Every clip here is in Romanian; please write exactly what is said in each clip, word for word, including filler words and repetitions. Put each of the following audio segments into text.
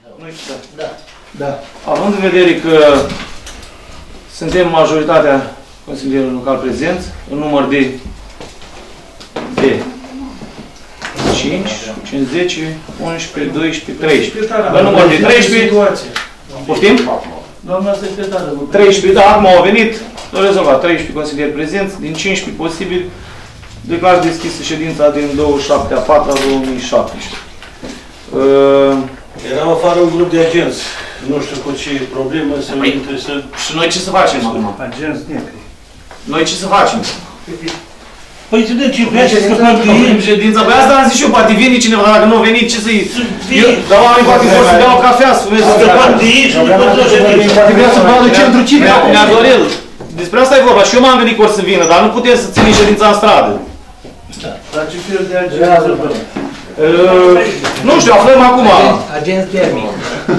Da. Da. Având în vedere că suntem majoritatea consilierilor locali prezenți, în număr de, de cinci, cinci, zece, unsprezece, doisprezece, treisprezece. În număr de treisprezece, poftim? Doamna secretară, treisprezece, da, acum au venit, au rezolvat treisprezece consilieri prezenți, din cincisprezece posibil, declar deschisă ședința din douăzeci și șapte a patra două mii șaptesprezece. Uh, Era afară un grup de agenți. Nu știu cu ce problemă să păi, intre să... Și noi ce să facem acum? Agenți negri. Noi ce să facem? Păi de ce vrea să scăpăm de ei? Ședința, păi asta am zis și eu, poate vine cineva, dacă nu a venit, ce să-i... Dar oamenii poate vor să dea o cafea, să fumeze, să scăpăm de ei și nu pot să ședința. Poate vrea să vadă centru civic. Ne-a Dorel. Despre asta e vorba. Și eu m-am gândit că or să vină, dar nu putem să ținem ședința în stradă. Dar ce fel de agenți? Nu știu, aflăm acum. Agenți termic.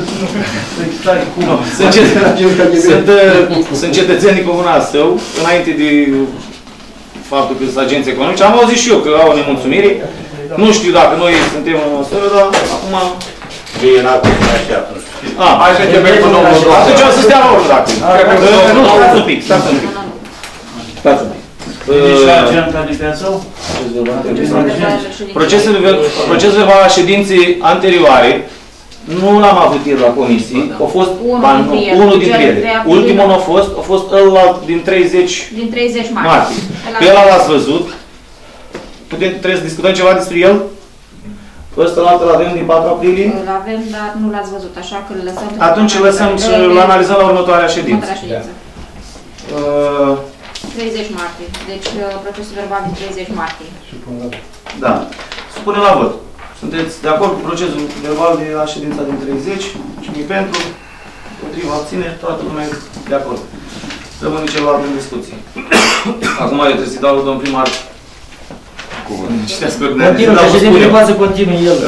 Sunt cetățenii comunal său, înainte de faptul că sunt agenți economici. Am auzit și eu că au nemulțumiri. Nu știu dacă noi suntem în măsură, dar acum... Bine, n-a cum să așteaptă. Ah, hai să începem cu domnul domnul. Atunci o să stea la urmă, dacă. Nu, stați un pic, stați un pic. Stați un pic. Și agenta de piață? Procesul verbal la ședinței anterioare nu l-am avut ieri la comisii. A fost unul dintre ele. Ultimul nu a fost, a fost ăla din treizeci din treizeci martie. Pe ăla l-ați văzut. Putem, trebuie să discutăm ceva despre el? Ăsta la altul avem din patru aprilie? Îl avem, dar nu l-ați văzut, așa că îl lăsăm... Atunci îl lăsăm și îl analizăm la următoarea ședință. treizeci martie. Deci procesul verbal din treizeci martie. Da. Supunem la vot. Sunteți de acord cu procesul verbal de la ședința din treizeci? Cine pentru? Împotriva, abține? Toată lumea e de acord. Rămâne celălalt în discuție. Acum eu trebuie să-i dau lui domn primar citească ordinea de zi. Continuă, președintele poate să continue el.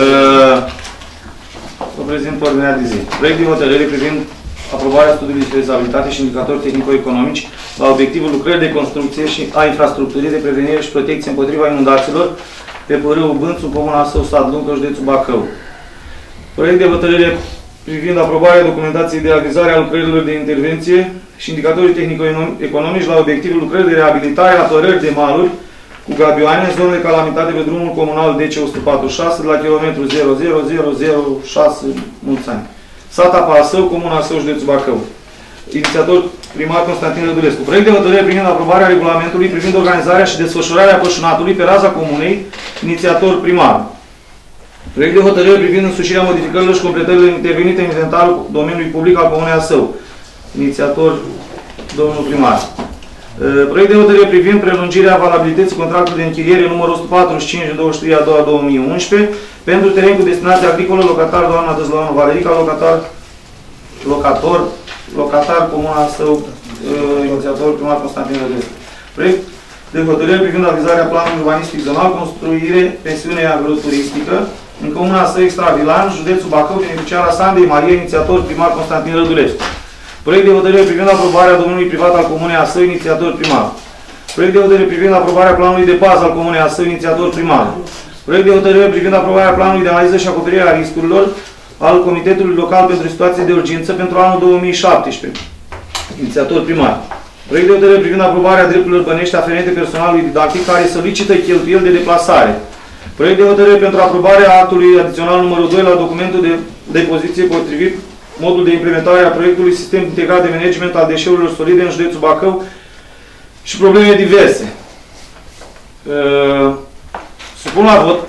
Vă prezint ordinea de zi. Proiect de hotărâre privind aprobarea studiului de fezabilitate și indicatori tehnico-economici la obiectivul lucrări de construcție și a infrastructurii de prevenire și protecție împotriva inundațiilor pe părâul Bânțu, Comuna Său, Sat Luncă, județul Bacău. Proiect de hotărâre privind aprobarea documentației de avizare a lucrărilor de intervenție și indicatorii tehnico-economici la obiectivul lucrări de reabilitare a părări de maluri cu gabioane în zonele calamitate pe drumul comunal D C o sută patruzeci și șase de la kilometru zero zero zero zero șase Mulțani. Sat Apa Său, Comuna Său, județul Bacău. Inițiator primar Constantin Rădulescu. Proiect de hotărâre privind aprobarea regulamentului privind organizarea și desfășurarea pășunatului pe raza comunei. Inițiator primar. Proiect de hotărâre privind însușirea modificărilor și completările intervenite în inventarul domeniului public al Comunei Său. Inițiator domnul primar. Proiect de hotărâre privind prelungirea valabilității contractului de închiriere numărul o sută patruzeci și cinci din douăzeci și trei a doua două mii unsprezece pentru teren cu destinație agricolă, locatar doamna Dăzlăanu Valerica, locatar, locator, locatar Comuna Său, inițiator primar Constantin Rădulescu. Proiect de hotărâre privind avizarea planului urbanistic zonal, construire, pensiune agroturistică în Comuna Său, Extravilan, județul Bacău, beneficiara Sandei Maria, inițiator primar Constantin Rădulescu. Proiect de hotărâre privind aprobarea domeniului privat al Comunei Asău, inițiator primar. Proiect de hotărâre privind aprobarea planului de bază al Comunei Asău, inițiator primar. Proiect de hotărâre privind aprobarea planului de analiză și acoperire a riscurilor al Comitetului Local pentru Situații de Urgență pentru anul două mii șaptesprezece. Inițiator primar. Proiect de hotărâre privind aprobarea drepturilor bănești aferente personalului didactic care solicită cheltuieli de deplasare. Proiect de hotărâre pentru aprobarea actului adițional numărul doi la documentul de depoziție potrivit modul de implementare a proiectului Sistem Integrat de Management al Deșeurilor Solide în județul Bacău și probleme diverse. Uh, supun la vot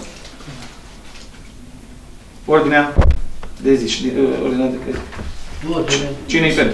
ordinea de zi și uh, ordinea de zi. Cine-i pentru?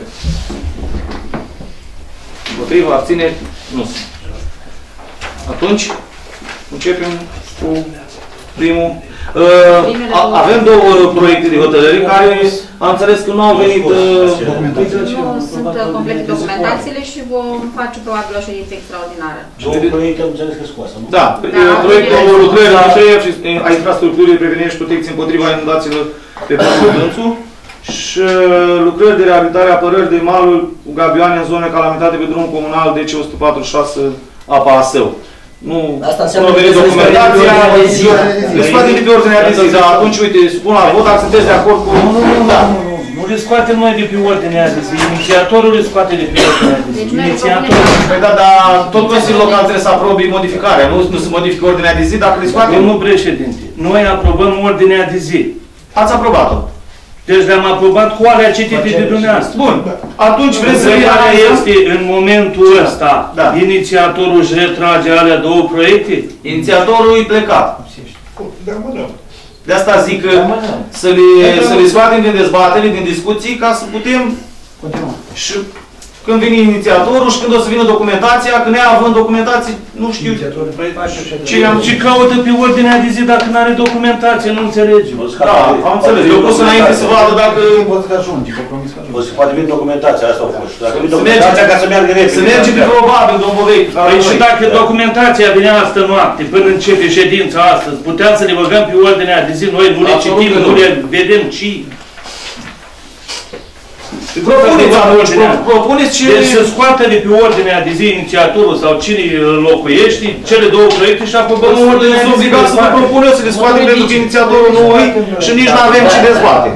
Împotriva, abține? Nu. Atunci, începem cu primul. Uh, avem două proiecte de hotărâri care am înțeles că nu au venit... Uh, nu sunt complete documentațiile și vom face probabil o ședință extraordinară. Două proiecte am înțeles că scoasă. Da, proiectul lucrări la a infrastructurii de prevenire și protecție împotriva inundațiilor pe părul Bânțu și lucrări de reabilitare a părări de maluri cu gabioane în zone calamitate pe drumul comunal D C o sută patruzeci și șase Apa Asău. nu Asta înseamnă proveni că documentația, le scoatem de pe ordinea de zi. le scoatem de pe ordinea de zi, dar atunci, uite, supun la vot, dacă sunteți de acord cu... Nu, nu, nu, nu, nu, nu le scoatem noi de pe ordinea de zi. Inițiatorul le scoate de pe ordinea de zi. Deci noi Inițiatorul... Păi da, dar tot Consiliul Local trebuie să aprobe modificarea, nu, nu se modifică ordinea de zi, dacă le scoatem... Domnul președinte, noi aprobăm ordinea de zi. Ați aprobat-o. Deci le-am aprobat cu alea citite de dumneavoastră. Bun. Atunci vreți să Întrebarea reanalizăm? este, în momentul ăsta, Da. inițiatorul își retrage alea două proiecte? Inițiatorul e plecat. De asta zic că să le, să le scoatem din dezbatere, din discuții, ca să putem... Și când vine inițiatorul și când o să vină documentația, când neavând documentație, nu știu ce am... Ce caută pe ordinea de zi dacă nu are documentație, nu înțelegi. Da, am înțeles. Eu pus înainte să vadă dacă... O să poate veni documentația, asta a fost. Dacă vine Să documentația, ca să meargă repede. Să merge pe probabil, domnul Vechi. Păi și dacă documentația vine astă noapte, până începe ședința astăzi, puteam să le băgăm pe ordinea de zi, noi nu le Absolut citim, că nu nu. le vedem, ci... Propuneți atunci, pro- propuneți ce... Deci să scoată de pe ordinea de zi inițiatorul sau cine îl locuiește, cele două proiecte și aprobăm Nu ordinea sunt de zi. obligat să vă propun eu să le scoatem pentru că inițiatorul nu e și nici nu avem ce dezbate.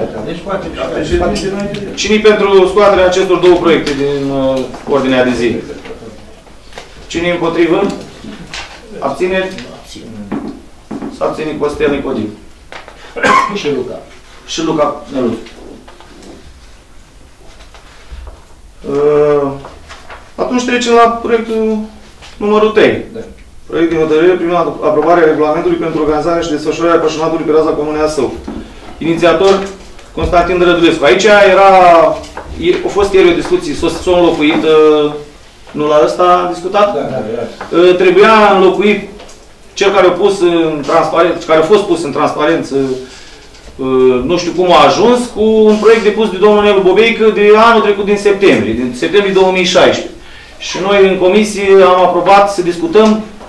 Cine-i pentru scoaterea acestor două proiecte din uh, ordinea de zi? Cine-i împotrivă? Abțineri? Să abține Costel Nicodim. Și Luca. Și Luca Nelu. Uh, atunci trecem la proiectul numărul trei. Da. Proiect de hotărâre privind aprobarea regulamentului pentru organizarea și desfășurarea pașonatului pe raza comunei Asău. Inițiator Constantin Drădulescu. Aici era, e, a fost ieri o discuție, s-a înlocuit, uh, nu la ăsta am discutat? Da, da, da. Uh, trebuia înlocuit cel care a pus în transparență, care a fost pus în transparență, uh, nu știu cum a ajuns, cu un proiect depus de domnul Nelu Bobeică de anul trecut din septembrie, din septembrie două mii șaisprezece. Și noi în comisie am aprobat să discutăm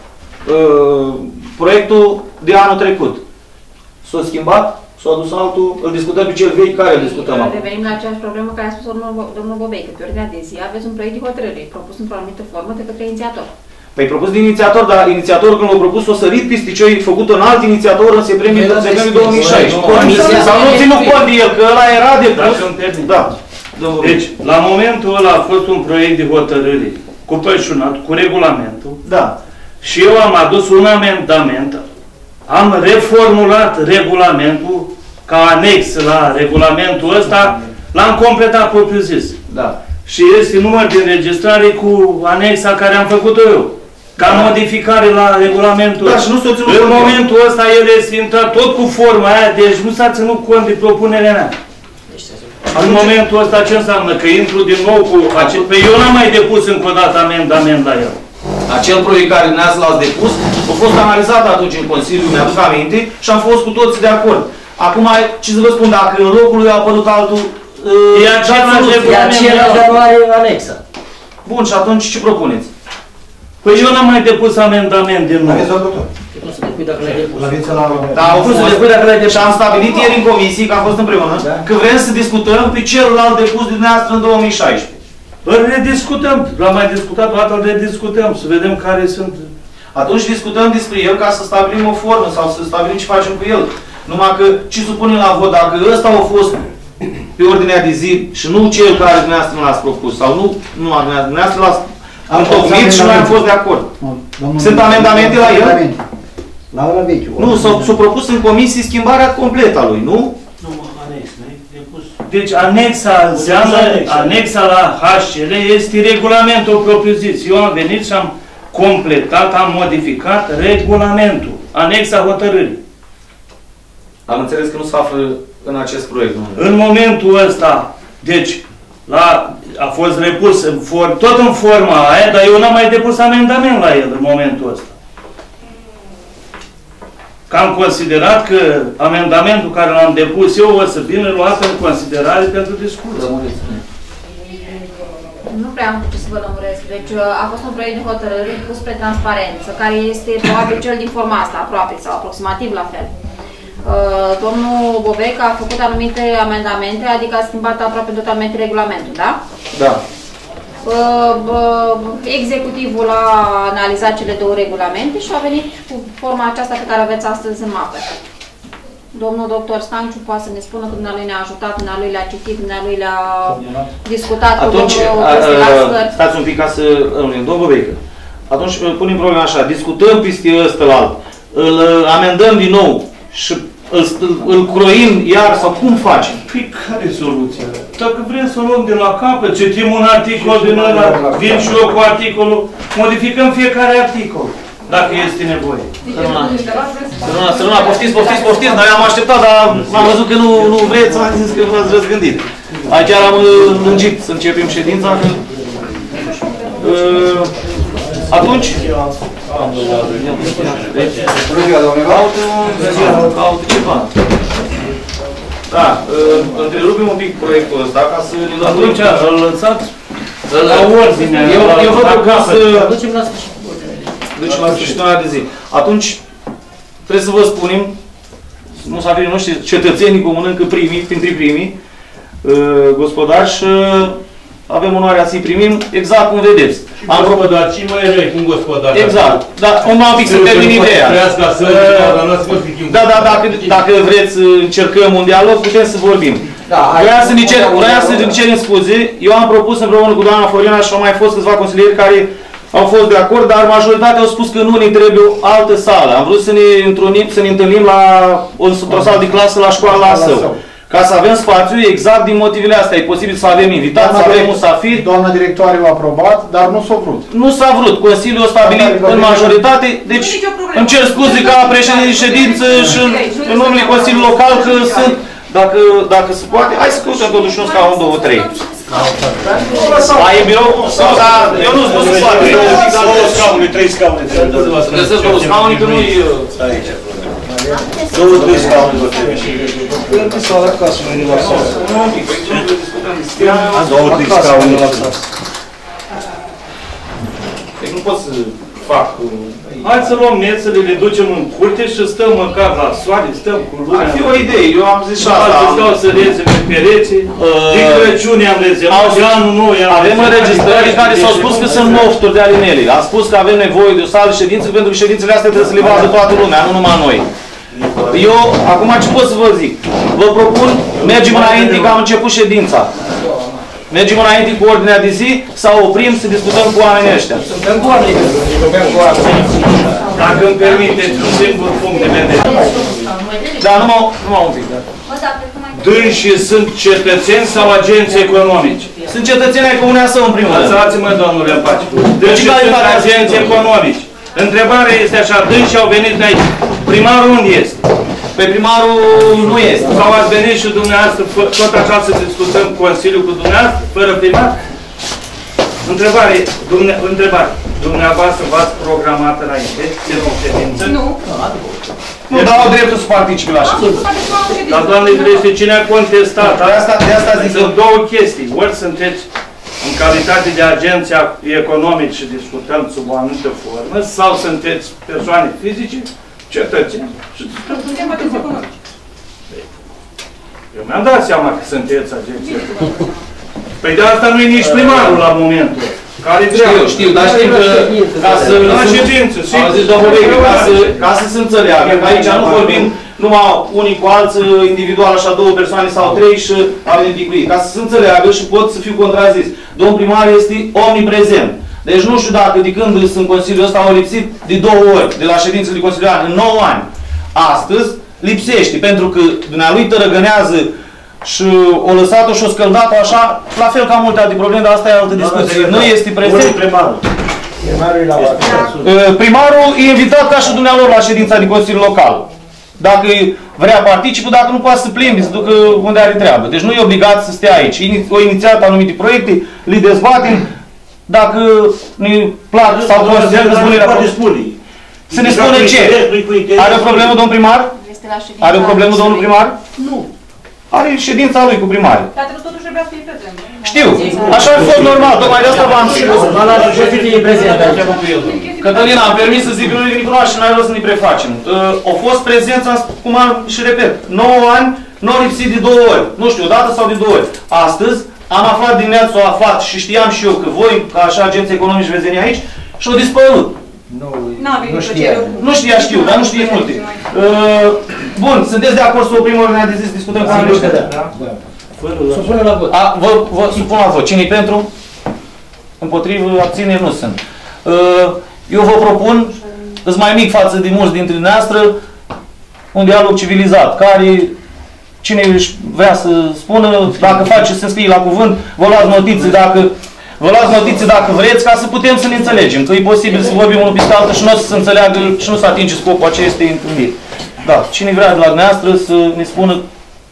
uh, proiectul de anul trecut. S-a schimbat? S-a adus altul? Îl discutăm pe cel vechi, care îl discutăm acum? Revenim la aceeași problemă care a spus domnul, domnul Bobei, că pe ordinea de zi aveți un proiect de hotărâre propus într-o anumită formă de către inițiator. Păi propus de inițiator, dar inițiatorul când l-a propus o sărit peste ce a făcut un alt inițiator în septembrie două mii șaisprezece. Sau nu ținut cont de el, că ăla era depus. Da. Deci, la momentul ăla a fost un proiect de hotărâre cu pășunat, cu regulamentul. Da. Și eu am adus un amendament, am reformulat regulamentul ca anex la regulamentul ăsta, l-am completat propriu-zis. Da. Și este număr de înregistrare cu anexa care am făcut-o eu. Ca Da. modificare la regulamentul. Da, și nu s-a ținut În cont de momentul ăsta el este intrat tot cu forma aia, deci nu s-a ținut cont de propunerea mea. În momentul ăsta ce înseamnă? Că intru din nou cu acel... Păi eu n-am mai depus încă o dată amendament la el. Acel proiect care dumneavoastră l-ați depus a fost analizat atunci în Consiliu, mi-aduc aminte, și am fost cu toți de acord. Acum, ce să vă spun, dacă în locul lui a apărut altul... E același E regulament. același, dar nu are anexa. Bun, și atunci ce propuneți? Păi eu n-am mai depus amendament din nou. Nu se depui dacă l-ai depus. Da, au Nu fost, se depui dacă l-ai depus. și am stabilit ieri în comisie, că am fost împreună, Da. că vrem să discutăm pe celălalt depus de dumneavoastră în două mii șaisprezece. Îl rediscutăm. L-am mai discutat, o dată îl rediscutăm, să vedem care sunt... Atunci discutăm despre el ca să stabilim o formă sau să stabilim ce facem cu el. Numai că ce supunem la vot, dacă ăsta a fost pe ordinea de zi și nu cel care dumneavoastră nu l-ați propus, sau nu, nu dumneavoastră l-ați întocmit și noi am fost de acord. Sunt amendamente la el? La ăla vechiul. Nu, s-a propus în comisie schimbarea completă a lui, nu? Nu, anex, nu-i depus. Deci anexa înseamnă, anexa la H C L este regulamentul propriu-zis. Eu am venit și am completat, am modificat regulamentul. Anexa hotărârii. Am înțeles că nu se află în acest proiect, nu? În momentul ăsta, deci, la, a fost repus în for, tot în forma aia, dar eu n-am mai depus amendament la el în momentul ăsta. Că am considerat că amendamentul care l-am depus eu o să vină luat în considerare pentru discuție. Nu prea am ce să vă lămuresc. Deci a fost un proiect de hotărâre pus spre transparență, care este probabil cel din forma asta, aproape sau aproximativ la fel. Domnul Bobeca a făcut anumite amendamente, adică a schimbat aproape totalmente regulamentul, da? Da. Executivul a analizat cele două regulamente și a venit cu forma aceasta pe care aveți astăzi în mapă. Domnul doctor Stanciu poate să ne spună că dumnealui ne-a ajutat, dumnealui le-a citit, dumnealui le-a discutat cu atunci, domnul a, stați un pic ca să... Domnul Băică, atunci punem problema așa, discutăm peste ăsta la alt, îl amendăm din nou și îl, îl, îl croim iar sau cum facem? Păi care e soluția? Dacă vrem să o luăm de la capăt, citim un articol din ăla, vin și eu cu articolul, modificăm fiecare articol, dacă este nevoie. Săruna, săruna, săruna, poftiți, poftiți, poftiți, noi am așteptat, dar am văzut că nu, nu vreți, am zis că v-ați răzgândit. Aici chiar am lungit să începem ședința. Că, uh, atunci... Caută ceva. Da, întrerupem un pic proiectul ăsta ca să ne dăm... Atunci îl lăsați la ordine. Eu vă propun să... Ducem la sfârșit. Deci la sfârșitul de zi. Atunci, trebuie să vă spunem, musafirii noștri, cetățenii cu mănâncă primii, printre primii, uh, gospodari, și uh, avem onoarea să-i primim exact cum vedeți. Și am gospodar, și mai răi cum gospodar. Exact. Dar un pic să termin ideea. Da, da, dacă, dacă vreți încercăm un dialog, putem să vorbim. Vreau să ne cer, vreau să ne cerem scuze. Eu am propus împreună cu doamna Florina și au mai fost câțiva consilieri care au fost de acord, dar majoritatea au spus că nu ne trebuie o altă sală. Am vrut să ne întrunim, să ne întâlnim la o sală de clasă la școala la Său. Ca să avem spațiu exact din motivele astea. E posibil să avem invitați, să avem musafiri. Doamna directoare a aprobat, dar nu s-a vrut. Nu s-a vrut. Consiliul a stabilit în majoritate. Deci îmi cer scuze ca președinte de ședință și în numele Consiliului Local că sunt, dacă, dacă se poate, hai să scuze totuși un scaun, două, trei. Ai în birou? Eu nu-ți pot să fac. Două scaune, trei scaune. Găsesc două scaune că nu-i... Două, trei scaune. Două, trei scaune. Deci nu pot să fac... Hai să luăm mețele, le ducem în curte și stăm măcar la soare, stăm cu lumea. Ar fi o idee, eu am zis și asta. asta. Stau să reze pe pereți, din Crăciune am rezemat, de anul nou i-am Avem înregistrări care s-au spus că sunt mofturi de alinele. Am spus că avem nevoie de o sală de ședință, pentru că ședințele astea trebuie să le vadă toată lumea, nu numai noi. Eu, acum ce pot să vă zic? Vă propun, mergem înainte că am început ședința. Mergem înainte cu ordinea de zi sau oprim să discutăm cu oamenii ăștia? Suntem cu oamenii, discutăm cu oamenii. Dacă îmi permiteți un singur punct de vedere. Da, numai, numai un pic, da. Dânsii sunt cetățeni sau agenți economici? Sunt cetățeni ai Comunei Său, în primul rând. Lăsați-mă, domnule, în pace. Dânsii sunt agenți economici. Întrebarea este așa, dânsii au venit de aici. Primarul unde este? Pe primarul nu este. Sau ați venit și dumneavoastră, tot așa să discutăm Consiliul cu dumneavoastră, fără primar? Întrebare, dumne, întrebare. Dumneavoastră v-ați programat înainte de o ședință? Nu. Nu dau dreptul să participe la ședință. Dar, Doamne ferește, cine a contestat? De asta, de asta zic. Sunt două chestii. Ori sunteți în calitate de agenți economici și discutăm sub o anumită formă, sau sunteți persoane fizice, cetățeni și discutăm. Suntem agenți economici. Eu mi-am dat seama că sunteți agenți economici. Păi de asta nu e nici primarul la momentul. Care știu, știu, dar știu că ca să... La ședință, sigur. Auziți, domnul Veche, ca să, ca să se înțeleagă, că aici nu vorbim numai unii cu alții, individual, așa, două persoane sau trei și avem identicuit. Ca să se înțeleagă și pot să fiu contrazis. Domnul primar este omniprezent. Deci nu știu dacă de când sunt Consiliul ăsta au lipsit de două ori, de la ședințele Consiliului în nouă ani. Astăzi lipsește, pentru că dumnealui tărăgânează și o lăsat-o și o scăldat-o așa, la fel ca multe alte probleme, dar asta e altă discuție. Nu este prezent. Primarul. Primarul e invitat ca și dumnealor la ședința din Consiliul Local. Dacă vrea participă, dacă nu poate să plimbi, să ducă unde are treabă. Deci nu e obligat să stea aici. O inițiat anumite proiecte, le dezbatem, dacă ne plac sau considerăm că spune să ne spune ce? Are o problemă, domn primar? Are o problemă, domnul primar? Nu. Are ședința lui cu primarii. Dar totuși trebuia să fie prezent. Știu. Așa a fost normal. Tocmai de asta v-am spus. Să fie prezent. Cătălina, am permis să zic că nu ne cunoaște și n-ai rost să ne prefacem. Au fost prezența, cum am și repet, nouă ani, nu au lipsit de două ori. Nu știu, o dată sau de două ori. Astăzi Am aflat dimineața, o aflat și știam și eu că voi, ca așa agenți economici, veți veni aici și au dispărut. Nu știa. Nu știa, știu, dar nu știe multe. Uh, bun, sunteți de acord să oprim ordinea de zi, să discutăm cu anumite? Da. Supune la vot. A, vă, vă supun la vot. Cine-i pentru? Împotrivă, abțineri nu sunt. Uh, eu vă propun, îți mai mic față de mulți dintre noastre, un dialog civilizat, care cine își vrea să spună, dacă face să scrie la cuvânt, vă luați notițe dacă vă luați notițe dacă vreți, ca să putem să ne înțelegem, că e posibil să vorbim unul peste altul și nu o să se înțeleagă și nu să atinge scopul acestei întâlniri. Da, cine vrea de la dumneavoastră să ne spună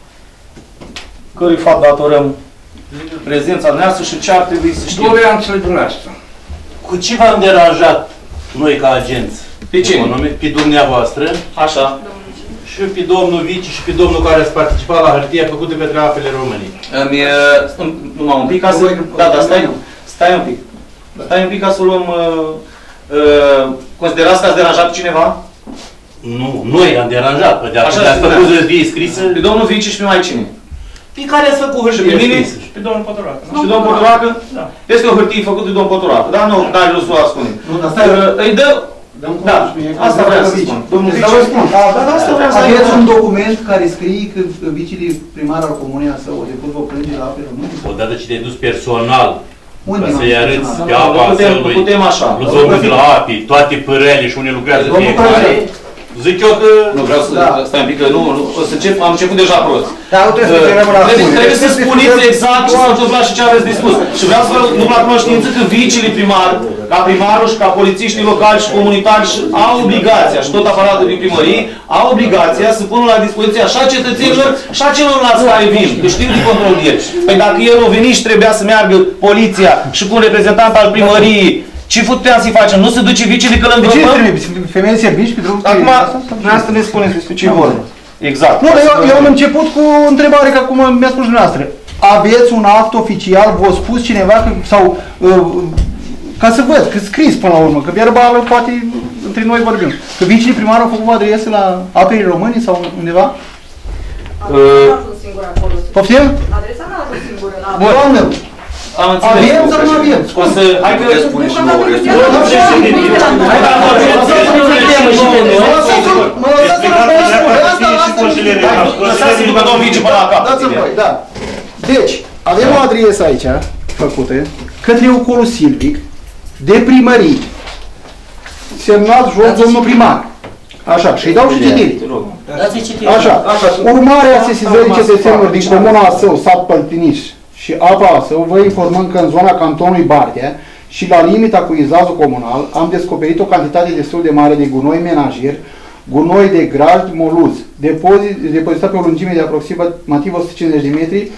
cărui fapt datorăm prezența dumneavoastră și ce ar trebui să știm. Doleanțele dumneavoastră. Cu ce v-am deranjat noi ca agenți Pe ce? economici? Pe dumneavoastră Așa. și pe domnul Vici și pe domnul care ați participat la hârtia făcută către Apele României. Îmi, uh, numai un pic ca să... Da, da, stai, stai un pic. Stai un pic ca să luăm... Uh, uh, considerați că ați deranjat pe cineva? Nu, noi am deranjat, pe de-a Așa ați se făcut spunea. hârtie scrisă. Pe domnul Vici și pe mai cine? Pe care ați făcut Și pe hârtie mine? scrisă. Pe domnul Păturacă. Și pe domnul Poturacă? Da. Este o hârtie făcută de domnul Poturacă, da? Nu, n-ai rost să o ascundem. Nu, dar stai, Uh, Îi dă... dăm Da, cuvântul și mie, că asta vreau vreau să să zici. spun. Domnul Deci, Vici... dar vă spun, Da, da, asta vreau să aveți zic. un document care scrie că vicile primar al comunei Asău a depus o plângere la Apele României? Odată ce te-ai dus personal, Unde ca m-am să-i dus arăți personal? pe Nu, apa nu putem, nu Asăului, putem așa. lui domnul de la Api, toate părele și unde lucrează Domnul fiecare, Părele. zic eu că... Nu vreau să... Da. Stai un pic, că nu, nu, o să încep, am început deja prost. Da, nu trebuie să mergem la Trebuie, spune. trebuie să spuneți exact ce s-a întâmplat și ce aveți de spus. Și vreau să vă duc la cunoștință că vicile primar, ca primarul și ca polițiștii locali și comunitari și au obligația, și tot aparatul din primărie, au obligația să pună la dispoziție așa cetățenilor și a celorlalți care vin. Că știu de control de el. Păi dacă el o venit și trebuia să meargă poliția și cu un reprezentant al primăriei, ce puteam să-i facem? Nu se duce vicile că îl De ce îngrăpăm? trebuie? Femeile servici pe drumul? Acum, dumneavoastră ne spuneți despre ce vorba. Exact. Nu, dar eu, eu am început cu o întrebare, ca cum mi-a spus dumneavoastră. Aveți un act oficial, v-a spus cineva, că, sau, uh, ca să văd, că scris până la urmă, că verbal poate între noi vorbim, că vicile primarul a făcut o adresă la Apele Românii sau undeva? Adresa n-a ajuns singură acolo. Poftim? Adresa n-a ajuns singură. Bun. Doamnă, Am înțeles. avem sau nu avem? O să... Hai că... Spune și nouă restul. Hai, da, Mă lăsați să răspund, asta, asta, lăsați să ducă domnul Vici până la cap. dați-mi voi, da. Deci, avem o adresă aici, făcută, către Ocolul Silvic, de primărie. Semnat jos domnul primar. Așa, și-i dau și citire. Dați-i citire. Așa, urmarea sesizării cetățenilor din comuna Asău, sat Păltiniș și apa Asău, vă informăm că în zona cantonului Bardea și la limita cu izazul comunal am descoperit o cantitate destul de mare de gunoi menajer, gunoi de grajd moluz, depozit, depozitat pe o lungime de aproximativ o sută cincizeci de metri,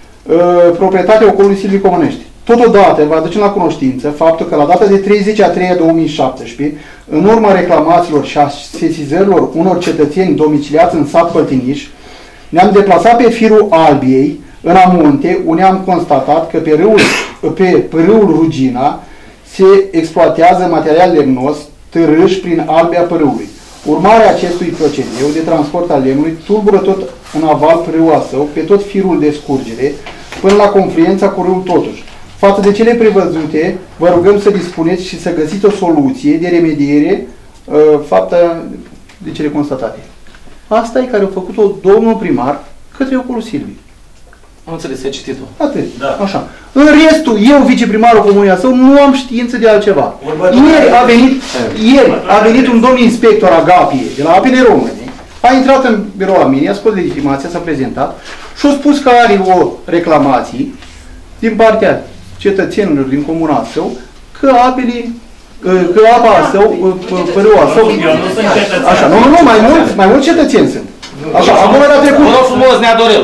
uh, proprietatea Ocolului Silvic Comănești. Totodată vă aducem la cunoștință faptul că la data de treizeci a treia două mii șaptesprezece, în urma reclamațiilor și a sesizărilor unor cetățeni domiciliați în sat Păltiniș, ne-am deplasat pe firul Albiei, în amunte, unde am constatat că pe râul, pe râul Rugina se exploatează material lemnos, târâș prin albia părâului. Urmarea acestui procedeu de transport al lemnului tulbură tot în aval râul Asău, pe tot firul de scurgere, până la confluența cu râul Totuș. Față de cele prevăzute, vă rugăm să dispuneți și să găsiți o soluție de remediere uh, faptă de cele constatate. Asta e care a făcut-o domnul primar către Ocolul Silvic. Am înțeles, ai citit-o. Atât. Da. Așa. În restul, eu, viceprimarul Comunei Asău, nu am știință de altceva. Ieri a venit, ieri a venit un domn inspector Agapie, de la Apele României, a intrat în birou la mine, a scos legitimația, s-a prezentat și a spus că are o reclamație din partea cetățenilor din Comuna Asău că apele, că apa Asău, părâul Asău, așa, nu, nu, nu, mai mulți, mai mulți cetățeni sunt. Așa, acum era trecut. Vă rog frumos, Neadorel.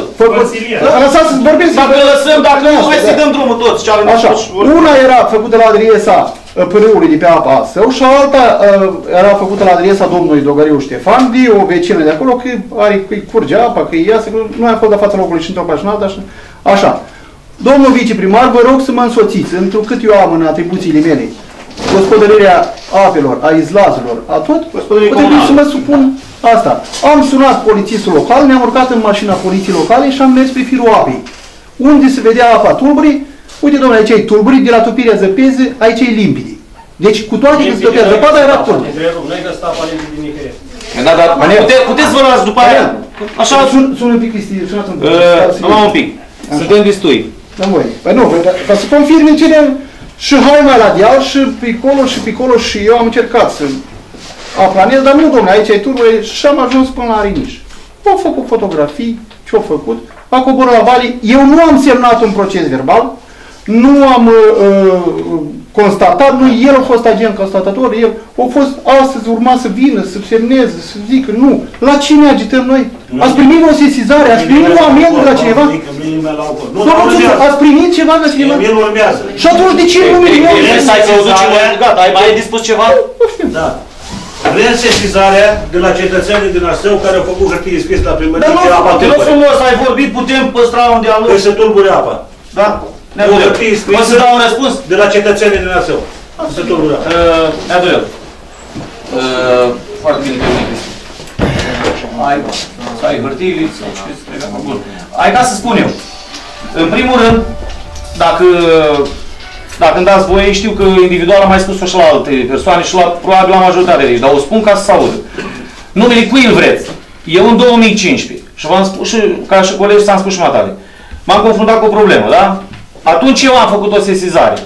Lăsați să vorbim. Dacă îl lăsăm, dacă nu, hai să dăm drumul toți. Așa, una era făcută la adresa părâului de pe apa Asău și alta era făcută la adresa domnului Dogariu Ștefan, de o vecină de acolo, că are, că curge apa, că e iasă, că nu am fost la fața locului și într-o pașă în alta, așa. Așa. Domnul viceprimar, vă rog să mă însoțiți, întrucât eu am în atribuțiile mele gospodărirea apelor, a izlazurilor, a tot, trebuie să mă supun asta. Am sunat polițistul local, ne-am urcat în mașina poliției locale și am mers pe firul apei. unde se vedea apa tulburii, uite domnule, aici e tulburii, de la topirea zăpezii, aici e limpede. Deci cu toate că se topea zăpada era tulburi. Nu-i găsit apa limpede nicăieri. Da, dar puteți vă luați după aia? Așa, sună un pic, Cristi, sunați un pic. Numai un pic. Suntem destui. Da, voi. Păi nu, ca să confirme cine și hai mai la deal și picolo și picolo și eu am încercat să aplanez, dar nu, domnule, aici e turbă și am ajuns până la Ariniș. Au făcut fotografii, ce-au făcut, a coborât la vali. Eu nu am semnat un proces verbal, nu am uh, constatat, nu, el a fost agent constatator, el a fost, astăzi urma să vină, să semneze, să zică, nu. La cine agităm noi? Ați primit o sesizare, ați primit o amendă de la cineva? Ați primit ceva de la cineva? El urmează. Și atunci de ce nu mi-l Gata, ai mai dispus ceva? Da. Vrem sesizarea de la cetățenii din Asău care au făcut hârtie scris la primărie. Dar nu, te rog frumos, ai vorbit, putem păstra un dialog. Că se tulbure apa. Da? O hârtie scrisă. Poți să dau un răspuns? De la cetățenii din Asău. Se tulbure apa. Neadurel. Foarte bine că vine, Cristi. Hai, să ai hârtiile, să știți, bun. Hai ca să spun eu. În primul rând, dacă Dacă îmi dați voie, știu că individual am mai spus-o și la alte persoane și la, probabil la majoritatea de aici, dar o spun ca să se audă. Numele cui îl vreți? Eu în două mii cincisprezece, și v-am spus și ca și colegi s-am spus și matale, m-am confruntat cu o problemă, da? Atunci eu am făcut o sesizare.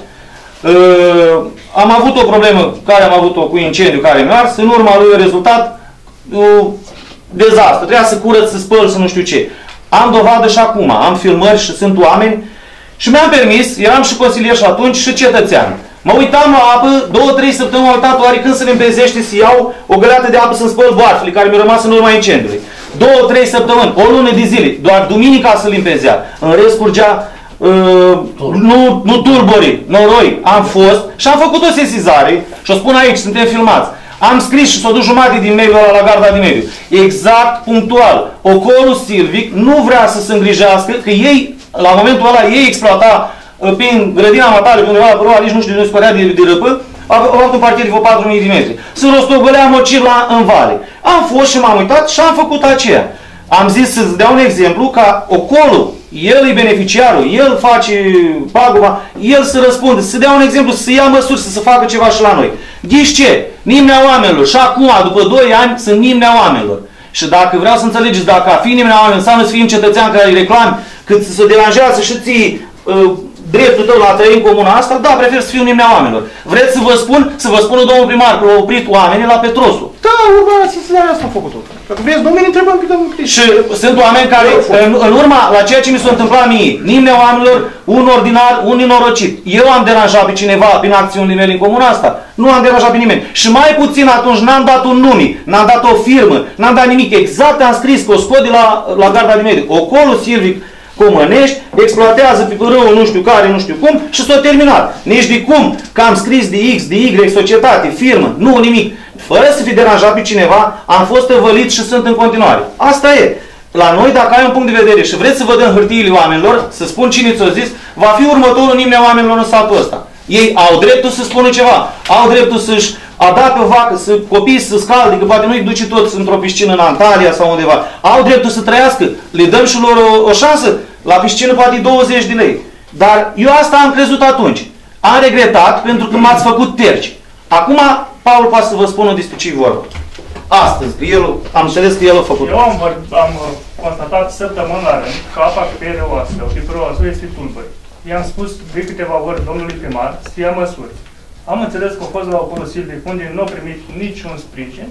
Uh, am avut o problemă care am avut-o cu incendiu care mi-a ars, în urma lui a rezultat uh, dezastru. Trebuia să curăț, să spăl, să nu știu ce. Am dovadă și acum, am filmări și sunt oameni. Și mi-am permis, eram și consilier și atunci și cetățean. Mă uitam la apă, două, trei săptămâni am uitat oare când se limpezește să iau o găleată de apă să-mi spăl boarfele care mi-au rămas în urma incendiului. Două, trei săptămâni, o lună de zile, doar duminica se limpezea. În rest curgea, uh, nu, nu tulburi, noroi. Am fost și am făcut o sesizare și o spun aici, suntem filmați. Am scris și s-o duc jumate din mediul ăla la garda de mediu. Exact, punctual. Ocolul silvic nu vrea să se îngrijească, că ei la momentul ăla ei exploata prin grădina matale, undeva la Părua, nici nu știu de unde scorea de, de răpă, au avut un parchet de vreo patru mii de metri. Se rostogolea mocir la în vale. Am fost și m-am uitat și am făcut aceea. Am zis să-ți dea un exemplu ca ocolul, el e beneficiarul, el face paguba, el să răspunde, să dea un exemplu, să ia măsuri, să se facă ceva și la noi. Ghiși ce? Nimnea oamenilor. Și acum, după doi ani, sunt nimnea oamenilor. Și dacă vreau să înțelegeți, dacă a fi nimnea oamenilor înseamnă să fii un cetățean care îi reclami, cât se deranjează și ții uh, dreptul tău la a trăi în comuna asta, da, prefer să fiu nimnea oamenilor. Vreți să vă spun, să vă spună domnul primar că au oprit oamenii la Petrosul. Da, urma sesizarea asta a făcut-o. Dacă vreți, domnule, întrebăm pe domnul Cristi. Și sunt oameni care, în, în urma la ceea ce mi s-a întâmplat mie, nimnea oamenilor, un ordinar, un nenorocit. Eu am deranjat pe cineva prin acțiunile mele în comuna asta. Nu am deranjat pe nimeni. Și mai puțin atunci n-am dat un nume, n-am dat o firmă, n-am dat nimic. Exact am scris că o scot de la, la garda de mediu. Ocolul silvic Comănești exploatează pe râul nu știu care, nu știu cum și s-a terminat. Nici de cum că am scris de X, de Y, societate, firmă, nu nimic. Fără să fi deranjat pe cineva, am fost tăvălit și sunt în continuare. Asta e. La noi, dacă ai un punct de vedere și vreți să vă dăm hârtiile oamenilor, să spun cine ți-o zis, va fi următorul nimeni oamenilor în satul ăsta. Ei au dreptul să spună ceva, au dreptul să-și adacă vacă, să copiii să scalde, că poate nu-i duce toți într-o piscină în Antalya sau undeva. Au dreptul să trăiască, le dăm și lor o, o șansă, la piscină poate douăzeci de lei. Dar eu asta am crezut atunci. Am regretat pentru că m-ați făcut terci. Acum, Paul poate să vă spună despre ce vorba. Astăzi, el, am înțeles că el a făcut. Eu am, am constatat săptămâna la rând că apa pe râul Asău, pe râul Asău este tulbări. I-am spus de câteva ori domnului primar să ia măsuri. Am înțeles că a fost la ocolul silvic unde nu a primit niciun sprijin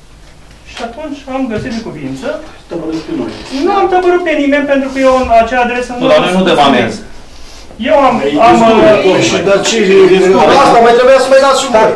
și atunci am găsit de cuvință. Nu am tăbărât pe nimeni pentru că eu în acea adresă nu... La noi nu dăm amenzi. Eu am... am și dar ce... Asta mai trebuia să mai dați și voi.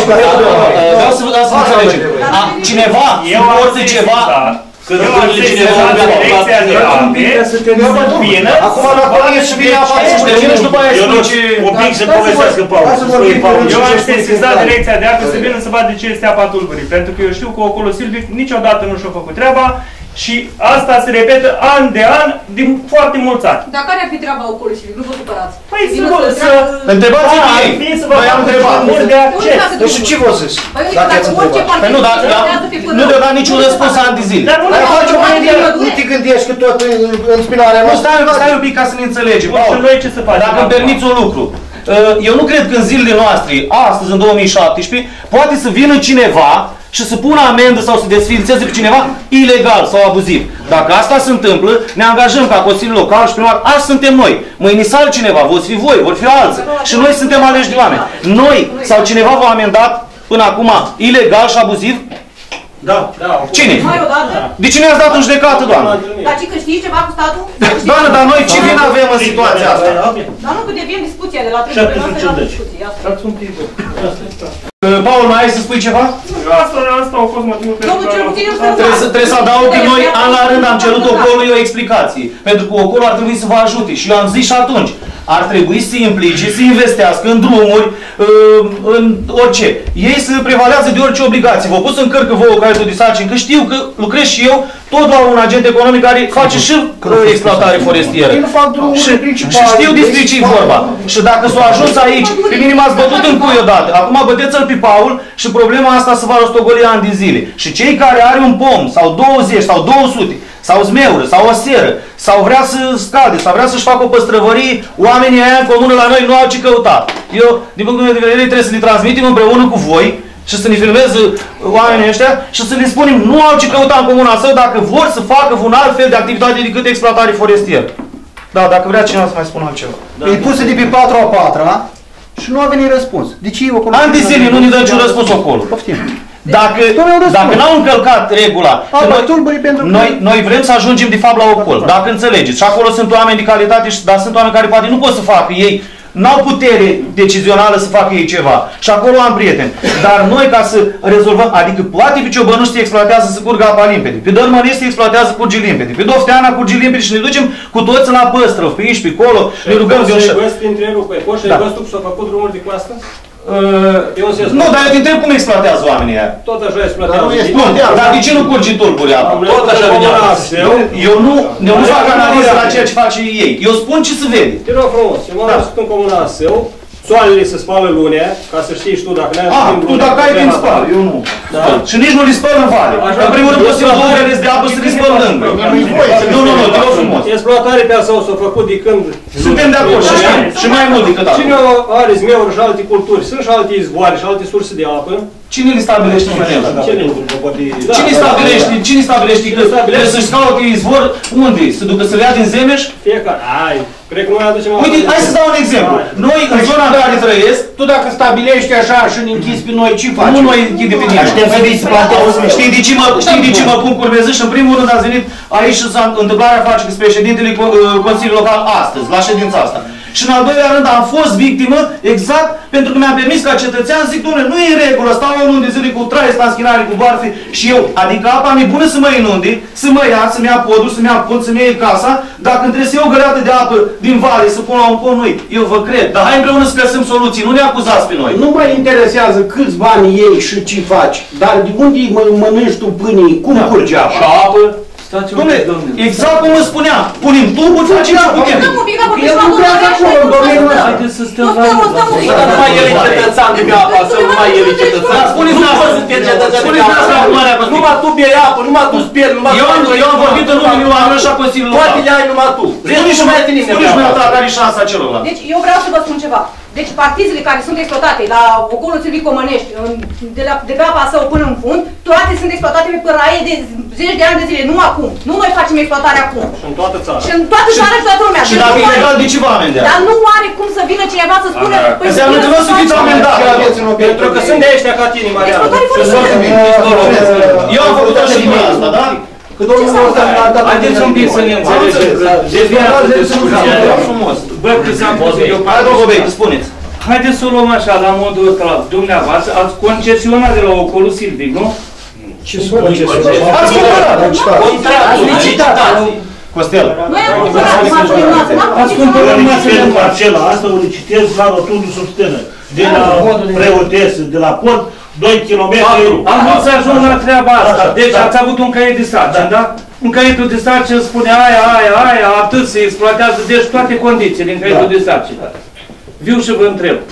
Vreau să vă dați să înțelegem. Cineva, suportă ceva... Când lucrurile cineva direcția de ape, să vină, acum la colie și vine apa și de cine și după aia explice. Un pic să povestească, Paul. Eu am sesizat direcția de ape să vină să vadă de ce este apa tulburii. Pentru că eu știu că ocolul silvic niciodată nu și-a făcut treaba și asta se repetă an de an din foarte mulți ani. Dar care ar fi treaba ocolul silvic? Nu vă supărați. Păi să... Întrebați-vă ei. Fie să Noi am întrebat. de acces. Nu știu ce v-o zis. Dacă ați întrebat. Păi nu, dar nu de-o dat niciun răspuns ani de zile. Dar nu Dar ne face o idee, nu te gândești că tot în spinarea Nu, noastră. stai, stai un pic ca să ne înțelegem. Și noi ce să facem Dacă îmi acum? permiți un lucru. Eu nu cred că în zilele noastre, astăzi, în două mii șaptesprezece, poate să vină cineva și să pună amendă sau să desființeze pe cineva ilegal sau abuziv. Dacă asta se întâmplă, ne angajăm ca Consiliul Local și primar, așa suntem noi. Mâine sal cineva, vor fi voi, vor fi alții. Și noi suntem aleși de oameni. Noi sau cineva v-a amendat până acum ilegal și abuziv? Da, da. Cine? Mai odată? De cine ați dat în judecată, doamnă? Dar ce că știi ceva cu statul? Doamnă, dar noi ce vin avem în situația asta? Dar nu că deviem discuția de la trei noastre la discuție. Asta. Paul, mai ai să spui ceva? Asta, asta au fost motivul pentru Domnul, cel puțin eu să Trebuie să, trebuie să adaug că noi, an la rând, am cerut Ocolului o explicație. Pentru că Ocolul ar trebui să vă ajute. Și eu am zis și atunci, ar trebui să se implice, să investească în drumuri, în orice. Ei se prevalează de orice obligație. Vă pus în cărcă vouă care tot disarcin, că știu că lucrez și eu tot la un agent economic care face și exploatare forestieră. Și, și știu despre ce-i vorba. Și dacă s-a ajuns aici, pe mine m-ați bătut în cui odată. Acum băteți-l pe Paul și problema asta se va rostogoli ani de zile. Și cei care are un pom, sau douăzeci, sau două sute, sau zmeură, sau o seră, sau vrea să scade, sau vrea să-și facă o păstrăvărie, oamenii aia în comună la noi nu au ce căuta. Eu, din punctul meu de vedere, trebuie să ne transmitem împreună cu voi și să ne filmeze oamenii ăștia și să le spunem nu au ce căuta în comuna său dacă vor să facă un alt fel de activitate decât exploatare forestieră. Da, dacă vrea cineva să mai spună altceva. E pusă de pe patru a patra și nu a venit răspuns. De ce e acolo? Ani de zile nu ne dă niciun răspuns acolo. Poftim. Dacă, dacă n-au încălcat regula, noi, noi, noi vrem să ajungem de fapt la Ocol, dacă înțelegeți. Și acolo sunt oameni de calitate, dar sunt oameni care poate nu pot să facă ei, n-au putere decizională să facă ei ceva. Și acolo am prieteni. Dar noi ca să rezolvăm, adică poate pe Ciobănuș se exploatează să curgă apa limpede, pe Dărmănești se exploatează curge limpede, pe Dofteana curge limpede și ne ducem cu toți la Păstrăv, pe aici, pe acolo, ne rugăm de așa. Poți să te întrerupe, poți să-i văzut că s-au făcut drumuri de coastă? Nu, dar eu te întreb cum exploatează oamenii aia. Tot așa exploatează. Nu, dar de ce nu curge tulburi apa? Tot așa vine apa. Eu nu, eu nu fac analiză la ceea ce face ei. Eu spun ce se vede. Te rog frumos, eu m-am născut în comuna său, soarele se spală lunea, ca să știi și tu dacă n-ai Ah, tu dacă ai din spală, eu nu. Și nici nu le spăl în vale. În primul rând, posibil două ore de apă să le spăl lângă. Nu, nu, nu, te rog frumos. Exploatare pe său s-a făcut de când... Suntem de acord și știm. Și mai mult decât atât. Cine are zmeuri și alte culturi, sunt și alte izvoare și alte surse de apă. Cine le stabilește numele? Cine stabilește, cine stabilește că trebuie să-și caute izvor? Unde? Se ducă să le ia din Zemeș? Fiecare. Ai, cred că noi aducem... Uite, hai să dau un exemplu. Noi, în zona în care trăiesc... Tu dacă stabilești așa și ne închizi pe noi, ce faci? Nu noi închide pe nimeni. Aștept să vii să plătești. Știi de ce mă, știi de ce mă pun curvezând? Și în primul rând ați venit aici și s-a întâmplarea face cu președintele Consiliului Local astăzi, la ședința asta. Și în al doilea rând am fost victimă exact pentru că mi-am permis ca cetățean, zic, dom'le, nu e în regulă, stau o lună de zile cu traie, la schinare, cu barfi și eu, adică apa mi-e bună să mă inunde, să mă ia, să-mi ia podul, să-mi ia pod, să-mi iei casa, dacă îmi trebuie să iau o găleată de apă din vale, să pun la un pom, nu eu vă cred, dar hai împreună să găsim soluții, nu ne acuzați pe noi. Nu mă interesează câți bani iei și ce faci, dar de unde mănânci tu pâinii, cum curge apa? Și apă. Dom'le, exact cum îmi spuneam, punem tuburi, facem ce putem. El lucrează acolo, în domeniul ăsta. Haideți să stăm la Nu numai el e cetățean de pe apa, să numai el e cetățean. Spuneți-mi asta, spuneți-mi asta acum, numai tu bei apă, numai tu speli, numai tu... Eu am vorbit în numele oamenilor și a Consiliului Local. Toate le ai numai tu. Spune-și mai ta care e șansa celorlalți. Deci eu vreau să vă spun ceva. Deci partizele care sunt exploatate la Ocolul Silvic Comănești, de, la, de pe apa său până în fund, toate sunt exploatate pe păraie de zeci de ani de zile, nu acum. Nu noi facem exploatarea acum. Și în toată țara. Și în toată țara și toată lumea. Și dacă e legal, de ce vă amendează? Dar nu are cum să vină cineva să spună... Înseamnă că nu o să fiți amendat. Pentru că sunt de ăștia ca tine, Mariana. Eu am făcut așa din asta, da? Că domnul ăsta a dat... Haideți un pic să ne înțelegem. Deviați de discuție. Frumos. Bă, că s-am pus eu... Hai, domnul Băi, spuneți. Haideți să o luăm așa, la modul ăsta, dumneavoastră, ați concesionat de la Ocolul Silvic, nu? Ce sunt concesionat? Ați cumpărat. Contractul, licitații. Costel. Noi am cumpărat masă de masă, n-am Ați cumpărat masă de parcela asta, o licitez la rotundul substenă. De la preotesă, de la pod, doi kilometri. Am vrut să ajung la treaba asta. Deci ați avut un caiet de sarcini, da? În caietul de sarcini spune aia, aia, aia, atât se exploatează, deci toate condițiile în caietul de sarcini. Viu și vă întreb.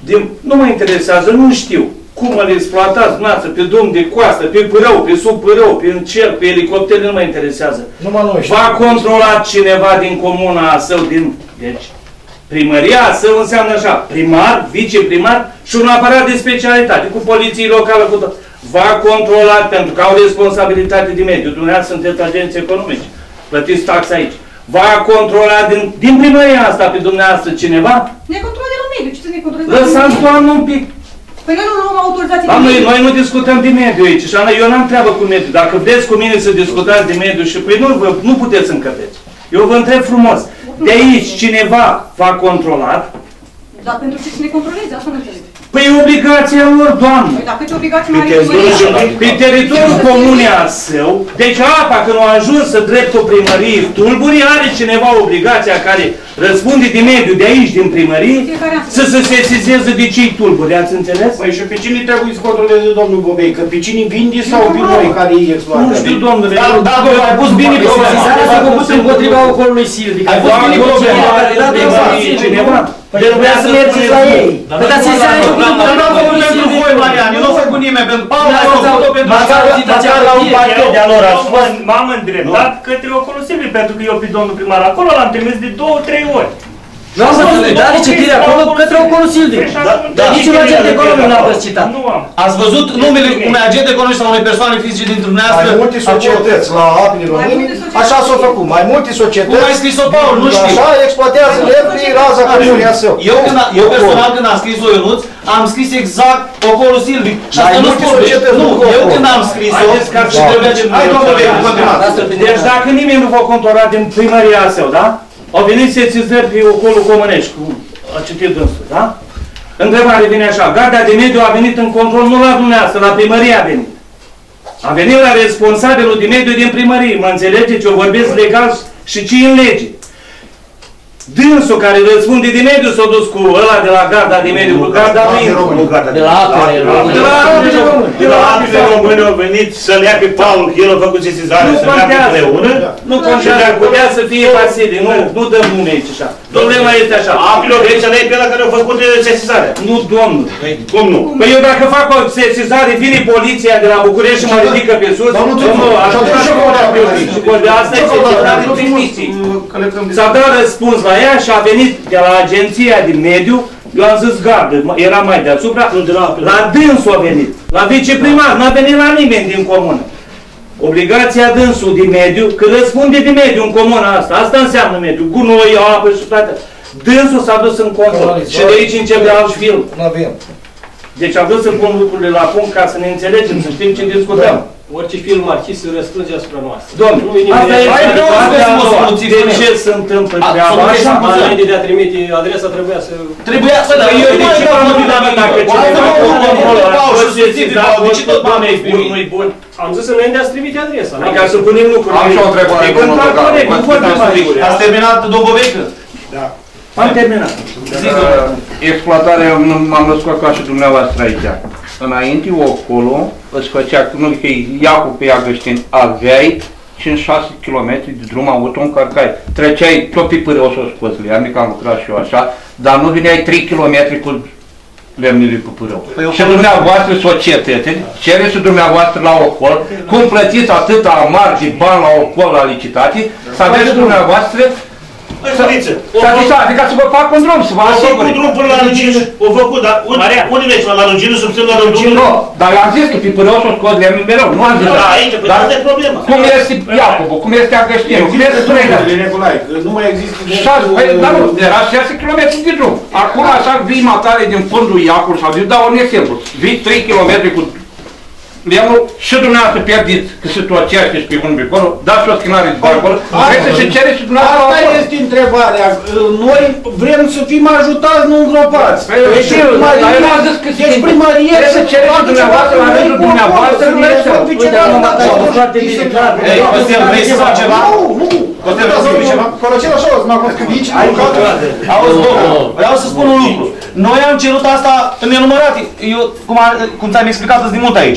din, nu mă interesează, nu știu cum îl exploatați dumneavoastră pe drum de coastă, pe pârău, pe sub pârău, pe cer, pe elicoptere, nu mă interesează. Va controla cineva din comuna Său, din, deci, primăria Său înseamnă așa, primar, viceprimar și un aparat de specialitate, cu poliție locală, cu tot. Va controla, pentru că au responsabilitate de mediu, dumneavoastră sunteți agenți economici, plătiți taxa aici. Va controla din, din primăria asta pe dumneavoastră cineva? Ne controlează de la mediu, ce să ne controlează? Lăsați, doamnă, un pic. Păi noi nu luăm autorizație de Noi, mediu. noi nu discutăm de mediu aici, și eu n-am treabă cu mediu. Dacă vreți cu mine să discutați de mediu și păi nu, nu puteți încăpeți. Eu vă întreb frumos. De aici cineva v-a controlat? Dar pentru ce să ne controleze? Asta nu înțeleg. Păi obligația lor, doamnă. Păi dacă ce obligații mai are Pe teritoriul comunei a Său, deci apa când a ajuns să dreptul primăriei Tulburii, are cineva obligația care răspunde de mediu de aici, din primărie, să se sesizeze de cei Tulburi, ați înțeles? Păi și pe cine trebuie să controleze domnul Bobei? Că pe cine vinde sau pe noi care îi exploatează? Nu știu, domnule. Da, domnule, ai pus bine problema. S-a făcut împotriva ocolului Silvic. Ai pus bine problema. Cineva? Trebuia să mergeți la ei. Păi dar ce s-a făcut împotriva ocolului Silvic? Nu voi, Mariani, nu a făcut nimeni, pentru Paul a făcut-o pentru la un pachet de alor a spus. M-am îndreptat către ocolul Silvic, pentru că eu pe domnul primar acolo l-am trimis de două, trei ori. N-am văzut, da, de citire acolo către ocolul Silvic. Dar niciun agent economic n-a fost citat. Nu am. Ați văzut numele unui agent economic sau unei persoane fizice dintre dumneavoastră? Mai multe societăți la apele române, așa s-au făcut. Mai multe societăți. Cum ai scris-o, Paul? Nu știu. Așa exploatează lemn pe raza comunei a Său. Eu, când a, eu personal, când am scris-o, Ionuț, am scris exact ocolul Silvic. Și asta nu spune. Nu, eu când am scris-o, și trebuia ce... Hai, domnule, continuați. Deci dacă nimeni nu va controla din primăria Său, da? Au venit sesizări pe ocolul Comănești, cu a citit dânsul, da? Întrebare vine așa, garda de mediu a venit în control, nu la dumneavoastră, la primărie a venit. A venit la responsabilul de mediu din primărie, mă înțelegeți? Eu vorbesc legal și ce în lege. Dânsul care răspunde de mediu s-a dus cu ăla de la garda de mediu, cu garda de mediu. De la apele române. De la apele române. De la apele române au venit să-l ia pe Paul, că el a făcut sesizarea, să-l ia pe împreună. Nu contează, ar putea să fie Vasile, nu, nu dăm nume aici așa. Problema este așa. Apele au venit să-l ia pe ăla care a făcut sesizarea. Nu, domnul. Cum nu? Păi eu dacă fac o sesizare, vine poliția de la București și mă ridică pe sus. Domnul, așa și asta e sesizare primiții. S-a dat răspuns la ea și a venit de la agenția de mediu. Eu am zis gardă, era mai deasupra, la dânsul a venit, la viceprimar, n-a venit la nimeni din comună. Obligația dânsul de mediu, că răspunde de mediu în comuna asta, asta înseamnă mediu, gunoi, apă și toate. Dânsul s-a dus în control și de aici începe alt film. Deci am vrut să pun lucrurile la punct ca să ne înțelegem, să știm ce discutăm. Orice film arhis se răspunde asupra noastră. Domnule, asta e de ce se întâmplă treaba așa? Înainte de a trimite adresa, trebuia să... Trebuia să... Eu de ce m-am gândit dacă cineva nu-i bun? Am zis înainte de a-ți trimite adresa. Ca să punem lucruri. Am și o întrebare. Ați terminat, domnul Becă? Da. Am terminat. Exploatarea, m-am născut ca și dumneavoastră aici. Înainte, acolo, îți făcea, nu că Iacu pe Agăștini, aveai cinci șase kilometri de drum auto încărcai. Treceai tot pe pâreu să o scoți le, adică am lucrat și eu așa, dar nu vineai trei kilometri cu lemnile pe pâreu. Păi și dumneavoastră societăți, cereți dumneavoastră la ocol, cum plătiți atâta mari de bani la ocol, la licitații, să aveți dumneavoastră adică să vă fac un drum, să vă asigure. O făcut drum până la Lungină, o făcut, dar unde mergi? La Lungină, sub semnul la Lungină? Nu, dar eu am zis că pe pâreu s-o scot lemnul mereu, nu am zis. Da, aici, păi asta e problema. Cum este Iacobu, cum este Agăștinu, cum este Tunega? Nu mai există... Dar nu, era șase kilometri de drum. Acum așa vii matale din fundul Iacul sau vii, dau un exemplu, vii trei kilometri cu lemnul și dumneavoastră pierdiți că se torcește și pe unul pe acolo, dați o schinare de bani acolo, vreți să se cere și dumneavoastră acolo. Asta este întrebarea. Noi vrem să fim ajutați, nu îngropați. Deci primărie să cere și dumneavoastră la rândul dumneavoastră, nu merge. Uite, am foarte bine clar. Ei, Costel, vrei să faci ceva? Nu, nu. Costel, vrei să faci ceva? Corăcel așa, o să mă acolo că vici. Auzi, vreau să spun un lucru. Noi am cerut asta în nenumărate, eu, cum ți-am explicat azi de mult aici.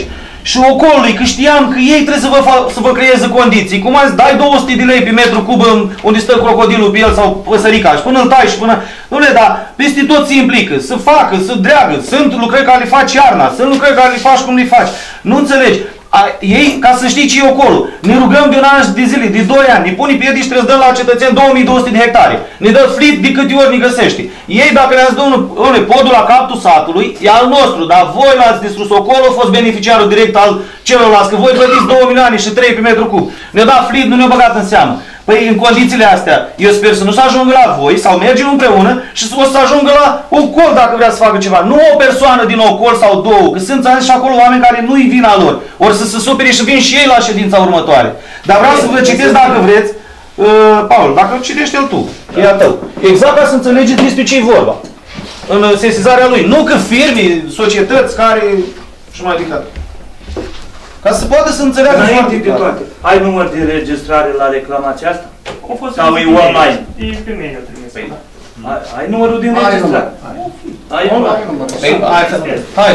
și ocolului, că știam că ei trebuie să vă, să vă creeze condiții. Cum ați dai două sute de lei pe metru cub unde stă crocodilul pe el sau păsărica și până îl tai și până... Dom'le, dar peste tot se implică, să facă, să dreagă. Sunt lucrări care le faci iarna, sunt lucrări care le faci cum le faci. Nu înțelegi. A, ei, ca să știi ce e acolo, ne rugăm de un an de zile, de doi ani, ne pune piedici, trebuie să dăm la cetățeni două mii două sute de hectare. Ne dă flit de câte ori ne găsește. Ei, dacă ne-ați dă podul la capul satului, e al nostru, dar voi l-ați distrus acolo, a fost beneficiarul direct al celorlalți, că voi plătiți două milioane și trei pe metru cub. Ne-a dat flit, nu ne-a băgat în seamă. Păi în condițiile astea, eu sper să nu se ajungă la voi, sau mergem împreună și o să ajungă la Ocol dacă vrea să facă ceva. Nu o persoană din Ocol sau două, că sunt și acolo oameni care nu-i vina lor. Ori să se supere și vin și ei la ședința următoare. Dar vreau să vă citesc dacă vreți, uh, Paul, dacă citește-l tu, e a tău. Exact ca să înțelegeți despre ce e vorba. În sesizarea lui. Nu că firme, societăți care... și mai ridicat. Ca să poată să înțeleagă foarte de toate. Ai număr de înregistrare la reclamația asta? Au fost sau e online? E pe mail trimis. Ai, ai numărul de înregistrare? Ai numărul. Hai să... Hai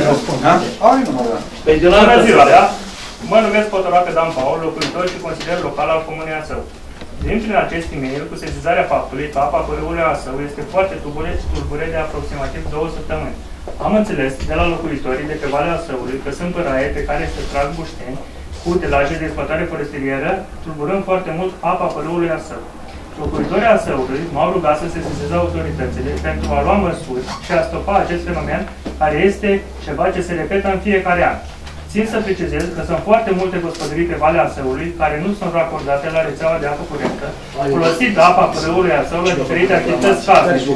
Ai numărul. Păi de la ziua, da? Mă numesc Potoracă Dan Paul, locuitor și consilier local al Comunei Asău. Din prin acest e-mail, cu sesizarea faptului că apa părâului Asău este foarte tulbure de aproximativ două săptămâni. Am înțeles de la locuitorii de pe Valea Săului că sunt păraie pe care se trag bușteni cu utilaje de exploatare forestieră, tulburând foarte mult apa părâului Asău. Locuitorii Asăului m-au rugat să se sesizeze autoritățile pentru a lua măsuri și a stopa acest fenomen care este ceva ce se repetă în fiecare an. Țin să precizez că sunt foarte multe gospodării pe Valea Asăului care nu sunt racordate la rețeaua de apă curentă, folosind apa părâului Asău la diferite activități casnice.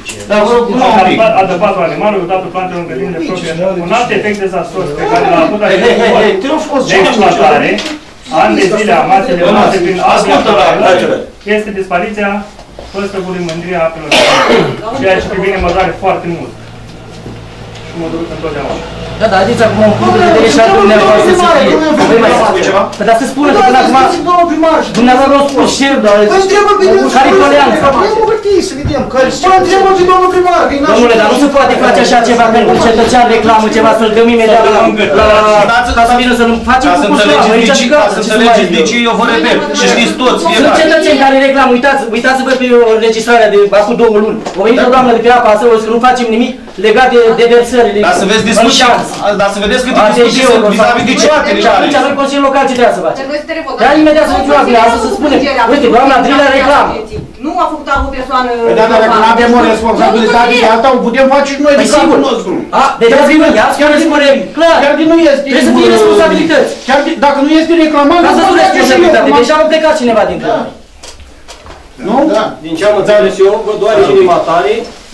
Adăpatul animalului, datul plantelor în grădinile proprie. Un alt efect dezastruos pe care l-a avut acest de exploatare, ani de zile a masele noastre prin apă, este dispariția păstrăvului mândriei apelor, ceea ce pe mine mă doare foarte mult. Și mă duc întotdeauna. Da, da, adică acum un punct de vedere și al dumneavoastră să fie. Voi mai spune ceva? Păi dar să spună că până acum... Dumneavoastră nu spun și el, dar... Care-i toleanță? Să vedem, că mă întrebă pe domnul primar. Domnule, dar nu se poate face așa ceva când un cetățean reclamă ceva, să-l dăm imediat la... ca să vină să-l facem cu custoamă. Ca să înțelegeți de ce eu vă repet și știți toți. Sunt cetățeni care reclamă, uitați, uitați-vă pe înregistrarea de acum două luni. O venit o doamnă de pe apa Asăului că nu facem nimic legat de versările. Dar să vezi discuția, dar să vedeți câte discuții sunt vis-a-vis de toate legale. Atunci noi Consiliul Local ce trebuie să facem? Dar imediat să vă la asta să spunem, uite, doamna Drilă reclamă. Nu a făcut o persoană... Păi da, dar dacă nu avem o responsabilitate de asta, o putem face și noi de capul nostru. A, deci ați văzut, chiar îți spunem, clar. Chiar de nu este... Trebuie să fie responsabilități. Chiar dacă nu este reclamat, ca să spuneți responsabilitate. Deja am plecat cineva dintre noi. Nu? Da. Din ce am înțeles eu, vă doare și inima tare.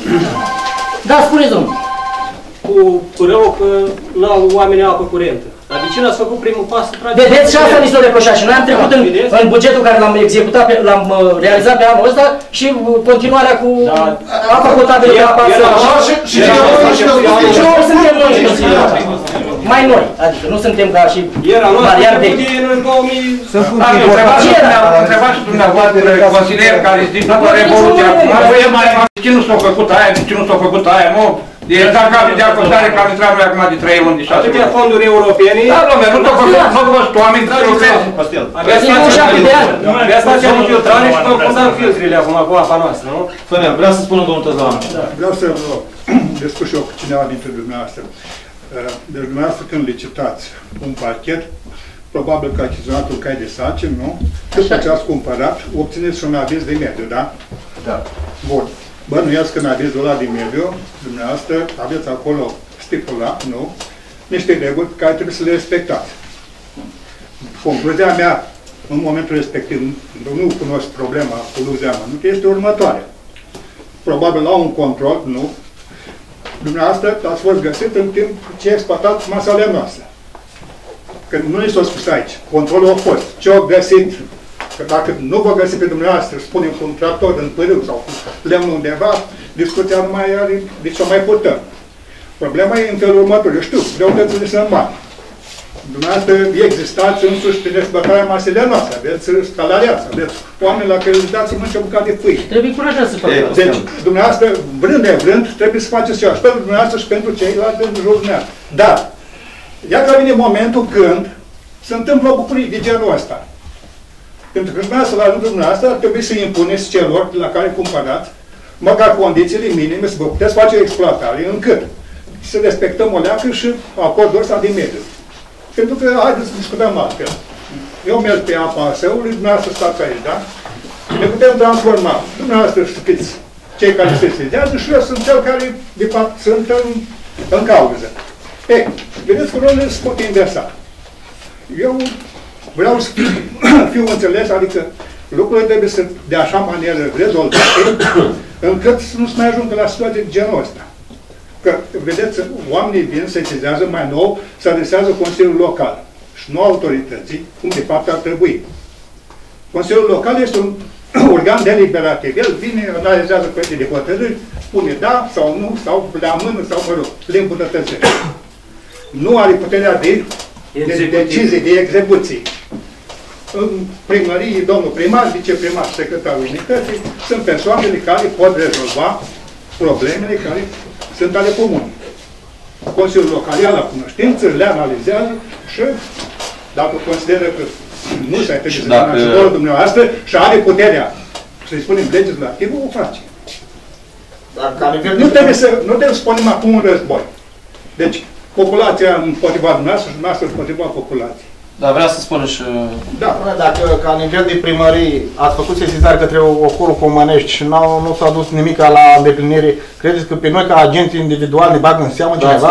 Da, spuneți, domnul. Cu rău că nu au oamenii apă curentă. Dar de ce n-ați făcut primul pas să trageți? Vedeți, și asta ni s-a reproșat și noi am trecut în, în bugetul care l-am executat, l-am realizat pe anul ăsta și continuarea cu apa potabilă pe apa Asăului. Și nu suntem noi mai noi, adică nu suntem ca și Marian de... Sunt puncte importante. Am întrebat și dumneavoastră consilier care zic după Revoluția acum, de ce nu s-a făcut aia, de ce nu s-a făcut aia, mă? E exact ca de acostare care intrăm noi acum de trei luni, de șase luni. Atâtea fonduri europene... Da, dom'le, nu s-a făcut, nu s-a făcut oameni care lucreze. Aveați facem infiltrare și vă fundam filtrele acum cu apa noastră, nu? Fănel, vreau să spună domnul Tăzlanu. Vreau să discut și eu cu cineva dintre dumneavoastră. Deci dumneavoastră când licitați un pachet, probabil că achiziționatul cai de sarcini, nu? După ce ați cumpărat, obțineți și un aviz de mediu, da? Da. Bun. Bănuiesc că în avizul ăla de mediu, dumneavoastră aveți acolo stipulat, nu? Niște reguli pe care trebuie să le respectați. Concluzia mea, în momentul respectiv, nu cunosc problema cu luzeamă, nu? Este următoarea. Probabil la un control, nu? Dumneavoastră ați fost găsit în timp ce exploatați masele noastre. Că nu ni s-a spus aici. Controlul a fost. Ce au găsit? Că dacă nu vă găsi pe dumneavoastră, spunem cu un tractor în pârâu sau cu lemn undeva, discuția nu mai are, deci o mai putem. Problema e în felul următor. Eu știu, greutățile sunt mari. Dumneavoastră existați însuși prin exploatarea maselor noastre. Aveți salariați, aveți oameni la care le dați să mânce o bucată de pâine. Trebuie încurajat să facă. Deci, dumneavoastră, vrând nevrând, trebuie să faceți ceva. Și pentru dumneavoastră și pentru ceilalți din jurul dumneavoastră. Dar, Iar că vine momentul când se întâmplă o bucurie de genul ăsta. Pentru că dumneavoastră, la rândul dumneavoastră, ar trebui să impuneți celor de la care cumpărați măcar condițiile minime să vă puteți face o exploatare încât să respectăm o leacă și acordul ăsta de mediu. Pentru că, haideți să discutăm altfel. Eu merg pe apa săului, dumneavoastră stați aici, da? Ne putem transforma. Dumneavoastră știți cei care se sesizează și eu sunt cel care, de fapt, sunt în, în cauză. Ei, vedeți că rolele se pot inversa. Eu vreau să fiu înțeles, adică lucrurile trebuie să de așa manieră rezolvate, încât să nu se mai ajungă la situații de genul ăsta. Că, vedeți, oamenii vin, se sesizează mai nou, se adresează Consiliul Local și nu autorității, cum de fapt ar trebui. Consiliul Local este un organ deliberativ. El vine, analizează proiecte de hotărâri, spune da sau nu, sau le amână, sau mă rog, le îmbunătățește. Nu are puterea de, de decizie, de execuție. În primărie, domnul primar, viceprimar, secretarul unității, sunt persoanele care pot rezolva problemele care sunt ale comune. Consiliul Local ia la cunoștință, le analizează și, dacă consideră că nu se trebuie să vină ajutorul dumneavoastră și are puterea, să-i spunem legislativă, o face. Nu trebuie să, nu trebuie să spunem acum un război. Deci, populația împotriva dumneavoastră și dumneavoastră împotriva populației. Da, vreau să spun și... Da. Dacă ca nivel de primărie ați făcut sesizare către Ocolul Comănești și nu s-a dus nimic la îndeplinire, credeți că pe noi ca agenți individuali ne bagă în seamă cineva?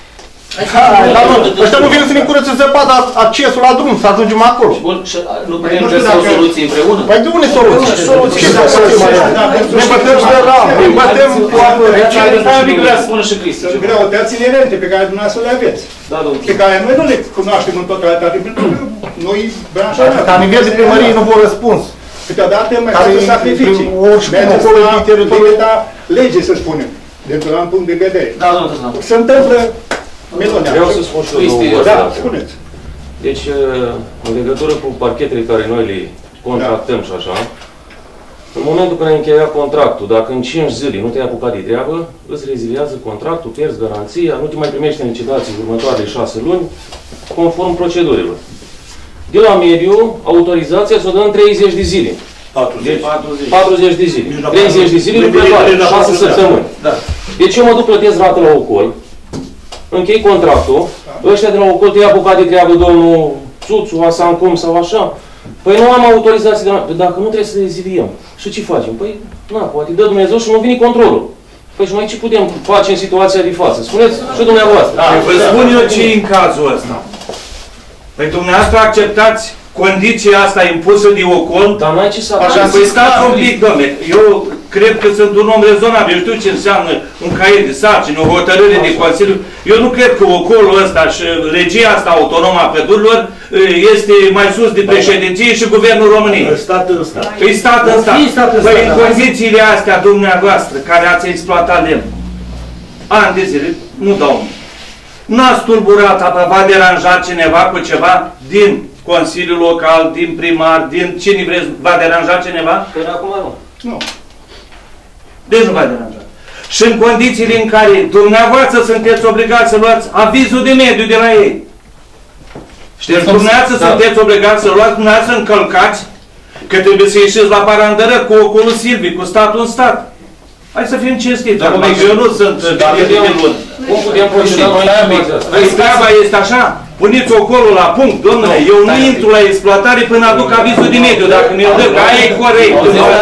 Dar nu, ăștia nu vin să ne curățe zăpada accesul la drum, să ajungem acolo. Bun, și nu putem găsi o soluție împreună? Păi de unde soluție? Ce soluție? Ne bătăm de ram, ne bătăm cu apă rece. Sunt greutăți inerente pe care dumneavoastră le aveți. Pe care noi nu le cunoaștem în totalitate, pentru că noi branșa mea. Ca nivel de primărie nu vor răspuns. Câteodată mai fac sacrificii. Mergeți la limita legii, să spunem. Deci la un punct de vedere. Se întâmplă minunea. Vreau să spun și eu două. Da, spuneți. Deci, în legătură cu parchetele care noi le contractăm și așa, în momentul când ai încheiat contractul, dacă în cinci zile nu te-ai apucat de treabă, îți reziliază contractul, pierzi garanția, nu te mai primești în licitații următoarele șase luni, conform procedurilor. De la mediu, autorizația se o dă în treizeci de zile. patruzeci. patruzeci de zile. treizeci de zile lucrătoare, șase săptămâni. Deci eu mă duc, plătesc rată la ocol, închei contractul, ăștia de la ocol te-ai apucat de treabă, domnul Țuțu, Asancom sau așa. Păi nu am autorizație de la... Dacă nu trebuie să le reziliem. Și ce facem? Păi, na, poate dă Dumnezeu și nu vine controlul. Păi și noi ce putem face în situația de față? Spuneți și dumneavoastră. Da, vă spun eu ce e în cazul ăsta. Păi dumneavoastră acceptați condiția asta impusă de Ocol? Dar n-ai ce să așa, păi stați un pic, dom'le. Eu cred că sunt un om rezonabil. Eu știu ce înseamnă un caiet de sarcini, o hotărâre de Consiliu. Eu nu cred că Ocolul ăsta și regia asta autonomă a pădurilor este mai sus de președinție și Guvernul României. Stat în stat. Păi stat în stat. Păi în condițiile astea dumneavoastră, care ați exploatat lemn, ani de zile, nu dau mult. N-ați tulburat apa, va deranja cineva cu ceva din Consiliul Local, din primar, din cine vreți, va deranja cineva? Păi acum nu. Nu. Deci nu va deranja. Și în condițiile în care dumneavoastră sunteți obligați să luați avizul de mediu de la ei. Știți, dumneavoastră da. sunteți obligați să luați, dumneavoastră încălcați că trebuie să ieșiți la parandărăt cu Ocolul Silvic, cu statul în stat. Hai să fim cinstiți. Acum eu nu sunt de lună. Cum putem proceda noi? Păi treaba este așa. Puneți Ocolul la punct, domnule, eu nu intru la exploatare până aduc avizul de mediu, dacă mi-l dă, că aia e corect.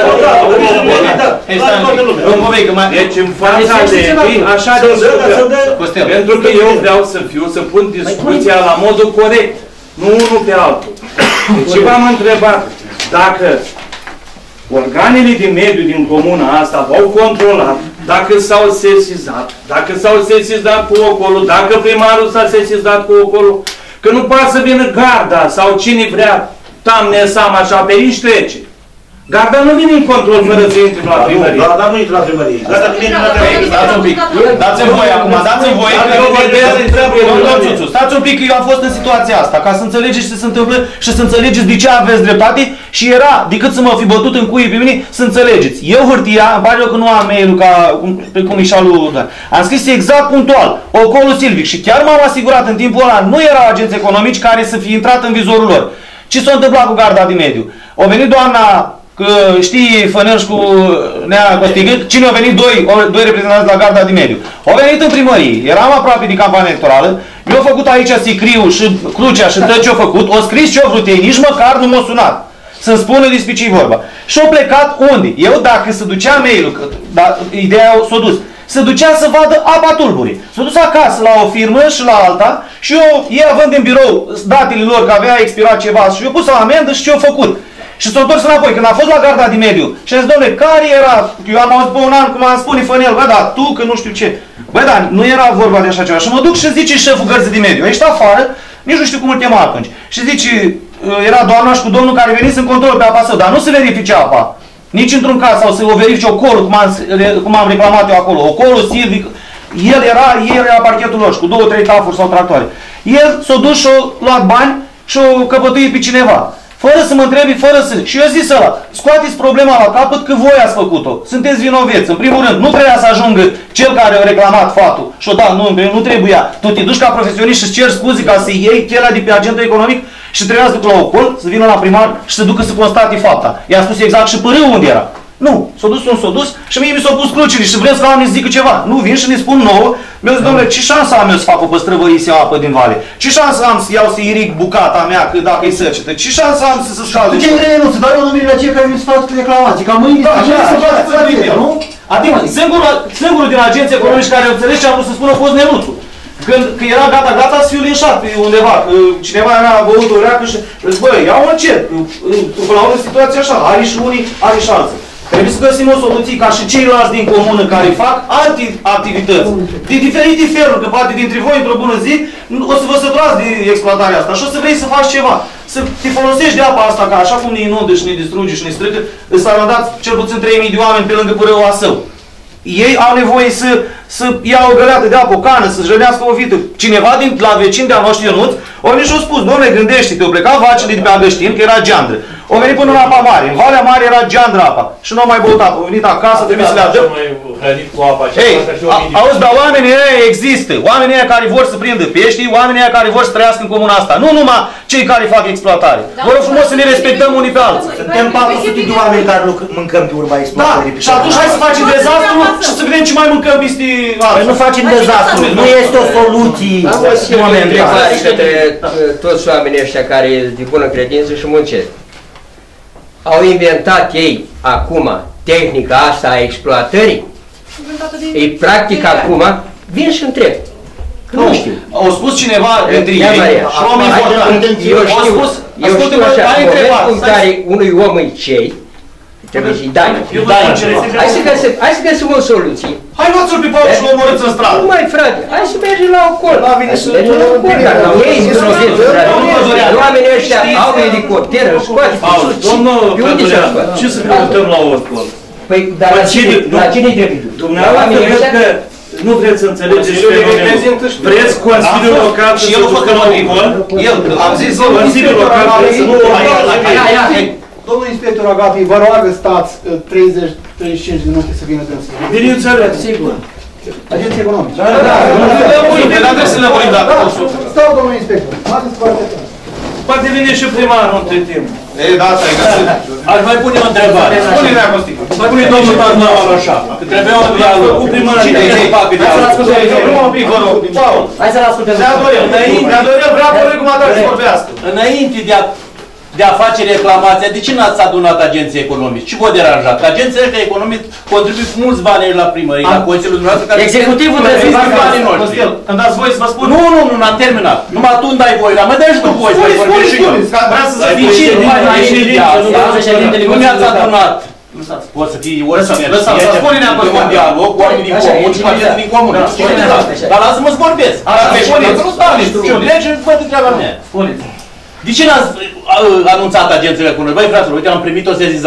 Deci în fața legii, așa de discutăm. Pentru că eu vreau să fiu, să pun discuția la modul corect, nu unul pe altul. Deci v-am întrebat dacă organele de mediu din comuna asta v-au controlat, dacă s-au sesizat, dacă s-au sesizat cu Ocolul, dacă primarul s-a sesizat cu Ocolul, că nu poate să vină garda sau cine vrea, tamne sam așa, pe aici trece. Garda nu vine în control fără să intri la primărie. Da, dar nu intri la primărie. Garda când intri la primărie. Stați un pic. Dați-mi voie acum, dați-mi voie că eu vorbesc, domnul Ciuțu, stați un pic că eu am fost în situația asta, ca să înțelegeți ce se întâmplă și să înțelegeți de ce aveți dreptate și era, decât să mă fi bătut în cuie pe mine, să înțelegeți. Eu hârtia, îmi pare rău că nu am mail-ul ca, cum e și al lui Dan. Am scris exact punctual, Ocolul Silvic și chiar m-am asigurat în timpul ăla, nu erau agenți economici care să fie intrat în vizorul lor. Ce s-a întâmplat cu garda de mediu? A venit doamna, că știi Fănăș cu Nea Costigă, cine au venit? Doi, doi reprezentanți la garda de mediu. Au venit în primărie, eram aproape de campania electorală, mi-au făcut aici Sicriu și Crucea și tot ce-au făcut, au scris ce-au vrut ei, nici măcar nu m-au sunat să-mi spună despre ce-i vorba. Și au plecat unde? Eu dacă se ducea mail-ul, că da, ideea s-a dus, se ducea să vadă apa tulburii. S-a dus acasă la o firmă și la alta și eu, ei având în birou datele lor că avea expirat ceva și eu pus o amendă și ce-au făcut. Și s-a întors înapoi, când a fost la garda de mediu și a zis, dom'le, care era? Eu am auzit pe un an cum am spune Fănel, bă, da, tu, că nu știu ce. Bă, da, nu era vorba de așa ceva. Și mă duc și zice șeful gărzii de mediu, ești afară, nici nu știu cum îl chema atunci. Și zice, era doamna și cu domnul care venise în control pe apa său, dar nu se verifice apa. Nici într-un caz, sau să o verifice ocolul, cum am, cum am reclamat eu acolo. Ocolul Silvic, el era, el era parchetul lor și cu două, trei tafuri sau tractoare. El s-a dus și-a luat bani și-a căpătuit pe cineva. Fără să mă întrebi, fără să... Și eu zis ăla, scoateți problema la capăt că voi ați făcut-o. Sunteți vinoveți. În primul rând, nu trebuia să ajungă cel care a reclamat fatul. Și-o da, nu, nu trebuia. Tu te duci ca profesionist și îți ceri scuze ca să iei chelia de pe agentul economic și trebuia să duc la ocol, să vină la primar și să ducă să constate fapta. I-a spus exact și părâul unde era. Nu, s-a dus, nu s-a dus și mie mi s-au pus crucile și vrem să la oameni să zică ceva. Nu, vin și ne spun nouă, mi-au zis, domnule, ce șansă am eu să fac o păstrăvărie să iau apă din vale? Ce șansă am să iau să iric bucata mea, că dacă e săcetă? Ce șansă am să se scalde? Ce vrei, nu, să dai o numire la cei care mi se fac reclamații, ca mâine să facă, nu? Adică, singurul, singurul din agenții economici care înțelege ce am vrut să spun a fost Neluțu. Când că era gata, gata să fiu linșat pe undeva, că cineva era băut o reacă și zic, băi, iau încet, până la urmă situația așa, are și unii, are și alții. Trebuie să găsim o soluție ca și ceilalți din comună care fac alte activități, de diferite feluri, că poate dintre voi într-o bună zi o să vă săturați de exploatarea asta și o să vrei să faci ceva, să te folosești de apa asta, ca așa cum ne inundă și ne distruge și ne strică, îți arandați cel puțin trei mii de oameni pe lângă părâul său. Ei au nevoie să, să ia o găleată de apă, o cană, să-și rănească o vită. Cineva din la vecin de-a noștri Ionuț, o venit și-a spus, dom'le, gândește-te, au plecat vacile de pe Agăștin, că era geandră. O venit până în apa mare, în Valea Mare era geandră apa. Și nu au mai băut apă, au venit acasă, trebuie să le adăp. Ei, auzi, dar oamenii ăia există. Oamenii ăia care vor să prindă pești, oamenii ăia care vor să trăiască în comuna asta. Nu numai cei care fac exploatare. Vă rog frumos să ne respectăm unii pe alții. Suntem patru sute de oameni care mâncăm pe urma exploatării. Da, și atunci hai să facem dezastru și să vedem ce mai mâncăm peste alții. Nu facem dezastru, nu este o soluție. Am o singură întrebare către toți oamenii ăștia care de bună credință și muncesc. Au inventat ei acum tehnica asta a exploatării? E practic acum? Vin și întreb. Nu știu. Au spus cineva dintre ei, om important. Eu știu, eu știu așa, în momentul în care unui om îi cei, trebuie să-i dai. Hai să găsim o soluție. Hai luați-l pe Paul și l omorâți în stradă. Nu mai frate, hai să mergem la ocol. Hai să mergem la ocol, dar ei sunt vinoveți, frate. Oamenii ăștia au elicopter, îl scoate pe sus. Pe unde se scoate? Ce să ne uităm la ocol? Păi, dar la cine-i trebuie? Dumneavoastră cred că nu vreți să înțelegeți fenomenul. Vreți Consiliul Local să se ducă la ocol? El, am zis, Consiliul Local să nu Domnul inspector Agapi, vă roagă stați treizeci treizeci și cinci de minute să vină dânsul. Vine înțeleg. Sigur. Agenție economică. Da, da, da. Dar să le vorbim dacă o să... Stau, domnul inspector. Haideți foarte tare. Poate vine și primarul între timp. Ei, da, asta e găsit. Aș mai pune o întrebare. Spune-ne acostică. Spune domnul Tarnaval așa, că trebuia un dialog cu primarul. Cine să facă dialog? Nu, un pic, vă rog. Paul. Hai să-l ascultăm. Neadorel vrea pe regulamentar să vorbească. Înainte de a de a face reclamația, de ce n-ați adunat agenții economici? Ce v-a deranjat? Că agenții ăștia economici contribuie cu mulți bani la primărie, la Consiliul dumneavoastră, care... Executivul trebuie să facă banii noștri. Îmi dați voie să vă spun? Nu, nu, nu, n-am terminat. Numai tu îmi dai voie, dar mă dai și tu voie să vorbesc și eu. Vreau să zic. De ce nu mai înainte de asta? Nu mi-ați adunat. Poți să fii oricine. Spune-ne acolo. Un dialog cu oamenii din comun și partidul din comun. Dar lasă-mă să vorbesc. Nu stau nici tu. Lege, văd de treaba mea. Spuneți. De ce n-ați anunțat agențiile economice? Băi, fraților, uite, am primit o sezizare.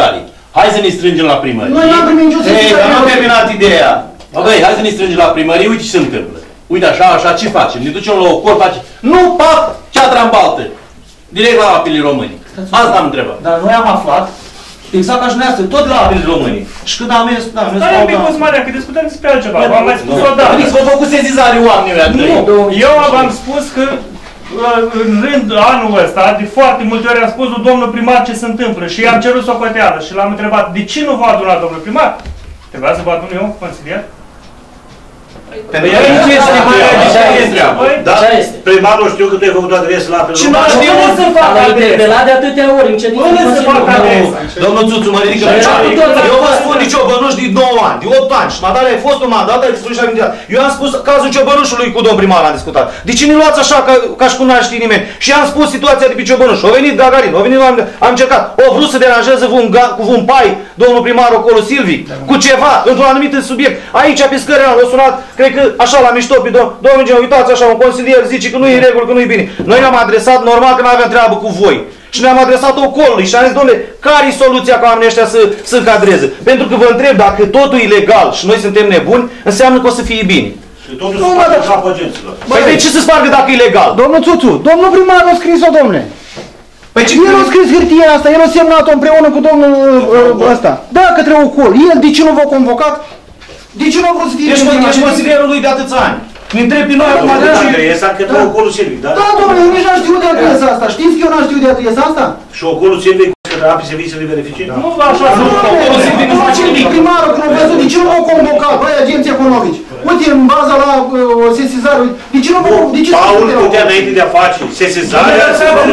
Hai să ne strângem la primărie. Noi n-am primit niciun Ei, dar nu am sesizare. terminat ideea. Băi, hai să ne strângem la primărie, uite ce se întâmplă. Uite așa, așa, ce facem? Ne ducem la o cor, facem... Nu, pac, ceatra în baltă. Direct la apele români. Asta am întrebat. Dar noi am aflat, exact ca și dumneavoastră, tot la apele românii. Și când am mers, da, am mers Dar e un pic la... pus Maria, că discutăm despre altceva. V-am mai spus o dată. Adică v-au făcut sezizare oamenii ăia. Nu, eu v-am spus că în rând anul ăsta, de foarte multe ori am spus lui domnul primar ce se întâmplă și i-am cerut socoteală și l-am întrebat de ce nu v-a adunat domnul primar? Trebuia să vă adun eu, consilier? Pentru că aici este mai așa este treaba. Da, primarul știu că tu ai făcut adresă la apelul. Și nu știu Unde să fac adresa? La de atâtea ori, în ședință. Unde să fac adresa? Domnul Țuțu, mă ridică picioare. Eu vă spun de Ciobănuș de nouă ani, de opt ani. Și Madalea ai fost un mandat, ai spus și amintit. Eu am spus cazul Ciobănușului cu domn primar, am discutat. De ce ne luați așa ca, ca și cum n-ar ști nimeni? Și am spus situația de pe Ciobănuș. A venit Gagarin, a venit oameni, am încercat. O vrut să deranjeze cu un, cu un pai, domnul primar acolo, Silvi, cu ceva, într-un anumit subiect. Aici, pe scări, l-a sunat, cred că așa la mișto pe domnul, domnul Geniu, uitați așa, un consilier zice că nu e în regulă, că nu e bine. Noi ne-am adresat, normal că nu aveam treabă cu voi. Și ne-am adresat ocolului și am zis, domnule, care e soluția ca oamenii ăștia să, să încadreze? Pentru că vă întreb, dacă totul e legal și noi suntem nebuni, înseamnă că o să fie bine. Și totul se spargă în capul agenților. Păi de ce se spargă dacă e legal? Domnul Țuțu, domnul primar a scris-o, domnule. Păi ce el a scris hârtia asta, el a semnat-o împreună cu domnul uh, ăsta. Da, către ocol. El de ce nu v-a convocat? De ce nu a vrut să fie... Ești consilierul lui de atâția ani. Ne întrebi pe noi acum de ce... Adresa către ocolul Silvic, da? Da, domnule, eu nici n-am știut de adresa asta. Știți că eu n-am știut de adresa asta? Și ocolul Silvic către apii serviciile de beneficii? Nu așa, nu, ocolul Silvic nu face nimic. Primarul, când au văzut, de ce nu v-au convocat, băi, agenții economici? Uite, în baza la o sesizare, de ce nu v-au... De ce Paul putea înainte de a face sesizarea...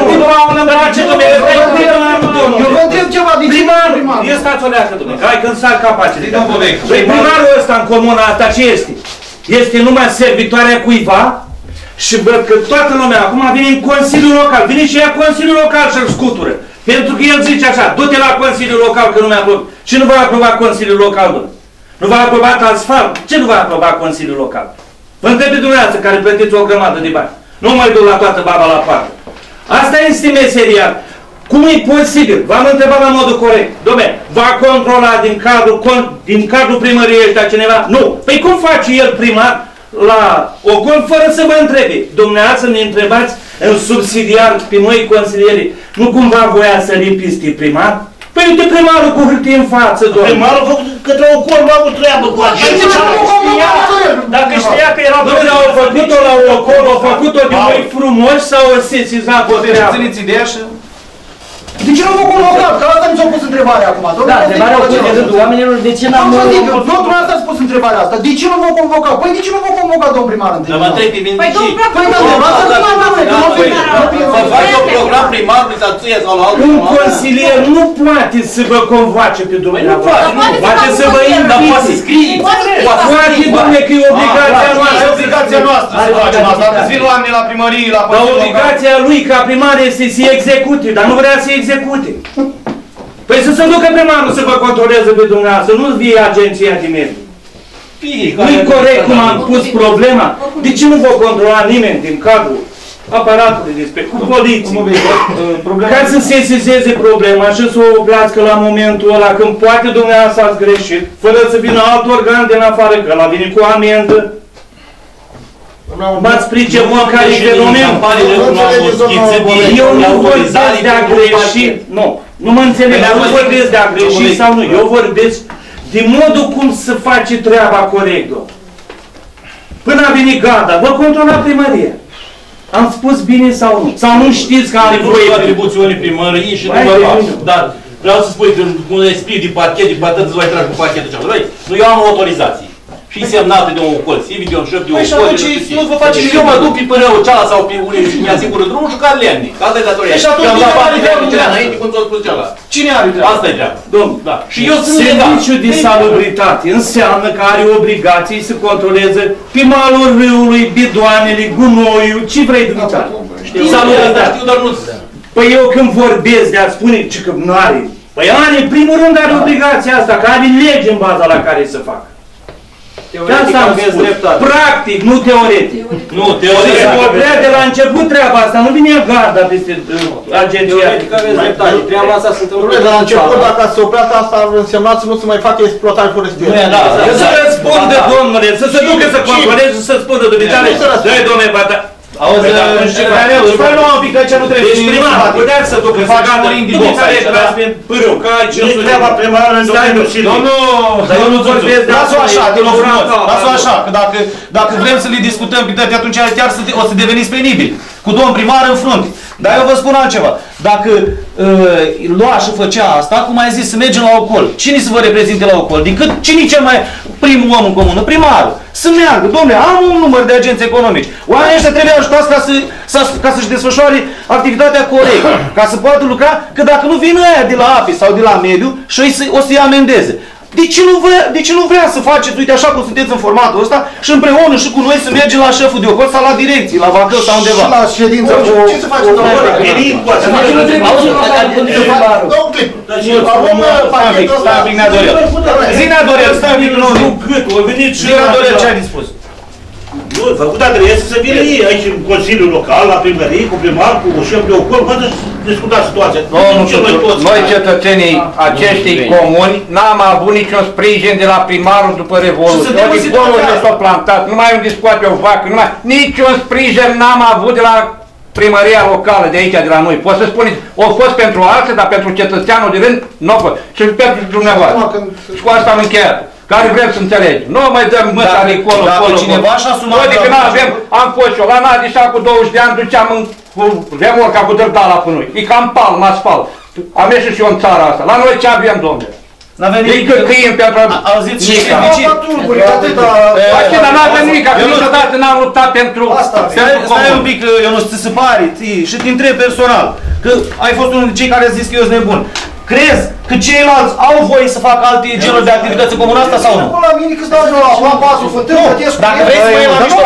Eu vă întreb ceva, de ce Primarul, e stați o leacă, domnule, hai când s-ar capacitate. Păi primarul ăsta în comuna asta ce este? Este numai servitoarea cuiva și văd că toată lumea acum vine în Consiliul Local, vine și ea Consiliul Local și-l scutură. Pentru că el zice așa, du-te la Consiliul Local că nu mi-a aprobat. Ce nu va aproba Consiliul Local, domnule? Nu va aproba asfalt? Ce nu va aproba Consiliul Local? Vă întreb pe dumneavoastră care plătiți o grămadă de bani. Nu mai duc la toată baba la parte. Asta este meseria. Cum e posibil? V-am întrebat la modul corect. Dom'le, va controla din cadrul, din cadrul primăriei ăștia cineva? Nu. Păi cum face el primar la ocol fără să vă întrebe? Dumneavoastră ne întrebați în subsidiar pe noi consilierii. Nu cumva voia să lipisti primar? Păi uite primarul cu hârtie în față, domnule. Primarul a făcut către ocol, nu a avut treabă cu agenția. Dacă știa că era... Dom'le, au făcut-o la ocol, au făcut-o de voi frumoși sau o sesizat o treabă? Țineți ideea și... De ce nu v-au convocat? Că asta mi s-a pus întrebarea acum. Da, întrebarea o pus de rândul oamenilor, de ce n-am... Nu, dumneavoastră ați spus întrebarea asta. De ce nu v-au convocat? Păi de ce nu v-au convocat, domn primar, întâi? Dar mă întreb pe mine Păi, ce? domnul primar, Păi, da, Să faci un program primarului sau ție sau la altul. Un consilier nu poate să vă convoace pe dumneavoastră. Poate să vă intre, dar poate să scrie. Poate, domnule, că e obligația noastră. E obligația noastră să facem asta. Dacă vin oamenii la primărie, la Dar obligația lui ca primar este să execute, dar nu vrea să execute. Păi să se ducă primarul să vă controleze pe dumneavoastră, nu vie agenția de mediu. Nu-i corect cum am pus problema. De ce nu vă controla nimeni din cadrul aparatului despre cu poliție? Ca să se sesizeze problema și să o oplească la momentul ăla când poate dumneavoastră ați greșit, fără să vină alt organ din afară, că ăla vine cu amendă. M-ați priceput care e fenomenul. Eu nu vorbesc de a greși. Nu. Nu mă înțeleg. Nu vorbesc de a greși sau nu. Eu vorbesc de modul cum să face treaba corect. Până a venit gata, vă controla primăria. Am spus bine sau nu? Sau nu știți că are voie atribuțiunii primăriei și dumneavoastră. Dar vreau să spui că un esprit de parchet, de parchet, îți voi trage cu parchetul cealaltă. Nu, eu am o autorizație. Și semnată de un ocol civic, de un șef de ocol. Păi și atunci nu vă face și eu mă duc pe părău ceala sau pe unii și mi-asigură drumul și care lemne. Asta e datoria. Păi și atunci cine are treaba? Înainte cum ți-o spus ceala. Cine are treaba? Asta e treaba. Domnul, da. Și eu sunt legal. Serviciul de salubritate înseamnă că are obligații să controleze pe malul râului, bidoanele, gunoiul, ce vrei dumneavoastră. Știu, salubritate, știu, dar nu... Păi eu când vorbesc de a spune că nu are, păi are, în primul rând are obligația asta, că are lege în baza la care să facă. Teoretic aveți dreptate. Practic, nu teoretic. Nu, teoretic. Se vorbea de la început treaba asta, nu vine garda peste agenția. Teoretic aveți dreptate. Treaba asta se întâmplă. De la început, dacă se oprea asta, ar însemna să nu se mai facă exploatare forestieră. Să răspundă, domnule, să se ducă să controleze și să spună dumitare. Dă-i, domnule, bata. Auzi, spune numai un pic că aici nu trebuie. Deci primar, puteam să ducă să gata dumitare, trebuie prin pârâu, cai, ce nu treaba primară în domeniul și domnul, domnul vorbesc de lasă-o așa, te rog frumos, lasă-o așa, că dacă, dacă vrem să le discutăm pe toate, atunci chiar o să deveniți penibili, cu domn primar în frunte. Dar eu vă spun altceva, dacă uh, lua și făcea asta, cum ai zis, să mergem la ocol, cine să vă reprezinte la ocol? Decât cine e cel mai primul om în comună? Primarul. Să meargă, domnule, am un număr de agenți economici. Oamenii ăștia trebuie ajutați ca, să, să, ca să-și desfășoare activitatea corect, ca să poată lucra, că dacă nu vin aia de la API sau de la mediu și o să-i amendeze. De ce, nu vrea, de ce nu vrea să faceți, uite așa cum sunteți în formatul ăsta, și împreună și cu noi să mergem la șeful de ocol sau la direcții, la Bacău sau undeva? Și la ședință cu... Ce să facem, domnule? Două clip. Avem pachetul ăsta. Stai un pic, Neadorel. Zi, Neadorel, stai un pic, nu, nu. Cât, o venit și... Zi, Neadorel, ce ai dispus? Nu, făcut adresă să vină ei aici în Consiliul Local, la primărie, cu primar, cu șef de ocol, poate discuta situația. Noi, cetățenii acestei comuni, n-am avut niciun sprijin de la primarul după Revoluție. Toate bolurile s-au plantat, numai unde scoate o vacă, numai niciun sprijin n-am avut de la primăria locală de aici, de la noi. Poți să spuneți, au fost pentru alții, dar pentru cetățeanul de rând, nu au fost. Și pentru dumneavoastră. Și cu asta am încheiat. Care vrem să înțelegi. Nu mai dăm măta de colo, dacă colo, cineva și-a asumat... Noi de când avem, am fost eu, la Nadișa cu douăzeci de ani, duceam în, cu remorca cu dărdala pe noi. E cam palm, asfalt. Am ieșit și eu în țara asta. La noi ce avem, domnule? N-avem nimic. E căim pentru... Auziți și fericit. Dar n-avem nimic, că niciodată n-am luptat pentru... Stai un pic, eu nu știu să pari, și te întreb personal. Că ai fost unul dintre cei care a zis că eu sunt nebun. Crezi că ceilalți au voie să facă alte genuri de activități în comuna asta sau nu? La mine că stau la la pasul, fătând, plătesc. Dacă vrei să mă iei la mișto,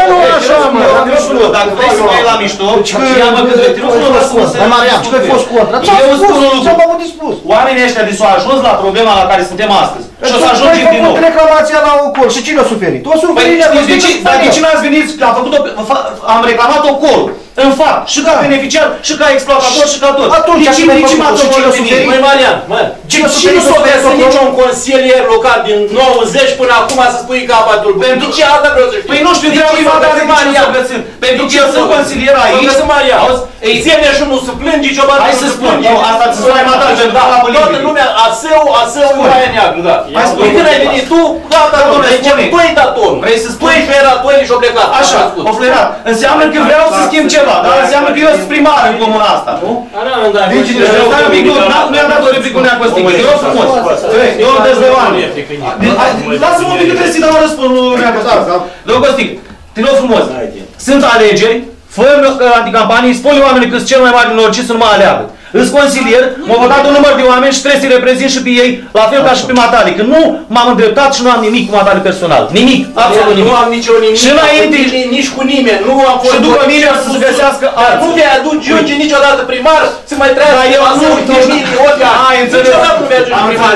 dacă vrei să mă iei la mișto, ia-mă că te rog să răspuns. Marian, ce ai fost contra? Eu spun un lucru. Ce am avut dispus? Oamenii ăștia de s-au ajuns la problema la care suntem astăzi. Și o să ajungem din nou. Reclamația la ocol și cine a suferit? O suferit. Dar de ce n-ați venit? Am reclamat ocolul. În fapt, și ca beneficiar, și ca exploatator, și ca tot. Atunci, cine m-ați suferit? Măi, Marian, mă, cine s-o vezi niciun consilier local din nouăzeci până acum să spui capătul? Pentru ce asta vreau să știu? Păi nu știu, treaba e vorba de Marian. Pentru că eu sunt consilier aici. Ei, ține și nu se plânge niciodată. Hai să spun, eu asta ți-s mai matat, pentru că la politic. Toată lumea, aseu, aseu, Baia Neagră, da. Păi când ai venit tu, gata, domnule, zice, tu ai datorul. Vrei să spui? Tu ai fierat, tu ai și-o plecat. Așa, o flerat. Înseamnă că vreau să schimb ceva, dar înseamnă că eu sunt primar în comuna asta, nu? Stai un pic, nu i-am dat o replică unei acostică, te rog frumos. Eu îl dezlăvane. Lasă-mă un pic că trebuie să-i dau răspuns unei acostică. Domnul Costic, te rog frumos. Sunt alegeri, fără anticampanii, spune oamenii că sunt cel mai mare din orice să nu mă aleagă. Îs consilier, m-au votat un număr de oameni și trebuie să-i reprezint și pe ei, la fel ca și pe Matale, că nu m-am îndreptat și nu am nimic cu Matale personal. Nimic, absolut nimic. Nu am nicio nimic, și înainte, nici cu nimeni, nu am fost... Și după mine o să se găsească alții. Nu te aduci Iunge niciodată primar să mai trească de la mii de ori. Ai înțeles. Niciodată nu mergi în primar.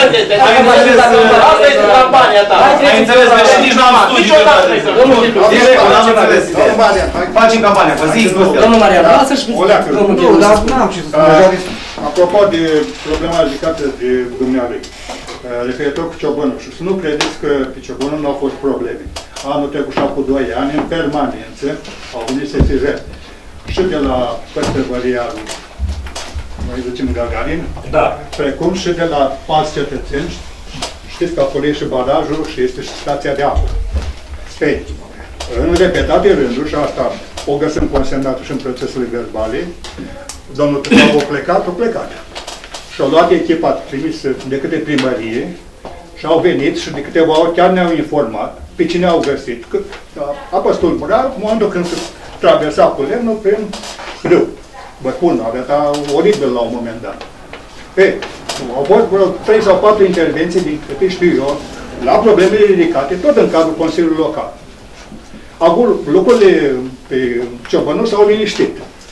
Asta este campania ta. Ai înțeles, că și nici n-am studiu. Niciodată nu mergi. Direct, n-am înțeles. Facem campania, vă zic. Domnul Marian, lasă-și... Nu, dar n-am ce să spun. Apropo de problema ridicată de dumneavoastră, referitor cu ciobănul, și să nu credeți că pe ciobănul nu au fost probleme. Anul trecut și cu doi ani, în permanență, au venit sesizări. Și de la păstăvăria lui, noi zicem Gagarin, da. Precum și de la alți cetățeni. Știți că acolo e și barajul și este și stația de apă. Ei, în repetate rânduri, și asta o găsim consemnată și în procesele verbale, domnul Tăcav a plecat, a plecat. Și-au luat echipa trimisă de către primărie și au venit și de câteva ori chiar ne-au informat pe cine au găsit. Că apa stulburat, în momentul când se traversa cu lemnul prin râu. Vă spun, avea oribil la un moment dat. Ei, au fost vreo trei sau patru intervenții din câte știu eu la problemele ridicate, tot în cadrul Consiliului Local. Acum lucrurile pe Ciobănu s-au liniștit.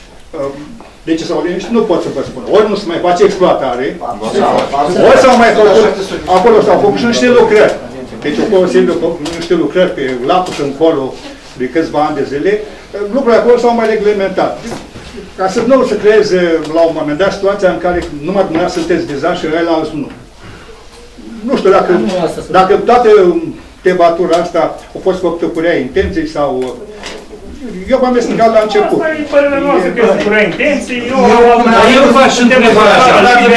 De ce s-au liniștit? Nu pot să vă spun. Ori nu se mai face exploatare, ori s-au mai făcut, acolo s-au făcut și niște lucrări. Deci acolo se niște lucrări pe lapus încolo de câțiva ani de zile, lucrurile acolo s-au mai reglementat. Ca să nu se creeze la un moment dat situația în care numai dumneavoastră sunteți dezan și ăia la alții nu. Nu știu dacă, dacă toată debatura asta a fost făcută cu rea intenții sau... Eu v-am explicat la început. Asta e părerea noastră că este cu rea intenții. Eu v-aș întreba așa,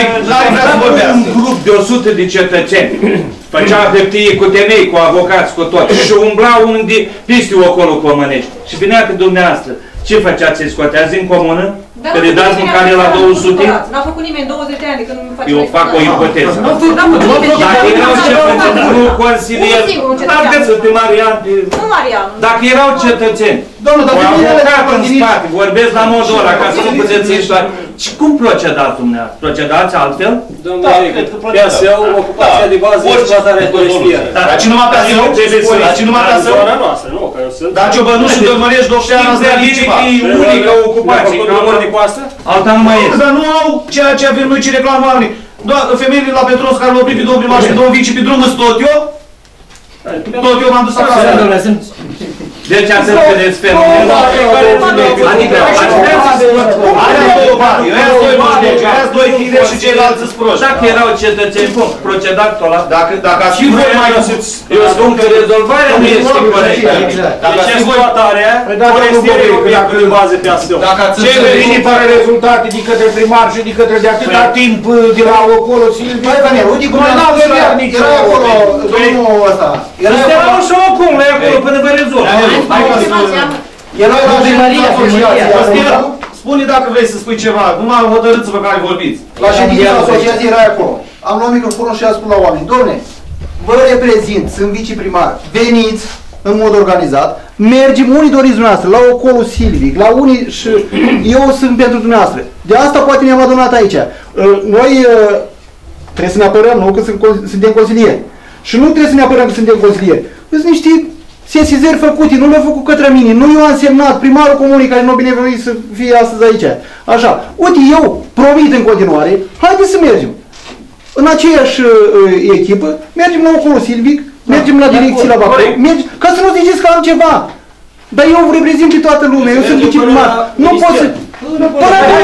un grup de o sută de cetățeni făcea hârtie cu temei, cu avocați, cu tot și umblau unde piste acolo comănești. Și venea pe dumneavoastră. Ce făceați? Să-i scoateați din comună? Că le dați mâncare la două sute? N-a făcut nimeni douăzeci de ani de când facem. Eu fac o ipoteză. Dacă erau cetățeni, nu consilieri, dacă sunt pe Marian, dacă erau cetățeni, cu avocat în spate, vorbesc la modul ăla, ca să nu puteți ieși la... Și cum procedați dumneavoastră? Procedați altfel? Domnule, cred că P S U, ocupația de bază, exploatarea forestieră. Dar ce numai P S U? Dar ce numai P S U? Dar Ciobănuș și Dormărești, Dofșeana, îți dea ceva. Unică ocupație. Alta nu mai este. Dar nu au ceea ce avem noi, ce reclamă oamenii. Femeile la Petros care l-au oprit pe domnul primar și pe domnul vice pe drum, tot eu? Tot eu m-am dus acasă. Deci ați înțeles fenomenul. Adică, are două bani, ăia doi mășteci, ăia doi tineri și ceilalți îți proști. Dacă erau cetățeni, cum? Procedatul ăla? Dacă ați fi voi mai găsiți... Eu spun că rezolvarea nu este corectă. Deci exploatarea forestieră e obiectul în bază P S U. Ce vine fără rezultate de către primar și de către de atâta timp de la acolo, Silviu? Păi, Daniel, uite cum era acolo, domnul ăsta. Era și acum, la acolo, până vă rezolvă. Era la primăria, Costel, spune dacă vrei să spui ceva, numai hotărâți-vă care vorbiți. La ședința asociației era acolo. Am luat microfonul și am spus la oameni, domne, vă reprezint, sunt viceprimar, veniți în mod organizat, mergem unii doriți dumneavoastră, la Ocolul Silvic, la unii și eu sunt pentru dumneavoastră. De asta poate ne-am adunat aici. Noi trebuie să ne apărăm, nu că suntem consilieri. Și nu trebuie să ne apărăm că suntem consilieri. Sunt niște sesizări făcute, nu le-au făcut către mine, nu eu am semnat, primarul comunii care nu a binevenit să fie astăzi aici. Așa, uite, eu promit în continuare, haideți să mergem. În aceeași uh, echipă, mergem la Ocolul Silvic, mergem la direcții la Bacău, mergem, ca să nu ziceți că am ceva. Dar eu reprezint pe toată lumea, eu sunt viceprimar, nu pot să... Până acolo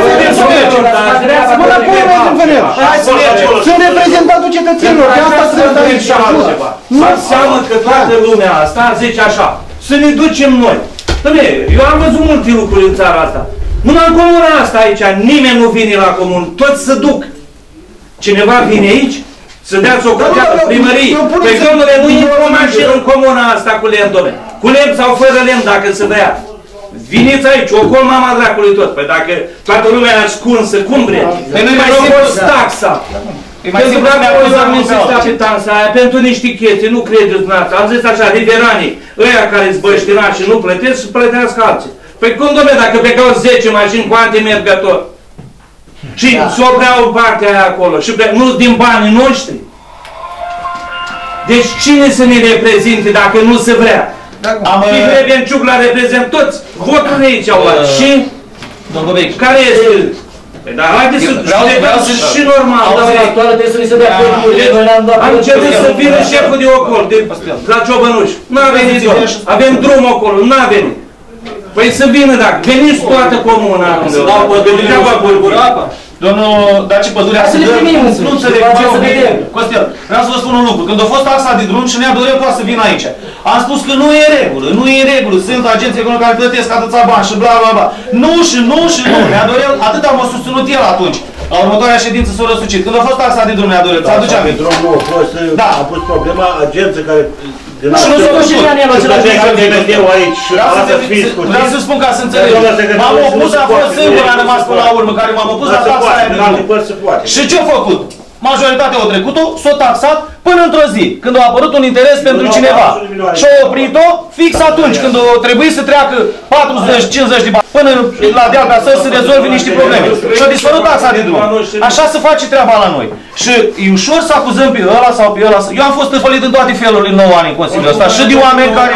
mergem în Fenel. Sunt reprezentantul cetățenilor, de asta sunt aici. Nu înseamnă că toată lumea asta zice așa, să ne ducem noi. Dom'le, eu am văzut multe lucruri în țara asta. Numai în comuna asta aici, nimeni nu vine la comun, toți se duc. Cineva vine aici, să dea socoteală primărie. Păi, domnule, nu e o mașină în comuna asta cu lemn, dom'le. Cu lemn sau fără lemn, dacă se vrea. Veniți aici, ocol mama dracului tot. Păi dacă toată lumea e ascunsă, cum vreți? Păi nu mai simplu taxa. Pentru că am insistat pe taxa aia, pentru niște chestii, nu credeți dumneavoastră. Am zis așa, riveranii, ăia care-s băștinași și nu plătesc, să plătească alții. Păi cum, dom'le, dacă plecau zece mașini cu antimergători și s-opreau partea aia acolo și nu din banii noștri? Deci cine să ne reprezinte dacă nu se vrea? Tigre Benciuc l-a reprezent toți, voturile aici au luat. Și? Care este? Păi dar haideți să știți și normal. Am cerut să vină șeful de ocol, de la Ciobănuș. N-a venit doar. Avem drum acolo, n-a venit. Păi să vină dacă. Veniți toată comuna. Dau pădurile, apa. Domnul Daci Pădurea, nu înțeleg, Costel, vreau să vă spun un lucru. Când a fost taxa de drum și ne-a dorit poate să vină aici. Am spus că nu e în regulă, nu e în regulă. Sunt agenții economici care plătesc atâția bani și bla bla bla. Nu și nu și nu. Ne-a dorit, atât am susținut el atunci. La următoarea ședință s-a răsucit. Când a fost taxa de drum, ne-a dorit. Ți-aduce aminte? Nu a fost, a pus problema agenții care... Și nu s-a făcut. Vreau să spun ca să înțelegi. M-am opus, a fost singur, a rămas până la urmă, care m-am opus la taxa aia de drum. Și ce a făcut? Majoritatea au trecut-o, s-a taxat până într-o zi, când a apărut un interes pentru cineva. Și a oprit-o fix atunci, când a trebuit să treacă patruzeci cincizeci de bani până la deal ca să se rezolve niște probleme. Și a dispărut taxa de drum. Așa se face treaba la noi. Și e ușor să acuzăm pe ăla sau pe ăla. Eu am fost înfălit în toate felurile nouă ani în Consiliul ăsta. Și de oameni care...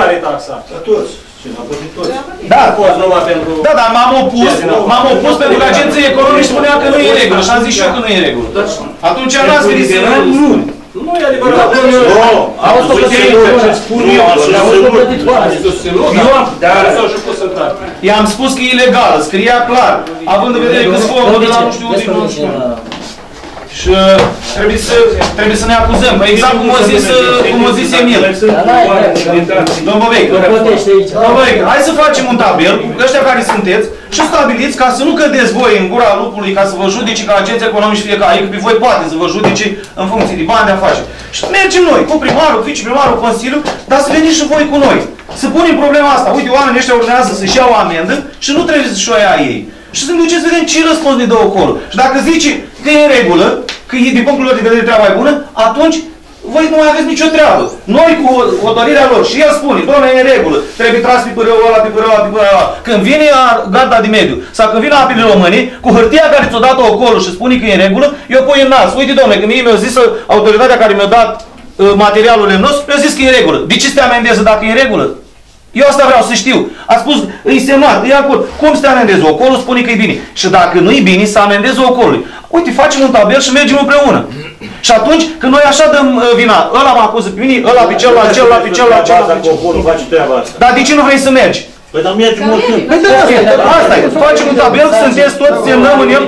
Da, da, dar m-am opus, m-am opus pentru că agenții economici spunea că nu e în regulă și am zis și eu că nu e în regulă. Atunci n-ați venit să... Nu, Nu e adevărat. Nu, am văzut ce spun eu, am susținut, dar i-am spus că e ilegală, scria clar, având în vedere că sfomul de la nu știu unde, nu știu. Și trebuie să, trebuie să ne acuzăm, exact cum a zis, cum a zis Emil. Domnul Băveic, domnul Băveic, hai să facem un tabel cu ăștia care sunteți și stabiliți ca să nu cădeți voi în gura lupului ca să vă judece ca agenți economici fiecare, adică pe voi poate să vă judece în funcție de bani de afaceri. Și mergem noi, cu primarul, cu viceprimarul, Consiliul, dar să veniți și voi cu noi. Să punem problema asta. Uite, oamenii ăștia urmează să-și iau o amendă și nu trebuie să-și o ia ei. Și să ne duceți să vedem ce răspuns ne dă acolo. Și dacă zice că e în regulă, că e din punctul lor de vedere treaba e bună, atunci voi nu mai aveți nicio treabă. Noi cu hotărârea lor și el spune, doamne, e în regulă, trebuie tras pe pârâul ăla, pe pârâul ăla, pe pârâul ăla. Când vine garda de mediu sau când vine apele române, cu hârtia care ți-o dat-o acolo și spune că e în regulă, eu pui în nas. Uite, domnule, că mie mi-a zis autoritatea care mi-a dat uh, materialul lemnos, mi-a zis că e în regulă. De ce să te amendeze dacă e în regulă? Eu asta vreau să știu. A spus, îi semnat, e acord. Cum să te amendezi? Ocolul spune că e bine. Și dacă nu e bine, să amendezi ocolului. Uite, facem un tabel și mergem împreună. Și atunci, când noi așa dăm uh, vina, ăla mă acuză pe mine, ăla pe celălalt, celălalt pe celălalt, celălalt pe celălalt. Dar de ce nu vrei să mergi? Păi dar mergem mult timp. Păi da, asta e. Facem un tabel, sunteți toți, semnăm în el.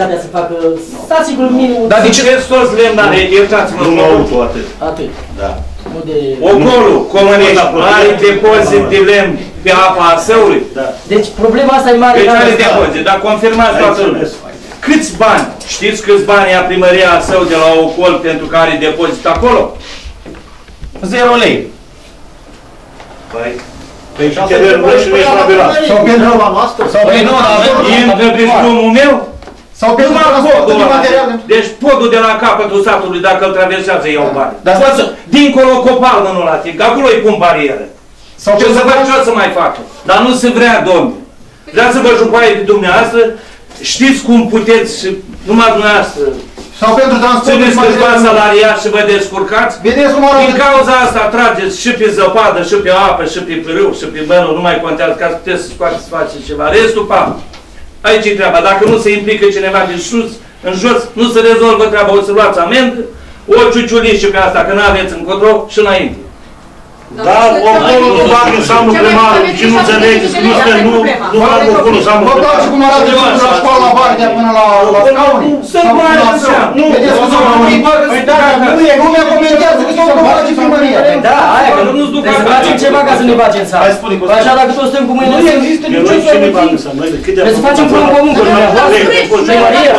Dar de ce toți lemnare, iertați-mă, nu mă uit toate. Atât. Da. Ocolul, Comănești, are depozit de lemn pe apa Asăului. Deci problema asta e mare. Deci are depozit, dar confirmați toată lumea. Câți bani? Știți câți bani ia primăria Asău de la Ocol pentru care are depozit acolo? Zero lei. Păi... Păi și te vei și ești la bilanț. Sau pentru la noastră? Păi nu, dar intră prin drumul meu? Sau pentru transportul de materiale? Deci podul de la capătul satului, dacă îl traversează, iau bani. Dar să, dincolo copalmă nu la tine, că acolo îi pun barieră. Ce să fac, ce să mai facă? Dar nu se vrea, domnule. Vreau să vă jupaie de dumneavoastră, știți cum puteți, numai dumneavoastră, sau pentru transportul de materiale. Țineți câțiva salariați și vă descurcați. Vedeți cum arată. Din cauza asta trageți și pe zăpadă, și pe apă, și pe râu, și pe bănul, nu mai contează, ca să puteți să scoateți să faceți ceva. Restul, pa. Aici e treaba. Dacă nu se implică cineva de sus, în jos, nu se rezolvă treaba. O să luați amendă, o ciuciuliți pe asta, că nu aveți încotro și înainte. Dar ocolul nu bani înseamnă primarul și nu înțelegeți, nu stă, nu fac ocolul înseamnă primarul. Vă place cum arată de la școală la Bardea până la scaune? Să-mi mai înseamnă. Nu, vedeți cum s-au unii? Păi da, lumea comentează că s-au face primăria. Da, aia, că nu-ți duc să facem ceva ca să ne facem țara. Păi așa dacă toți stăm cu mâinile... Nu există nicio soluție. Trebuie să facem front comun cu dumneavoastră. Primăria.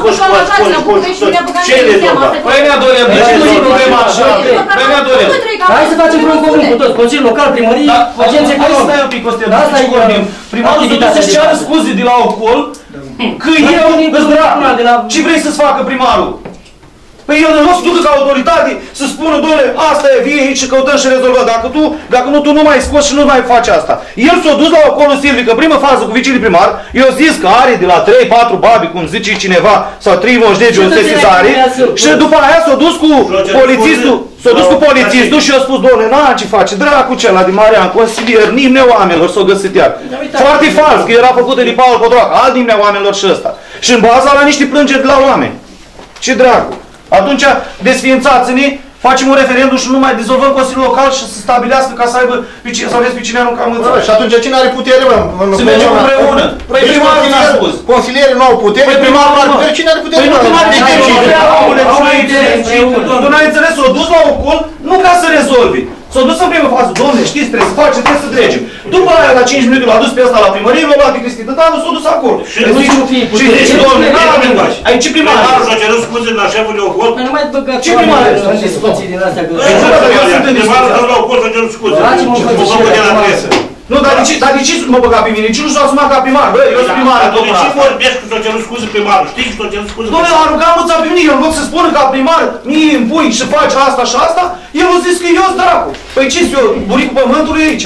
Ce e rezolvat? Păi ne adorem. De ce nu problema așa? Păi ne adorem. Hai să facem front comun cu toți. Consiliul Local, Primărie, Agenție Economică. Hai stai un pic, Costel, primarul să duce să ceară scuze de la Ocol că eu îți dracu. Ce vrei să-ți facă primarul? Păi el nu o să ducă ca autoritate să spună, doamne, asta e, vie aici și căutăm și rezolvăm. Dacă tu, dacă nu, tu nu mai scoți și nu mai faci asta. El s-a dus la Ocolul Silvic, în primă fază cu vicinii primar, eu zis că are de la trei patru babi, cum zice cineva, sau trei moșnegi o sesizare, și după aia s-a dus cu polițistul, s-a dus cu polițistul și a spus, doamne, n-am ce face, dracu cela de Marian, consilier, nimeni oamenilor s-a găsit iar. Foarte fals, că era făcută de Paul Cotroac, alt nimeni oamenilor și ăsta. Și în baza la niște plângeri de la oameni. Ce dracu. Atunci, desființați-ne, facem un referendum și nu mai dizolvăm Consiliul Local și să stabilească ca să aibă, să aveți pe cine arunca în țară. Și atunci cine are putere, mă? Să mergem împreună. Păi primarul ți-a spus. Consilierii nu au putere, păi primarul are putere, cine are putere? Păi nu primarul are putere. Tu n-ai înțeles, s-a dus la Ocol, nu ca să rezolvi. S-a dus în primă fază, dom'le, știți, trebuie să facem, trebuie să trecem. După aia, la cinci minute, l-a dus pe ăsta la primărie, l-a luat pe Cristi Tătanu, s-a dus acolo. Și zice, dom'le, n-am amendași. Aici ce primar? Primarul și-a cerut scuze la șeful de Ocol? Păi nu mai băgați ce primar în situații din astea. Eu sunt în primarul de Ocol și-a cerut scuze. Mă fac de la presă. Nu, dar de ce, dar de ce să mă băga pe mine? Nici nu s-a asumat ca primar, bă, eu sunt primar. De ce vorbești că s-a cerut scuze primarul? Știi că s-a cerut scuze primarul? Dom'le, a rugat măța pe mine, eu în loc să spună ca primar, mie îmi pui și faci asta și asta, el a zis că eu sunt dracu. Păi ce-s eu, buricul pământului aici?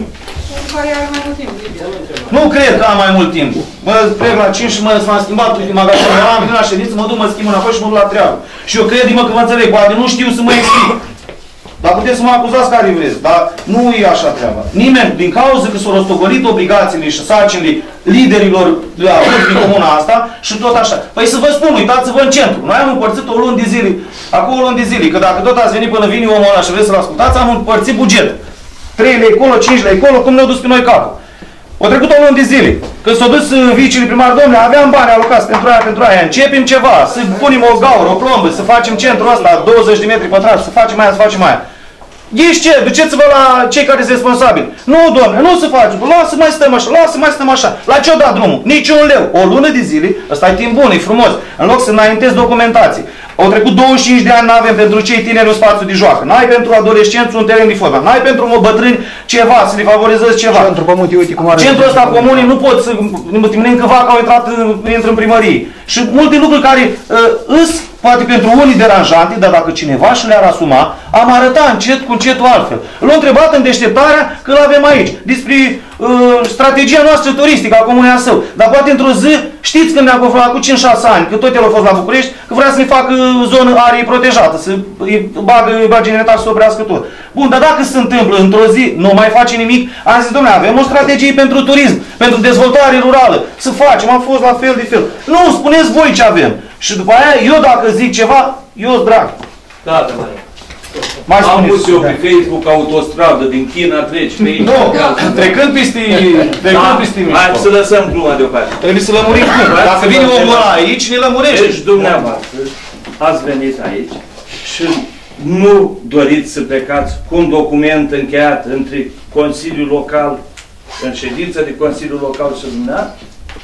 Nu cred că am mai mult timp. Mă plec la cinci și mă s-m schimbat din magazin, am venit la ședință, mă duc, mă schimb înapoi și mă duc la treabă. Și eu cred-mă că vă înțeleg, poate nu știu să mă explic. Dar puteți să mă acuzați care vreți, dar nu e așa treaba. Nimeni, din cauza că s-au rostogolit obligațiile și sarcinile liderilor de la din comuna asta și tot așa. Păi să vă spun, uitați-vă în centru. Noi am împărțit o lună de zile, acum o lună de zile, că dacă tot ați venit până vine omul ăla și vreți să-l ascultați, am împărțit buget. trei lei acolo, cinci lei acolo, cum ne-au dus pe noi capul. O trecut o lună de zile. Când s-au dus vicele primar, domnule, aveam bani alocați pentru aia, pentru aia, începem ceva, să punem o gaură, o plombă, să facem centrul ăsta, douăzeci de metri pătrați, să facem aia, să facem aia. Ghiși ce? Duceți-vă la cei care sunt responsabili. Nu, domnule, nu se face. Lasă mai stăm așa, lasă mai stăm așa. La ce o dat drumul? Nici un leu. O lună de zile, ăsta e timp bun, e frumos. În loc să înaintezi documentații. Au trecut douăzeci și cinci de ani, n-avem pentru cei tineri un spațiu de joacă. N-ai pentru adolescenți un teren de fotbal. N-ai pentru bătrâni ceva, să le favorizezi ceva. Centrul Pământ, uite cum are. Centrul ăsta comunii nu pot să... Încă vaca au intrat, intră în primărie. Și multe lucruri care uh, îs poate pentru unii deranjante, dar dacă cineva și le-ar asuma, am arătat încet cu încetul altfel. L-am întrebat în deșteptarea că l-avem aici, despre uh, strategia noastră turistică a comunei Său. Dar poate într-o zi, știți când ne-a confruntat cu cinci șase ani, că tot el a fost la București, că vrea să ne facă zonă arie protejată, să îi bagă, bagă generator să oprească tot. Bun, dar dacă se întâmplă într-o zi, nu mai face nimic, am zis, domnule, avem o strategie pentru turism, pentru dezvoltare rurală, să facem, am fost la fel de fel. Nu, spuneți voi ce avem. Și după aia, eu dacă zic ceva, eu sunt drag. Da, da, mai. Mai am pus eu pe Facebook autostradă din China, treci pe aici. Nu, trecând peste, trecând peste mișto. Hai să lăsăm gluma deoparte. Trebuie să lămurim cum. Dacă vine omul ăla aici, ne lămurește. Deci, dumneavoastră, ați venit aici și nu doriți să plecați cu un document încheiat între Consiliul Local, în ședință de Consiliul Local și dumneavoastră?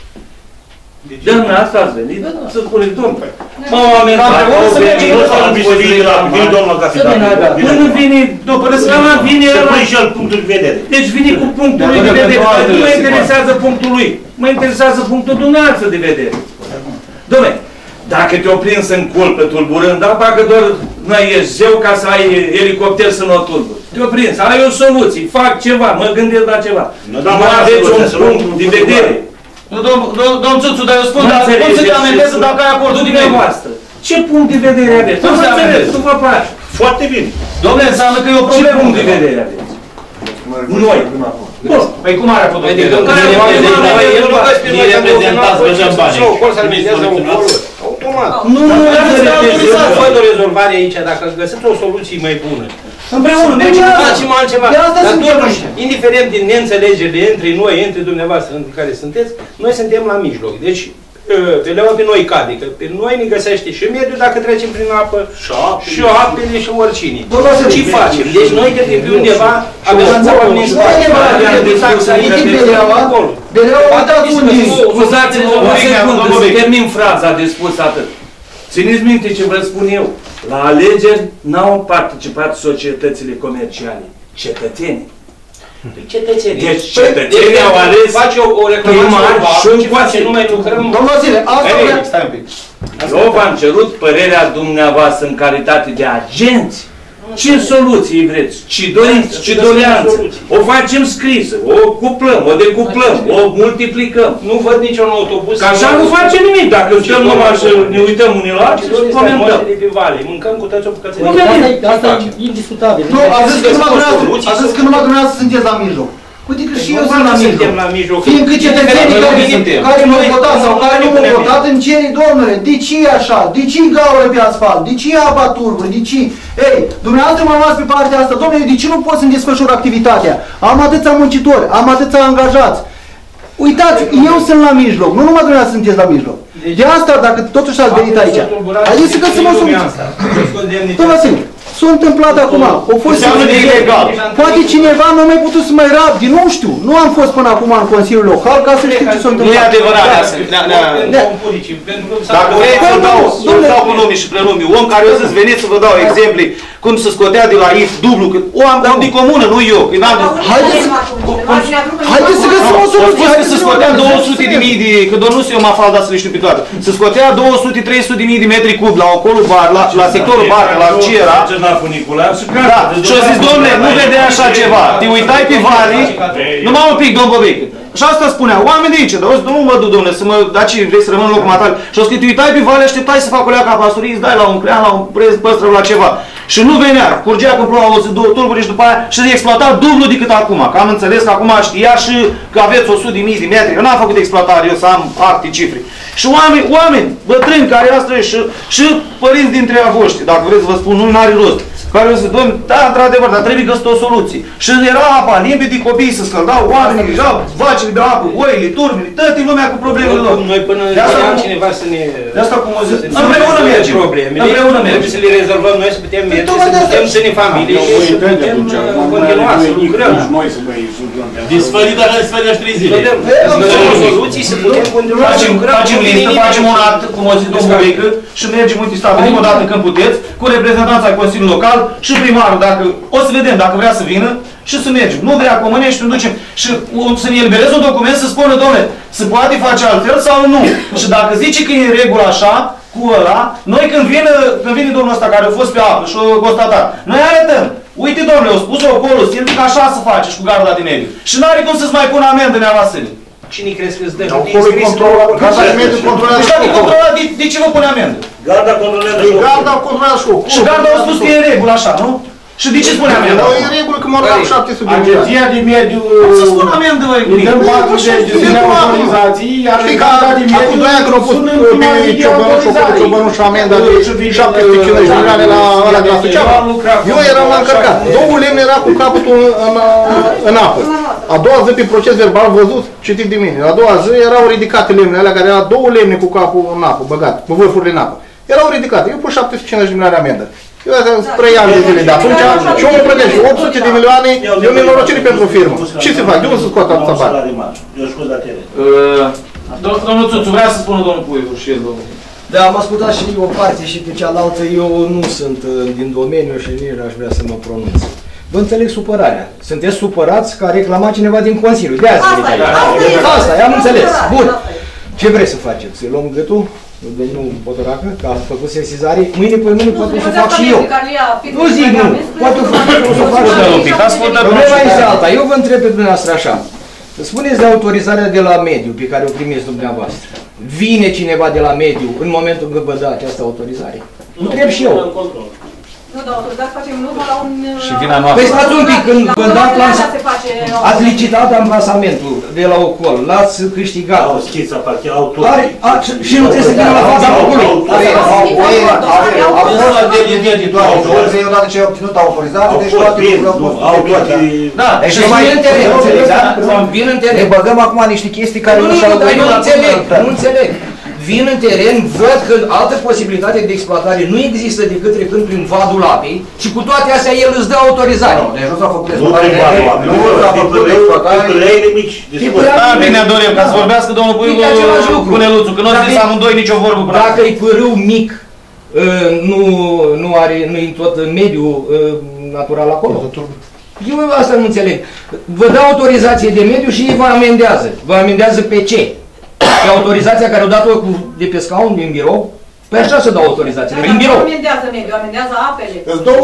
De dumneavoastră ați venit să spuneți, domnule, m-au amendat, să mergem la biserică, la vine domnul capitan. Până vine, după răscama vine ăla. Să pune și el punctul de vedere. Deci vine cu punctul lui de vedere. Nu mă interesează punctul lui. Mă interesează punctul dumneavoastră de vedere. Dom'le, dacă te-o prins în culpă tulburând, dar parcă doar nu ești zeu ca să ai elicopter să nu o tulburi. Te-o prins, ai o soluție, fac ceva, mă gândesc la ceva. Nu aveți un punct de vedere. Domnul Țuțu, dar eu spun, dar cum să te amendezi dacă ai acordul dumneavoastră? Ce punct de vedere aveți? Nu vă înțeles, nu vă place. Foarte bine. Dom'le, înseamnă că e o problemă. Ce punct de vedere aveți? Noi. Bun. Păi cum are făcut? Adică nu reprezentați, vă dăm bani. Automat. Nu, nu, nu văd o rezolvare aici, dacă găsiți o soluție mai bună. Împreună, deci facem altceva. Dar totuși, indiferent din neînțelegerile între noi, între dumneavoastră în care sunteți, noi suntem la mijloc. Deci, peleaua pe noi cade, că pe noi ne găsește și mediul dacă trecem prin apă, și apele și oricine. Ce facem? Deci noi cred că undeva avem o administrație, de taxa aici, acolo. Scuzați-mă, o secundă, să termin fraza de spus atât. Țineți minte ce vă spun eu. La alegeri n-au participat societățile comerciale, cetățenii. Cetățenii. Deci cetățenii au ales face o reclamație și ce face, nu mai lucrăm. Domnul Zile, asta vreau. Stai un pic. Eu v-am cerut părerea dumneavoastră în calitate de agenți. Ce soluții vreți? Ce doriți? Ce doleanță? O facem scrisă, o cuplăm, o decuplăm, o multiplicăm. Nu văd niciun autobuz. Că așa nu face nimic. Dacă stăm numai și ne uităm unii la alții și comentăm. Mâncăm cu toți o bucățenie. Asta e indiscutabil. Nu, a zis că numai dumneavoastră, a zis că numai dumneavoastră sunteți la mijloc. Uite că și eu sunt la mijloc. Fiindcă cetățenii care nu au votat sau care nu au votat îmi cere, domnule, de ce e așa? De ce e gaură pe asfalt? De ce e apa turburi? De ce? Ei, dumneavoastră m-am luat pe partea asta, domnule, de ce nu pot să-mi desfășur activitatea? Am atâția muncitori, am atâția angajați. Uitați, eu sunt la mijloc, nu numai dumneavoastră sunteți la mijloc. De asta, dacă totuși ați venit aici, haideți să găsim o soluție. Domnule Vasile, s-a întâmplat acum, o fost ilegal. Poate cineva nu a mai putut să mai rabde, nu știu. Nu am fost până acum în Consiliul Local ca să știu ce s-a întâmplat. Nu e adevărat. Dacă vreți să dau cu lumii și plenumii, om care eu zis, veniți să vă dau exemple cum se scotea de la I F dublu, că o am din comună, nu eu. Haideți să găsim o Au spus că se scotea două sute de mii de, că domnul eu m-a aflat, dar să le știu pe toate. Se scotea două sute trei sute de mii de metri cub la ocolul bar, la, la sectorul bar, la ce era. Da, și a zis, domnule, nu vedea așa ceva. Te uitai pe vale, numai un pic, domn Băbecă. Și asta spunea, oameni de aici, dar nu mă duc, domnule, să mă, daci, vrei să rămân în locul matale. Și o să te uitai pe vale, așteptai să facă o leacă a pasturii, îți dai la un crean, la un preț, păstră, la ceva. Și nu venea, curgea când ploua o zi, două tulburi și după aia și se exploata dublu decât acum. Că am înțeles că acum știa și că aveți o sută de mii de metri. Eu n-am făcut exploatare, eu să am acte, cifre. Și oameni, oameni, bătrâni care astăzi și, și părinți dintre a voștri, dacă vreți să vă spun, nu n-are rost. Care o să zic, domnule, da, într-adevăr, dar trebuie găsit o soluție. Și era apa limpede, copiii se scăldau, oamenii ieșeau, vacile de apă, oile, turbile, toată lumea cu problemele lor. Noi până ne cineva să ne... De asta cum o zic, împreună mergem. Împreună mergem. Trebuie să le rezolvăm noi, să putem merge, să putem să ne familie și să putem continua să lucrăm. Disfărit așa, disfărit așa trei zile. Să soluții, să putem continua să lucrăm. Facem listă, facem un act, cum o zic domnul Băbecă, și mergem, uite, stabilim o dată când puteți, cu reprezentanța ai Consiliului Local și primarul, dacă o să vedem, dacă vrea să vină și să mergem. Nu vrea Comănești, nu ducem. Și să ne elibereze un document să spună, domnule, se poate face altfel sau nu. Și dacă zice că e în regulă așa, cu ăla, noi când vine, când vine domnul ăsta care a fost pe apă și a constatat, noi arătăm. Uite, domnule, au spus acolo, simt că așa se face și cu garda de mediu. Și n-are cum să-ți mai pună amendă neavoastră. Cine crezi că îți dă? Acolo e controlat. Garda de mediu controlează. Deci dacă e controlat, de, de ce vă pune amendă? Garda controlează și Garda controlează și Și garda a spus că e în regulă așa, nu? Și de ce spune amendă? Nu, e în regulă că mă rog șapte sute de milioane. Agenția de mediu... Cum să spun amendă, băi? Îi dăm patruzeci de zile autorizații, iar în garda de mediu... Acum doi ani când au pus Ciobănuș și amenda de șapte sute cincizeci de milioane la ăla de la Suceava, eu eram la încărcat. Două lemne era cu capătul în apă. A doua zi pe proces verbal văzut, citit de mine. A doua zi erau ridicate lemnele alea, care erau două lemne cu capul în apă, băgat, cu vârfurile în apă. Erau ridicate. Eu pun șapte sute cincizeci de milioane amendă. Eu aveam trei ani de zile de atunci și omul plătește opt sute de milioane, e o nenorocire pentru firmă. Ce se fac? De unde să scoată atâta bani? Domnul Țuțu, vrea să spună domnul Puiu și el, domnul. Da, am ascultat și o parte și pe cealaltă, eu nu sunt din domeniu și nici n-aș vrea să mă pronunț. Vă înțeleg supărarea. Sunteți supărați că a reclamat cineva din Consiliu. De azi venit aici. Asta e, am înțeles. Bun. Ce vreți să faceți? Să luăm gâtul? Domnul Potoracă, că a făcut sesizare, mâine pe mâine poate să fac și eu. Nu zic nu, poate o să fac și eu. Problema este alta. Eu vă întreb pe dumneavoastră așa. Spuneți de autorizarea de la mediu pe care o primiți dumneavoastră. Vine cineva de la mediu în momentul când vă dă această autorizare? Întreb și eu. Nu, dar autorizați facem numai la un... Și vina noastră. Păi stați un pic, când vă dați lansat, ați licitat amplasamentul de la Ocol, l-ați câștigat. Au schița, parcă autor. Și nu trebuie să vină la fața locului. Eu odată ce ai obținut autorizare, deci toate lucrurile Da, deci vin în teren, înțelegi, da? Vin în teren. Ne băgăm acum niște chestii care nu și-au... Nu înțeleg, nu înțeleg. Vin în teren, văd că altă posibilitate de exploatare nu există decât trecând prin vadul apei și cu toate astea el îți dă autorizare. Deci nu s-a făcut exploatare. Nu s-a făcut exploatare. Da, bine, dorim, ca să vorbească domnul Puiu cu Neluțu, că nu o să zis amândoi nicio vorbă. Dacă e pârâu mic, nu, nu are, nu-i tot mediul natural acolo. Eu asta nu înțeleg. Vă dă autorizație de mediu și ei vă amendează. Vă amendează pe ce? Pe autorizația care o dat-o de pe scaun din birou? Pe așa să dau autorizațiile, din birou. Nu amendează mediu, amendează apele.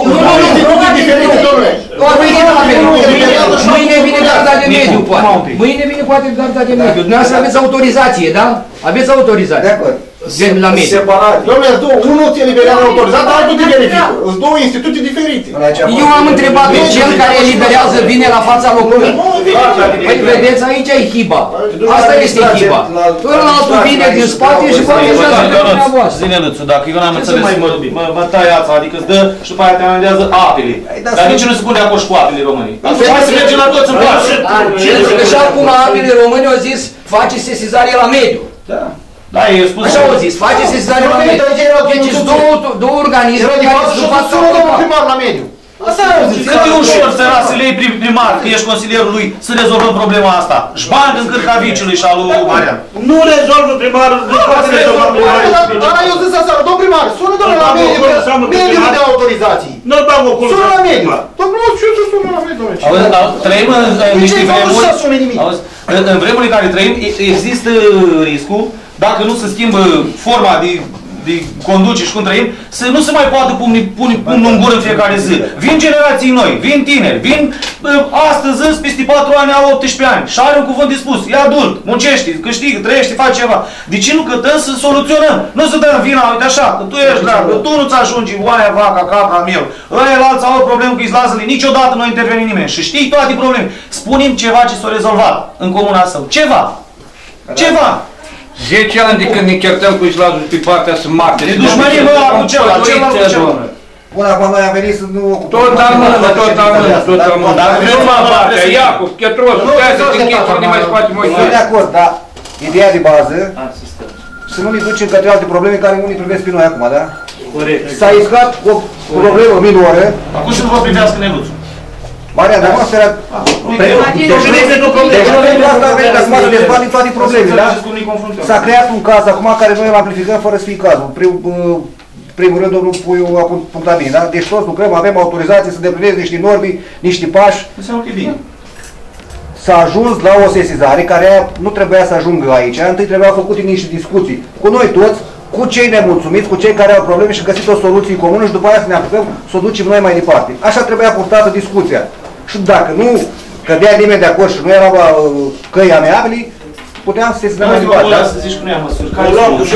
Mâine vine garda de mediu, poate. Mâine vine poate garda de mediu. Dumneavoastră aveți autorizație, da? Aveți autorizație. De acord. La mediu. Dom'le, unul ți eliberează autorizat, altul te verifică. Sunt două instituții diferite. Eu am întrebat pe cel care eliberează, vine la fața locului. Păi vedeți, aici e hiba. Asta este hiba. Până la altul vine din spate și poate să de dumneavoastră. Zine Lățu, dacă eu n-am înțeles, mă tai ața, adică îți dă și după aia te amendează apele. Dar nici nu se pune acolo și cu apele românii. Hai să mergem la toți în place. Pentru că și acum apele români au zis, face sesizare la mediu. Da. Da, eu spus. Așa au zis, face sesizare la mediu. Deci două, două organisme care sunt față la primar la mediu. Asta au zis. Cât e ușor să să le iei primar, că ești consilierul lui, să rezolvăm problema asta. Șbang în cârca viciului și al lui Marian. Nu rezolvă primarul, nu poate rezolva primarul. Dar eu zis asta, domn primar, sună domnule la mediu, mediu de autorizații. Nu-l bag oculul. Sună la mediu. Domnul, ce să sună la mediu? Auzi, trăim în niște vremuri, auzi, în vremurile în care trăim, există riscul, dacă nu se schimbă forma de de conduce și cum trăim, să nu se mai poată pune pumnul în gură în fiecare zi. Vin generații noi, vin tineri, vin astăzi, peste patru ani, au optsprezece ani și are un cuvânt de spus, e adult, muncește, câștigă, trăiește, face ceva. De ce nu cătăm să soluționăm? Nu să dăm vina, uite așa, că tu ești dragă, tu nu-ți ajungi oaia, vaca, capra, miel. Ăia alții au o problemă cu izlazele, niciodată nu interveni nimeni și știi toate probleme. Spune-mi ceva ce s-a rezolvat în comuna său. Ceva. Ceva. zece ani de când ne certăm cu Islazul pe partea să marte. De dușmănie, bă, cu celălalt, celălalt cu celălalt. Până acum noi am venit să nu ocupăm... Tot amână, tot amână, tot amână. Dar nu mă partea, Iacob, Chetros, stai să te închizi, să ne mai scoatem o Sunt de acord, dar ideea de bază să nu ne ducem către alte probleme care nu ne privesc pe noi acum, da? Corect. S-a iscat cu o problemă minoră. Acum și nu vă privească neluțul. Maria, dar asta era... Deci nu pentru asta a venit acum să dezbatem toate problemele, da? S-a creat un caz acum care noi îl amplificăm fără să fie cazul. Primul rând, domnul Puiu a punctat bine, da? Deci toți lucrăm, avem autorizație să îndeplinesc niște norme, niște pași. Înseamnă că e bine. S-a ajuns la o sesizare care nu trebuia să ajungă aici. Întâi trebuia făcute niște discuții cu noi toți, cu cei nemulțumiți, cu cei care au probleme și găsit o soluție comună și după aia să ne apucăm să o ducem noi mai departe. Așa trebuia purtată discuția. Și dacă nu cădea nimeni de acord și nu erau căi amiabili, puteam să se ținem mai departe. Da? Să zici că nu ia măsuri. Care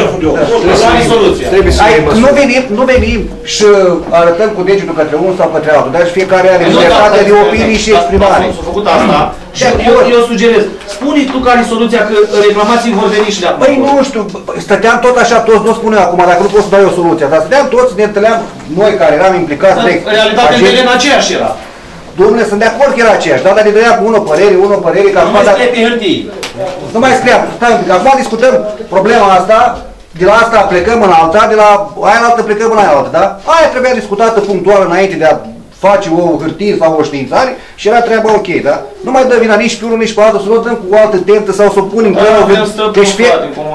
e soluția? Nu venim, nu venim și arătăm cu degetul către unul sau către altul, dar și fiecare are libertate de opinii și exprimare. S-a făcut asta și eu sugerez. Spune-i tu care e soluția, că reclamații vor veni și de acum. Păi nu știu, stăteam tot așa toți, nu spune acum, dacă nu pot să dau o soluție, dar stăteam toți, ne întâlneam noi care eram implicați. Realitatea în teren aceeași era. Dom'le, sunt de acord că era aceeași, dar ne dădea cu unul părere, unul părere, că acum... Nu mai scrie pe hârtii. Nu mai scriam, stai un pic, acum discutăm problema asta, de la asta plecăm în alta, de la aia în altă plecăm în aia altă, da? Aia trebuia discutată punctual înainte de a face o hârtie sau o științare și era treaba ok, da? Nu mai dă vina nici pe unul, nici pe altul, să nu dăm cu o altă tentă sau să o punem pe unul. Deci fie...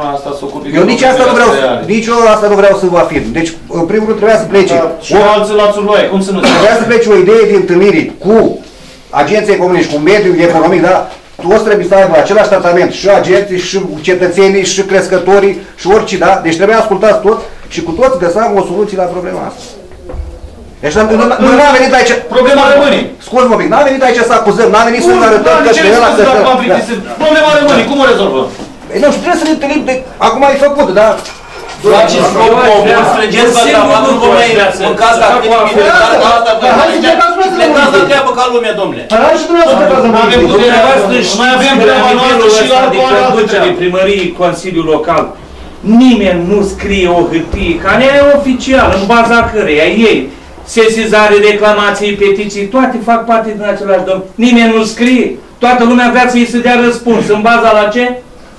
Eu nici asta nu vreau, nici eu asta nu vreau să vă afirm. Deci, în primul rând trebuia să plece. Și alții la țurloaie, cum să nu? Trebuia să plece o idee de întâlnire cu agenții economici, cu mediul economic, da? Toți trebuie să aibă același tratament, și agenții, și cetățenii, și crescătorii, și orice, da? Deci trebuie ascultați toți și cu toți găsăm o soluție la problema asta. Deci nu n-am venit aici... Problema rămâne. Scuze-mă un pic, n-am venit aici să acuzăm, n-am venit să ne arătăm că pe ăla să... Problema rămâne, cum o rezolvăm? Ei, nu știu, trebuie să ne întâlnim de... Acum ai făcut, da? Faceți scop comun, strângeți bărcavatul, nu vă mai mâncați la tine bine, dar asta plecați la treabă ca lumea, domnule. Hai și dumneavoastră plecați la avem dumneavoastră și mai avem treaba noastră și la conducerea primăriei Consiliul Local. Nimeni nu scrie o hârtie, care e oficială, în baza căreia ei, sesizare, reclamații, petiții, toate fac parte din același domn. Nimeni nu scrie. Toată lumea vrea să-i se dea răspuns. În baza la ce?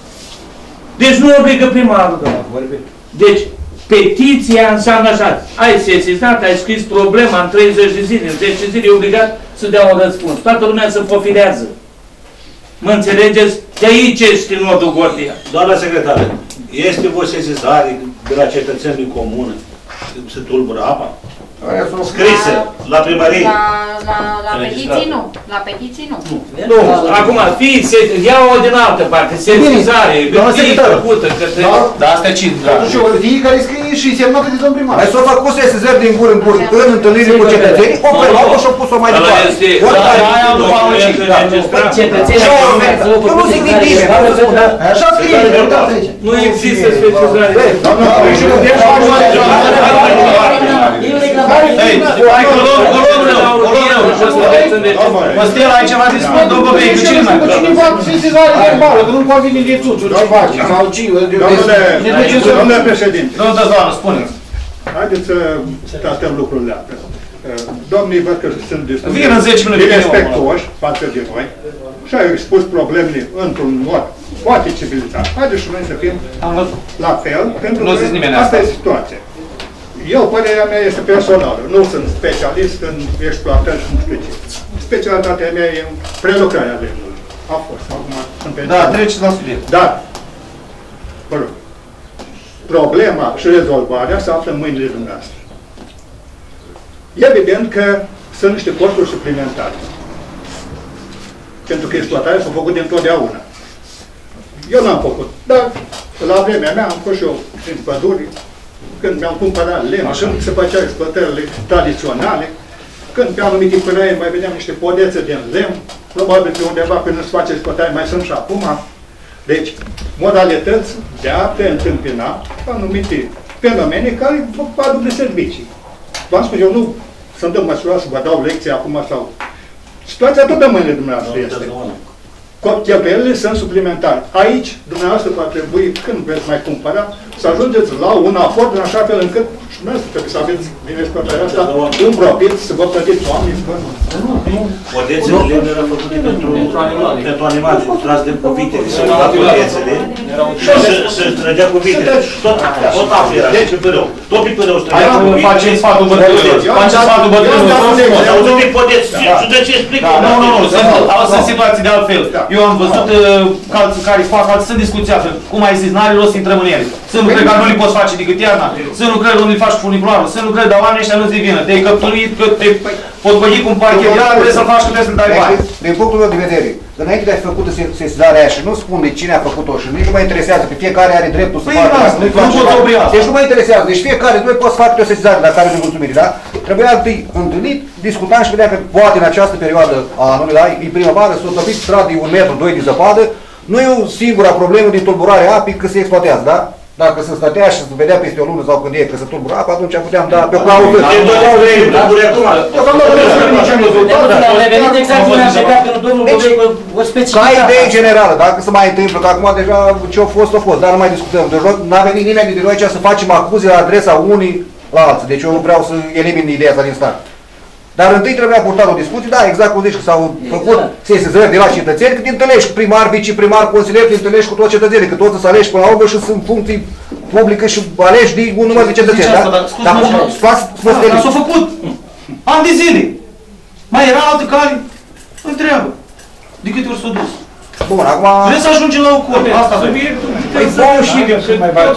Deci nu obligă primarul, domnule. Deci, petiția înseamnă așa. Ai sesizat, ai scris problema în treizeci de zile, în zece zile e obligat să dea un răspuns. Toată lumea se profilează. Mă înțelegeți? De aici este nodul Gordia. Doamna secretară, este o sesizare de la cetățeni din comună? Se tulbură apa? Scrise la primărie? La, la, la petiții nu. La petiții nu. Nu. Acum, fii, ia-o din altă parte, sesizare, hârtie făcută către... Dar asta e cine? Atunci o hârtie care scrie și semnată de domn primar. Mai s-au făcut sesizări din gură în gură, în întâlnire cu cetățenii, o preluat-o și-o pus-o mai departe. Cetățenii eu nu zic nimic, nu spun, da? Așa scrie, uitați aici. Nu există sesizare. Hei, hai cu loc, cu loc rău, cu loc rău. Păstel, ai ceva de spus, domnul Băi, cu cine mai? Cu cine fac sesizare verbală, că nu convine de țuțuri, ce faci? Sau ce? Domnule președinte. Domnul Dăzvană, spuneți. Haideți să tratăm lucrurile astea. Domnii văd că sunt destul de respectuoși față de noi și au expus problemele într-un mod foarte civilizat. Haideți și noi să fim la fel, pentru că asta e situația. Eu, părerea mea este personală, nu sunt specialist în exploatări și nu știu ce. Specialitatea mea e prelucrarea lemnului. A fost, acum sunt pe... Da, treceți la subiect. Dar, vă rog, problema și rezolvarea se află în mâinile dumneavoastră. Evident că sunt niște costuri suplimentare. Pentru că exploatarea s-a făcut dintotdeauna. Eu n-am făcut, dar la vremea mea am fost și eu prin păduri, când mi-am cumpărat lemn, când se făceau exploatările tradiționale, când pe anumite pârăie mai vedeam niște podețe din lemn, probabil pe undeva când se face exploatare mai sunt și acum. Deci, modalități de a preîntâmpina anumite fenomene care aduc de servicii. V-am spus, eu nu sunt în măsura să vă dau lecții acum sau... Situația tot în mâinile dumneavoastră este. Cheltuielile sunt suplimentare. Aici, dumneavoastră va trebui, când veți mai cumpăra, să ajungeți la un aport în așa fel încât și dumneavoastră trebuie să aveți din exploatarea asta un profit, să vă plătiți oamenii. Podețele lemne erau făcute pentru animale, tras de cuvinte, să lua podețele și să trăgea cuvinte. Tot apă era, deci pe pârău. Tot pe pârău străgea cuvinte. Facem sfatul bătrânilor. Facem sfatul bătrânilor. Auzi pe podeț, și de ce explică? Nu, nu, nu, sunt situații de altfel. Eu am văzut calții care fac, alții sunt discuții altfel. Cum ai zis, n-are rost să intrăm în ele. Sunt lucrări care nu le poți face decât iarna. Sunt lucrări unde le faci cu funicularul. Sunt lucrări, dar oamenii ăștia nu-ți devină. Te-ai căpturit, că te potbăghi cu un parchet. Iar trebuie să faci că trebuie să-l dai bani. Din punctul meu de vedere, înainte de a fi făcută sesizarea aia și nu spun de cine a făcut-o și nici nu mă interesează, că fiecare are dreptul să facă asta. Deci nu mă interesează. Deci fiecare, nu poți să facă o sesizare dacă are nemulțumiri, da? Trebuia întâi întâlnit, discutam și vedea că poate în această perioadă a anului, da, e primăvară, s-o topit stradă de un metru, doi de zăpadă, nu e o singura problemă din tulburarea apei că se exploatează, da? Dacă se stătea și se vedea peste o lună sau când e că se tulbură apa, atunci puteam da pe o clauză. Ca idee generală, dacă se mai întâmplă, că acum deja ce-a fost, a fost, dar nu mai discutăm. Deci n-a venit nimeni de noi aici să facem acuze la adresa unii la alții. Deci eu nu vreau să elimin ideea asta din start. Dar întâi trebuia purtat o discuție, da, exact cum zici, că s-au făcut sesizări de la cetățeni, că te întâlnești cu primar, viceprimar, consilier, te întâlnești cu toți cetățenii, că toți să alegi până la urmă și sunt funcții publice și alegi de un număr de cetățeni, da? Dar s-a făcut ani de zile. Mai era altă care întreabă. De câte ori s-a dus? Bun, acum... Vreți să ajungem la o curte? Asta subiectul. Păi bun și mai mai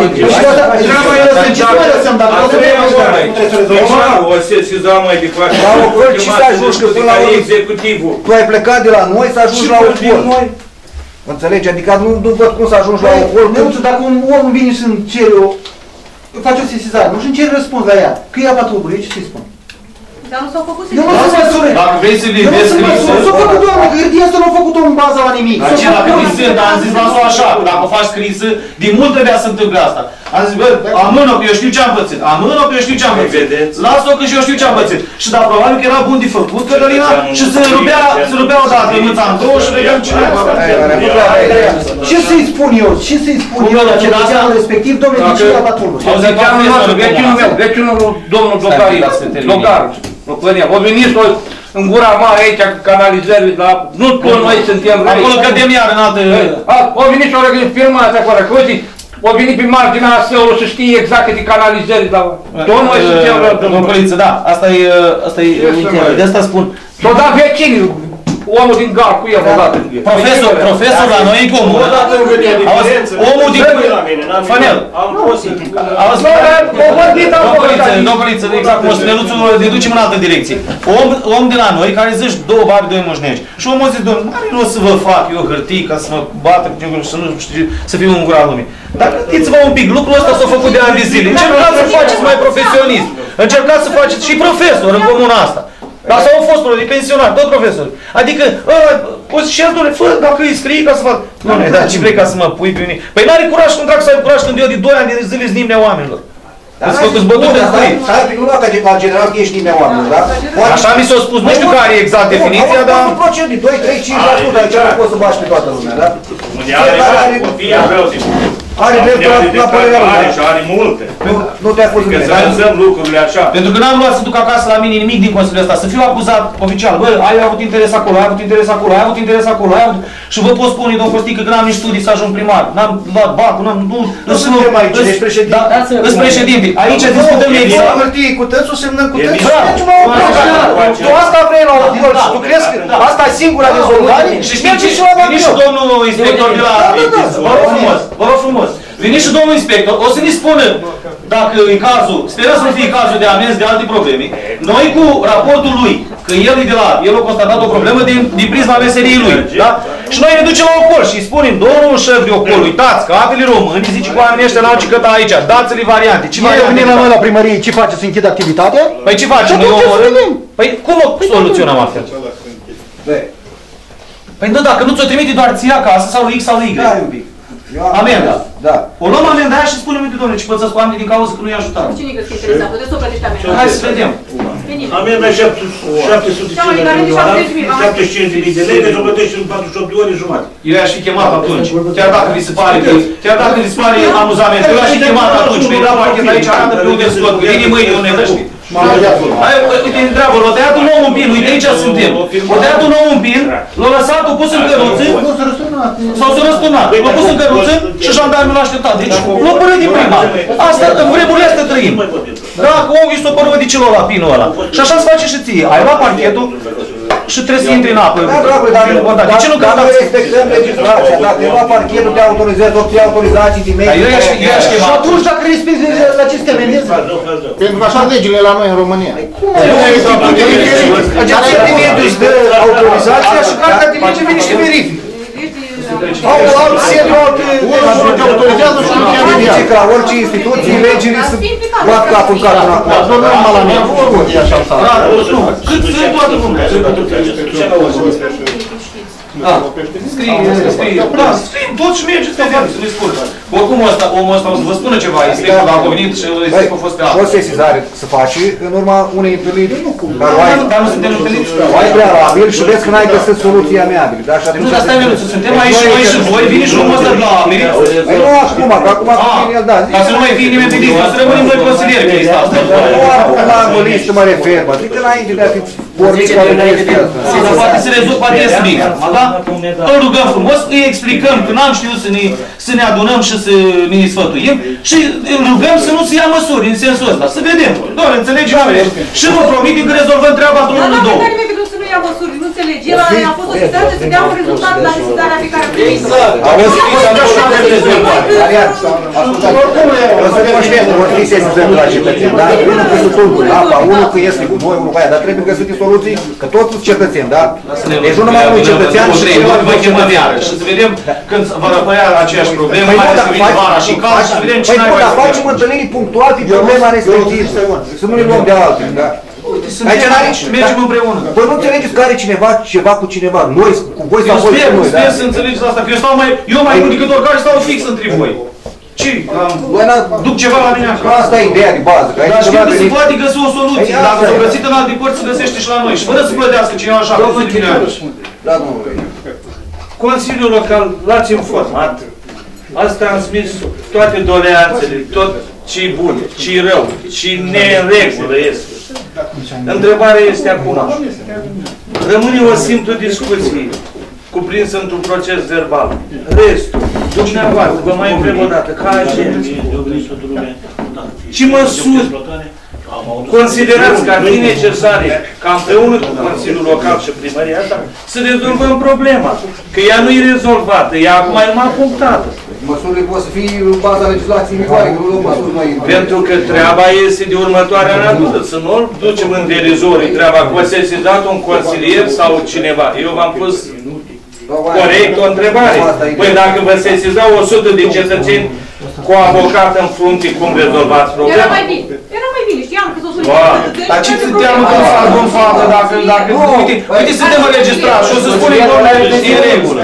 o sesizăm mai departe. La o curte și să ajungi că până la executivul. Tu ai plecat de la noi să ajungi la o curte. Înțelegi? Adică nu, nu văd cum să ajungi la o curte. Neuțu, dacă un om vine și îmi cere o... face o sesizare, nu și-mi cere răspuns la ea. Că e apa tulburii, ce să-i spun? Dar nu s-au făcut Eu nu se măsură. Dacă vrei să le vezi scrisă... S-a făcut, doamne, că hârtia asta nu a făcut-o în baza la nimic. Dar ce dacă nu sunt, am zis, lasă-o așa, că dacă o faci scrisă, din mult trebuia să întâmple asta. Am zis, bă, amână că eu știu ce-am pățit, amână că eu știu ce-am pățit. Lasă-o că și eu știu ce-am pățit. Și dar probabil că era bun de făcut, Cătălina, și se rupea, se rupea odată mâța în două și vedeam ce... Ce să-i spun eu? Ce să-i spun eu la cetățeanul respectiv, domnule, de ce i-a dat tulburi? Vecinul meu, vecinul domnul Dogar, Locăria, o venit în gura mare aici, canalizări, la... Nu toți noi suntem răi. Acolo cădem iar în altă... O venit și o regăsit filmați acolo, că uite, o venit pe marginea săului să știe exact de canalizări, dar toți noi suntem răi. Domnul Căliță, da, asta e... Asta e... De asta spun. S-o dat vecinii, omul din gar cu el odată. Profesor, profesor la noi în comună. Omul din... Fanel. Am fost... Domnul Căliță, exact, Mostineluțul ne ducem în altă direcție. Om, om de la noi care zici două babi, doi moșnești. Și omul zice, domnule, n-are rost să vă fac eu hârtii ca să mă bată cu cine să nu știu, să fiu în gura lumii. Dar gândiți-vă un pic, lucrul ăsta s-a făcut de ani de zile. Încercați să faceți mai profesionist. Încercați să faceți și profesor în comuna asta. Dar sau au fost pensionari, tot profesori. Adică, ăla, o să și altul, fă, dacă îi scrii ca să fac... Nu, nu, dar ce vrei ca să mă pui pe unii? Păi n-are curaj cum dracu să ai curaj când eu de doi ani de zile sunt nimnea oamenilor. Îți făcuți bătut de scrii. Dar nu la general că ești nimeni oamenilor, da? Așa mi s-a spus, nu știu care e exact definiția, dar... Am un procent de doi, trei, cinci la sută, aici nu poți să bași pe toată lumea, da? Are dreptul la părerea lui. Are și are multe. Nu te-ai pus în mine. Că să analizăm lucrurile așa. Pentru că n-am luat să duc acasă la mine nimic din Consiliul ăsta, să fiu acuzat oficial. Bă, ai avut interes acolo, ai avut interes acolo, ai avut interes acolo, ai avut... Și vă pot spune, domnul Costică, că n-am nici studii să ajung primar. N-am luat bacul, n-am... Nu suntem aici, ești președinte. Îți președinte. Aici discutăm exact. Nu, hârtie cu tățul, semnăm cu tățul. Tu asta vrei la Ocol și tu crezi că asta e singura rezolvare? Și știi ce? Vine și domnul inspector de la... Vă rog frumos, vă rog frumos. Vine și domnul inspector, o să ne spună dacă în cazul, sperăm să nu fie cazul de amenzi, de alte probleme, noi cu raportul lui, că el e de la, el a constatat o problemă din, din prisma meseriei lui, da? Și noi ne ducem la ocol și îi spunem, domnul șef de ocol, uitați că apele români, zice cu oamenii ăștia n-au cică aici, dați-le variante. Ce Mai venim la noi la primărie, ce face? Să închid activitatea? Păi ce facem? Noi omorâm? Păi cum o soluționăm altfel? Păi nu, dacă nu ți-o trimite doar ție acasă sau lui X sau lui Y. Da, iubic. Amenda. Da. O luăm amenda aia și spunem, uite, doamne, ce pățesc cu oamenii din cauza că nu i-a ajutat. Cine că ți-e interesat? Puteți să o plătești amenda. Hai să vedem. Amenda șapte sute șaptezeci și cinci de mii de lei, deci o plătești în patruzeci și opt de ore jumate. Eu i-aș fi chemat atunci. Chiar dacă vi se pare, chiar dacă vi se pare amuzament, eu i-aș fi chemat atunci. Păi da, parchet aici, arată pe unde scot, că vine mâine, unde dăști. Uite, întreabă, l-a tăiat un om în pin, uite aici suntem. L-a tăiat un om în pin, l-a lăsat, l-a pus în căruță, sau s-a răsturnat. L-a pus în căruță și jandarmul l-a așteptat. Deci l-a părut din prima. Asta, în vremurile astea trăim. Dacă omul ești o părut de celor la pinul ăla. Și așa se face și ție. Ai luat parchetul și trebuie să intri în apă. Da, dragule, dar de ce nu noi respectăm legislația? Dacă eu la parchetul te autorizezi, obții autorizații din mediu. Și atunci dacă respecti la ce te amendezi? Pentru că așa legile la noi în România. Agenția de mediu îți dă autorizația și cartea de lege vine și verifică. Au alt sediu, alte legi te autorizează și nu te verifică. Că la orice instituție, legile să bat capul în capul în acolo. Nu numai la mine. Cât sunt toată lumea? Da, scrie, scrie, da, scrie, tot și merge să vedem, să ne spune. Oricum ăsta, omul ăsta o să vă spună ceva, inspectorul a venit și îi zic că a fost pe apă. O sesizare să faci în urma unei întâlniri, dar nu suntem întâlniți. O ai prealabil și vezi că n-ai găsit soluții amiabile. Nu, dar stai minuță, suntem aici și noi și voi, vine și omul ăsta de la apele. Păi nu acum, că acum vine el, da. Ca să nu mai fie nimeni pe listă, să rămânem noi consilieri pe lista asta. Nu acum la listă mă refer, mă, zic înainte de a fi pornit ca lumea este asta. Poate se rezolvă, poate ies bine, da? Îl rugăm frumos, îi explicăm că n-am știut să ne, să ne adunăm și să ne sfătuim și îl rugăm să nu se ia măsuri în sensul ăsta. Să vedem. Doamne, înțelegem oamenii. Și vă promitem că rezolvăm treaba drumului două. Dar nu că să nu ia măsuri, nu înțelegi. El a fost o situație să dea un rezultat la sesizarea pe care a primit. Exact. Auzi, o să conștient că vor fi sesizări la cetățeni, dar unul că sunt tulburi, apa, unul că este cu noi, unul cu aia, dar trebuie găsite soluții, că toți sunt cetățeni, da? Deci nu numai unul cetățean și vă chemăm iarăși și să vedem când vă răpăia aceeași probleme, mai ales că vine vara și cald și să vedem ce n-ai mai să Păi, dar facem întâlniri punctuale pe problema respectivă, să nu ne luăm de alții, da? Suntem aici, mergem împreună. Păi nu înțelegeți că are cineva ceva cu cineva, noi, cu voi sau voi cu noi, da? Eu sper să înțelegeți asta, că eu stau mai, eu mai indicător care stau fix între voi. Ce? Duc ceva la mine acasă. Asta e ideea de bază. Dar știu că se poate găsi o soluție. Dacă s-o găsit în alte părți, se găsește și la noi. Și fără să plătească cineva așa, cum se bine ani. Consiliul Local, l-ați informat. Ați transmis toate doleanțele, tot ce-i bun, ce-i rău, ce-i neregulă este. Întrebarea este acum. Rămâne o simplă discuție cuprinsă într-un proces verbal. Restul, dumneavoastră, vă mai întreb o dată, ca agenți, ce măsuri considerați că ar fi necesare ca împreună cu Consiliul Local și Primăria asta să rezolvăm problema? Că ea nu e rezolvată, ea acum e numai punctată. Măsurile pot să fie în baza legislației vigoare, că nu luăm măsuri noi. Pentru că treaba este de următoarea natură, să nu ducem în derizoriu treaba că vă sesizat un consilier sau cineva. Eu v-am pus corect o întrebare. Păi dacă vă sesizau o sută de cetățeni cu avocat în frunte, cum rezolvați problema? Era mai bine. Era mai bine, știam că s-o sulit. Dar ce ți teamă că s-a luat fată dacă, dacă, uite, uite, suntem înregistrați și o să spunem doamne, e în regulă.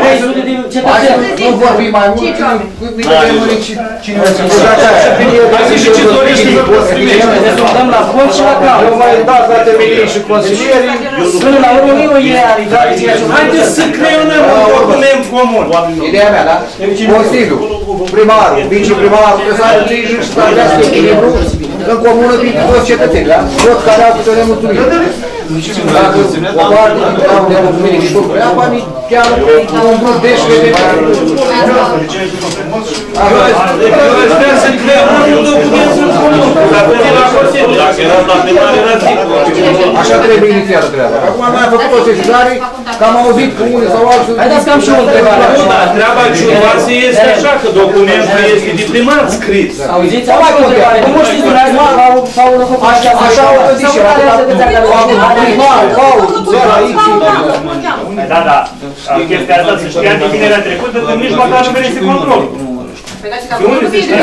Nu vorbim mai mult, nu vedem cine vă Hai să și ce dorești să vă primești. Ne sondăm la fond și la cap. Eu mai dați la temelii și consilierii. Până la urmă nu e realitate. Haideți să creionăm un document comun. Ideea mea, da? Consiliul, primarul, viceprimarul, trebuie să aibă grijă și să avească echilibru în comună dintre toți cetățenii, da? Toți care au să nemulțumiri. Dacă o parte au nemulțumiri și tot prea banii, chiar un grup de șvede. Eu sper să creăm un document comun. Dacă vin la Dacă era la primar, era zi. Așa trebuie inițiată treaba. Acum noi am făcut o sesizare, că am auzit cu unii sau alții. Haideți că am și o întrebare. Nu, dar treaba ciudată este așa, că documentul este de primar scris. Auziți? Am mai o întrebare. Nu știți dumneavoastră sau nu făcut așa? Așa au zis și primar, Paul, zona X. Da, da. Chestia asta se știa de vinerea trecută, că nici măcar nu venise control. De unde se știa?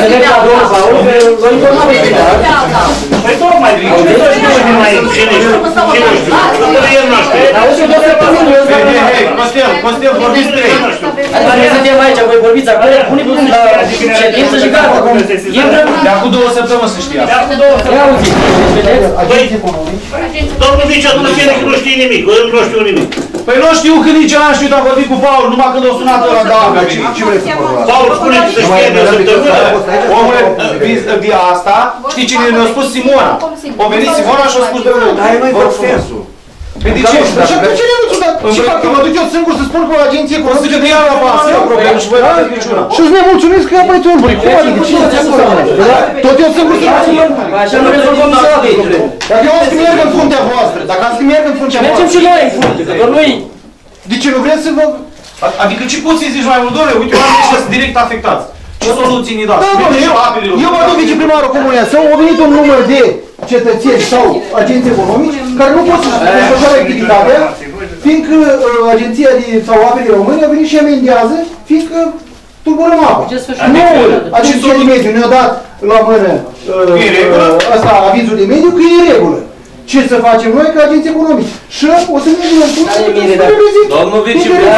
Păi tocmai, cine să știu unde mai e? Cine știu? Cine știu? Rămâne nu știu. Costel, Costel, vorbiți trei. Noi suntem aici, voi vorbiți acolo, puneți punem la ședință și gata. De acum două săptămâni să știa. De acum două Ia auziți, vedeți? Domnul Vice, atunci chiar că nu știe nimic, nu știu nimic. Păi nu știu că nici n-am știut, am vorbit cu Paul, numai când o sunat ăla, da, Ce vreți să vorbească? Paul, spune-te să știe de o săptămână. Omule, via asta, știi cine ne-a spus? Simona. A venit Simona și a spus de unul. Dar nu-i văd sensul. Păi de ce? Și de ce nu ți-o dat? Ce fac? Mă duc eu singur să spun cu agenție cu zice că ea la pasă, e o problemă și voi la niciuna. și îți nemulțumiți că ea băi tulburi. Cum adică? Cine ți-a spus asta? Tot eu singur să fac. Așa nu rezolvăm niciodată probleme. Dacă eu am să merg în fruntea voastră, dacă am să merg în fruntea voastră. Mergem și noi în frunte, că doar noi... De ce nu vreți să vă... Adică ce poți să-i zici mai mult, doamne, uite, oamenii ăștia sunt direct afectați. Ce soluții ne dați? Da, doamne, eu, eu mă duc viceprimarul comunei sau a venit un număr de cetățeni sau agenți economici care nu pot să-și desfășoare activitatea, fiindcă uh, agenția de, sau apele române a venit și amendează, fiindcă tulburăm apă. Nu, agenția de mediu ne-a dat la mână uh, asta, avizul de mediu că e în regulă. Ce să facem noi ca agenți economici? Și o să mergem în funcție să ne rezic. Domnul viceprimar,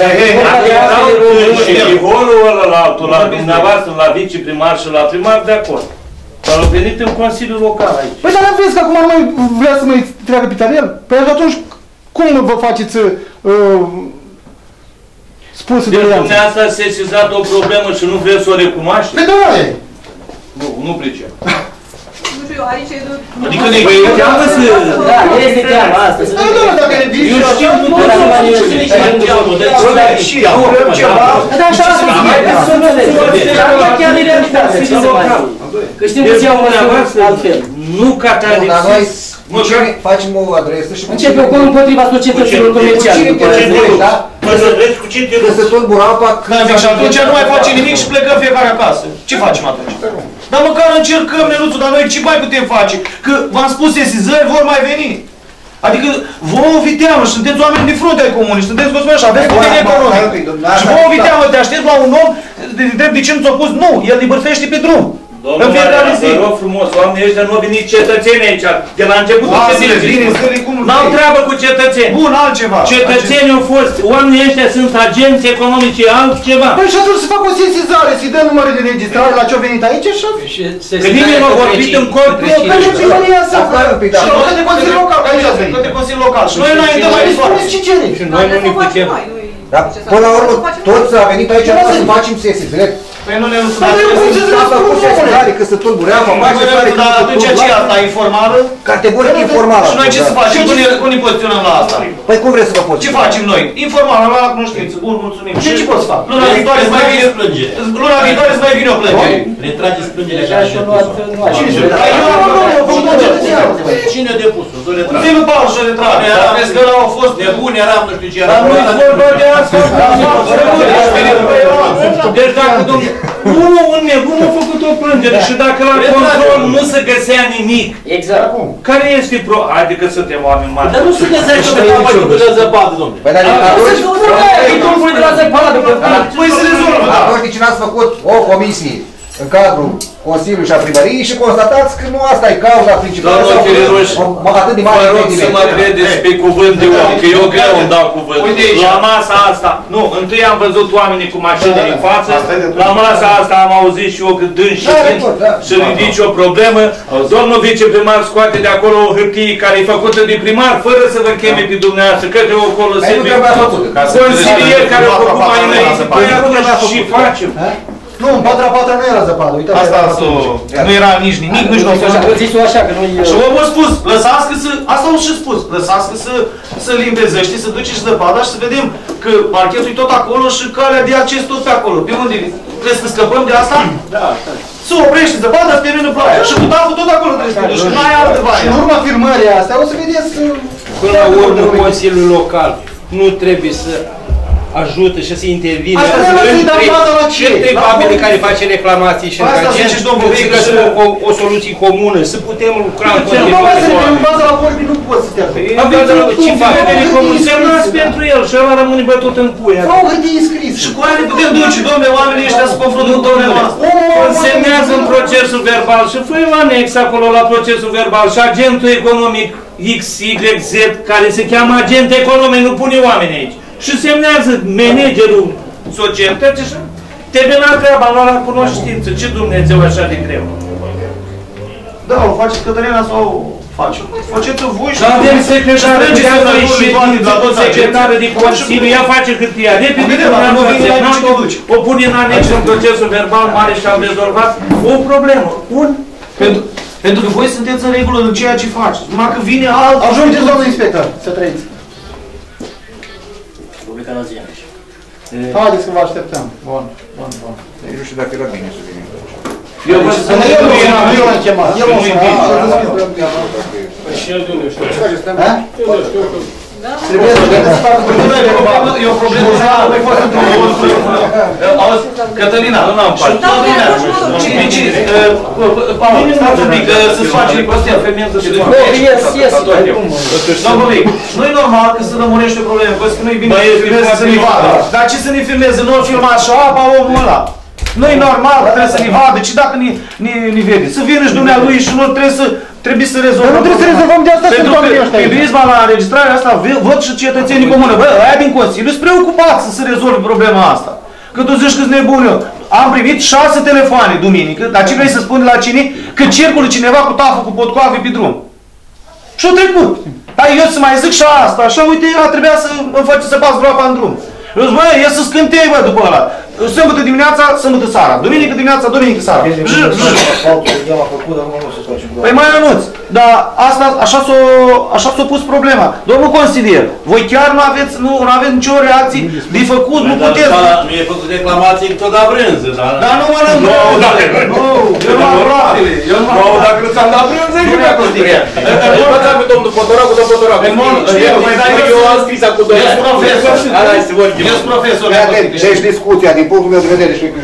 și holul ăla la altul, la dumneavoastră, la viceprimar și la primar, de acord. Dar au venit în Consiliul Local aici. Păi dar vezi că acum nu mai vrea să mai treacă pe tabel? Păi atunci cum vă faceți uh, spusă de alianță? Deci dumneavoastră ați sesizat o problemă și nu vreți să o recunoaște? Păi da, e! Nu, nu pricep. Adică ne cheamă să... Da, este teama asta. Da, da, dacă ne dici... Eu știu că nu trebuie să mă nici ceva... Da, așa lasă să fie, să nu vezi. Dar chiar e realitate, ce se mai... Că știm că ți-au măsuri altfel. Nu catalipsis. Facem o adresă și... Începe o col împotriva societăților comerciale. Mă să vezi cu cine te Că se tulbura apa... Și atunci nu mai face nimic și plecăm fiecare acasă. Ce facem atunci? Dar măcar încercăm, Neluțu, dar noi ce mai putem face? Că v-am spus, sesizări vor mai veni. Adică vouă vi teamă și sunteți oameni de frunte ai comunii, sunteți gospodari și aveți putere economică. Și vouă vi teamă, te aștept la un om de drept de ce nu ți-a pus? Nu, el îi bârfește pe drum. Domnul Marian, vă rog frumos, oamenii ăștia nu au venit cetățeni aici, de la începutul ședinței. N-au treabă cu cetățeni. Bun, altceva. Cetățenii au fost, oamenii ăștia sunt agenți economici, altceva. Păi și atunci să facă o sesizare, să-i dă numărul de registrare la ce-a venit aici și... Că nimeni nu a vorbit în corp. Că de primăria să... Și că de Consiliul Local, că aici ați venit. Că de Consiliul Local. Și noi înainte mai spuneți ce cere. Și noi nu ne putem. Dar până la urmă, toți a venit aici să facem sesizări. Păi nu ne sesizare, că se tulbure apa, mai se pare că dar atunci ce e asta, informală? Categoric informală. Și noi ce să facem? Cum ne poziționăm la asta? Păi cum vreți să vă poziționăm? Ce facem noi? Informală, la cunoștință. Bun, mulțumim. Și ce pot să fac? Luna viitoare să mai vine plângere. Luna viitoare să mai vine o plângere. Retrageți plângerea așa și-o luat... Cine a depus-o? Să o retrag. Zi lui Paul să-o retrag. Vezi că ăla au fost nebuni, eram, nu știu ce Dar eram. nu-i vorba de asta. Deci dacă nu, un nebun a făcut o plângere și dacă la control nu se găsea nimic. Exact. Care este pro... Adică suntem oameni mari. Dar nu se găsea și pe apa cu de zăpadă, domnule. Păi dar atunci... E tulburi de la zăpadă. Păi se rezolvă. Atunci de ce n-ați făcut o comisie în cadrul Consiliului și a Primăriei și constatați că nu asta e cauza principală. Doamnă Chiriruș, atât de mare vă rog să mă credeți pe cuvânt de om, că eu greu îmi dau cuvânt. La masa asta, nu, întâi am văzut oamenii cu mașinile în față, la masa asta am auzit și eu că dâns și dâns și ridici o problemă. Domnul viceprimar scoate de acolo o hârtie care e făcută de primar, fără să vă cheme pe dumneavoastră, către acolo consilieri care au făcut mai înainte. Păi atunci și facem. Nu, în patra patra nu era zăpadă, uitați. Asta nu era nici nimic, nici nu o să... Zis-o așa, că nu-i... Și omul a spus, lăsați că să... Asta au și spus, lăsați că să, să limpezește, să duce și zăpada și să vedem că parchetul e tot acolo și calea de acces tot pe acolo. Pe unde? Trebuie să scăpăm de asta? Da, așa. Să se oprește zăpada, se termină ploaia. Și cu taful tot acolo trebuie să te duci, că nu ai altă baie. Și în urma filmării astea o să vedeți... Până la urmă, Consiliul Local nu trebuie să ajută și să intervine și între oamenii care face reclamații și între acești să găsim o soluție comună, să putem lucra în continuare. În baza la vorbi nu poți să te apăi. Ce faci? Semnați pentru el și ăla rămâne bătut în cuie. Sau o hârtie scrisă. Și cu aia ne putem duce, domne, oamenii ăștia să confruntă cu problema asta. Semnează în procesul verbal și fă o anex acolo la procesul verbal și agentul economic X Y Z, care se cheamă agent economic, nu pune oameni aici. Și semnează managerul societății și termina treaba, nu la cunoștință. Ce Dumnezeu așa de greu? Da, o faceți Cătălina sau o faci? Faceți-o voi și... Și avem secretară de secretară de Consiliu, ea face hârtia. Repede, o pune în anex în procesul verbal mare și am rezolvat o problemă. Un... Pentru că voi sunteți în regulă în ceea ce faceți. Numai că vine alt... Ajungeți, domnul inspector, să trăiți. Haideți că vă așteptăm. Bun, bun, bun. Eu nu știu dacă era bine să venim. Eu vă să ne eu l-am chemat. Eu l-am Și el de unde știu? Trebuie să vedeți să facă e o problemă. Auzi, Cătălina, nu n-am faci. Deci, stați un pic, să-ți faci ripostea, femează și de nu e normal că să lămurești o problemă, că nu-i bine să filmeze să ne vadă. Dar ce să ne filmeze? Nu o filma așa, apa omul ăla. Nu e normal că trebuie să ne vadă, ci dacă ne vede. Să vină și dumnealui și nu trebuie să trebuie să rezolvăm. Nu trebuie să rezolvăm de asta, pentru că privisma la înregistrarea asta văd și cetățenii comună. Bă, aia din Consiliu sunt preocupați să se rezolve problema asta. Că tu zici că-s nebun eu. Am primit șase telefoane duminică, dar ce vrei să spun la cine? Că circulă cineva cu tafă, cu potcoave pe drum. Și-o trecut. Dar eu să mai zic și asta, așa, uite, a trebuia să îmi face să pas groapa în drum. Eu zic, bă, ia să scântei, bă, după ăla. Sâmbătă dimineața, sâmbătă seara. Duminică dimineața, duminică seara. Păi mai anunț. Dar asta, așa s-a pus problema. Domnul consilier, voi chiar nu aveți, nu, nu aveți nicio reacție de făcut, nu puteți. Nu e făcut reclamații tot la brânză, dar... Dar nu mănânc brânză. Nu, eu nu am fratele. Eu nu am dacă nu ți-am dat brânză, nu mi-a costit. Îl bățam pe domnul Potorac cu domnul Potorac. Eu am scris acum doi ani. Eu sunt profesor. Deci discuția, din punctul meu de vedere și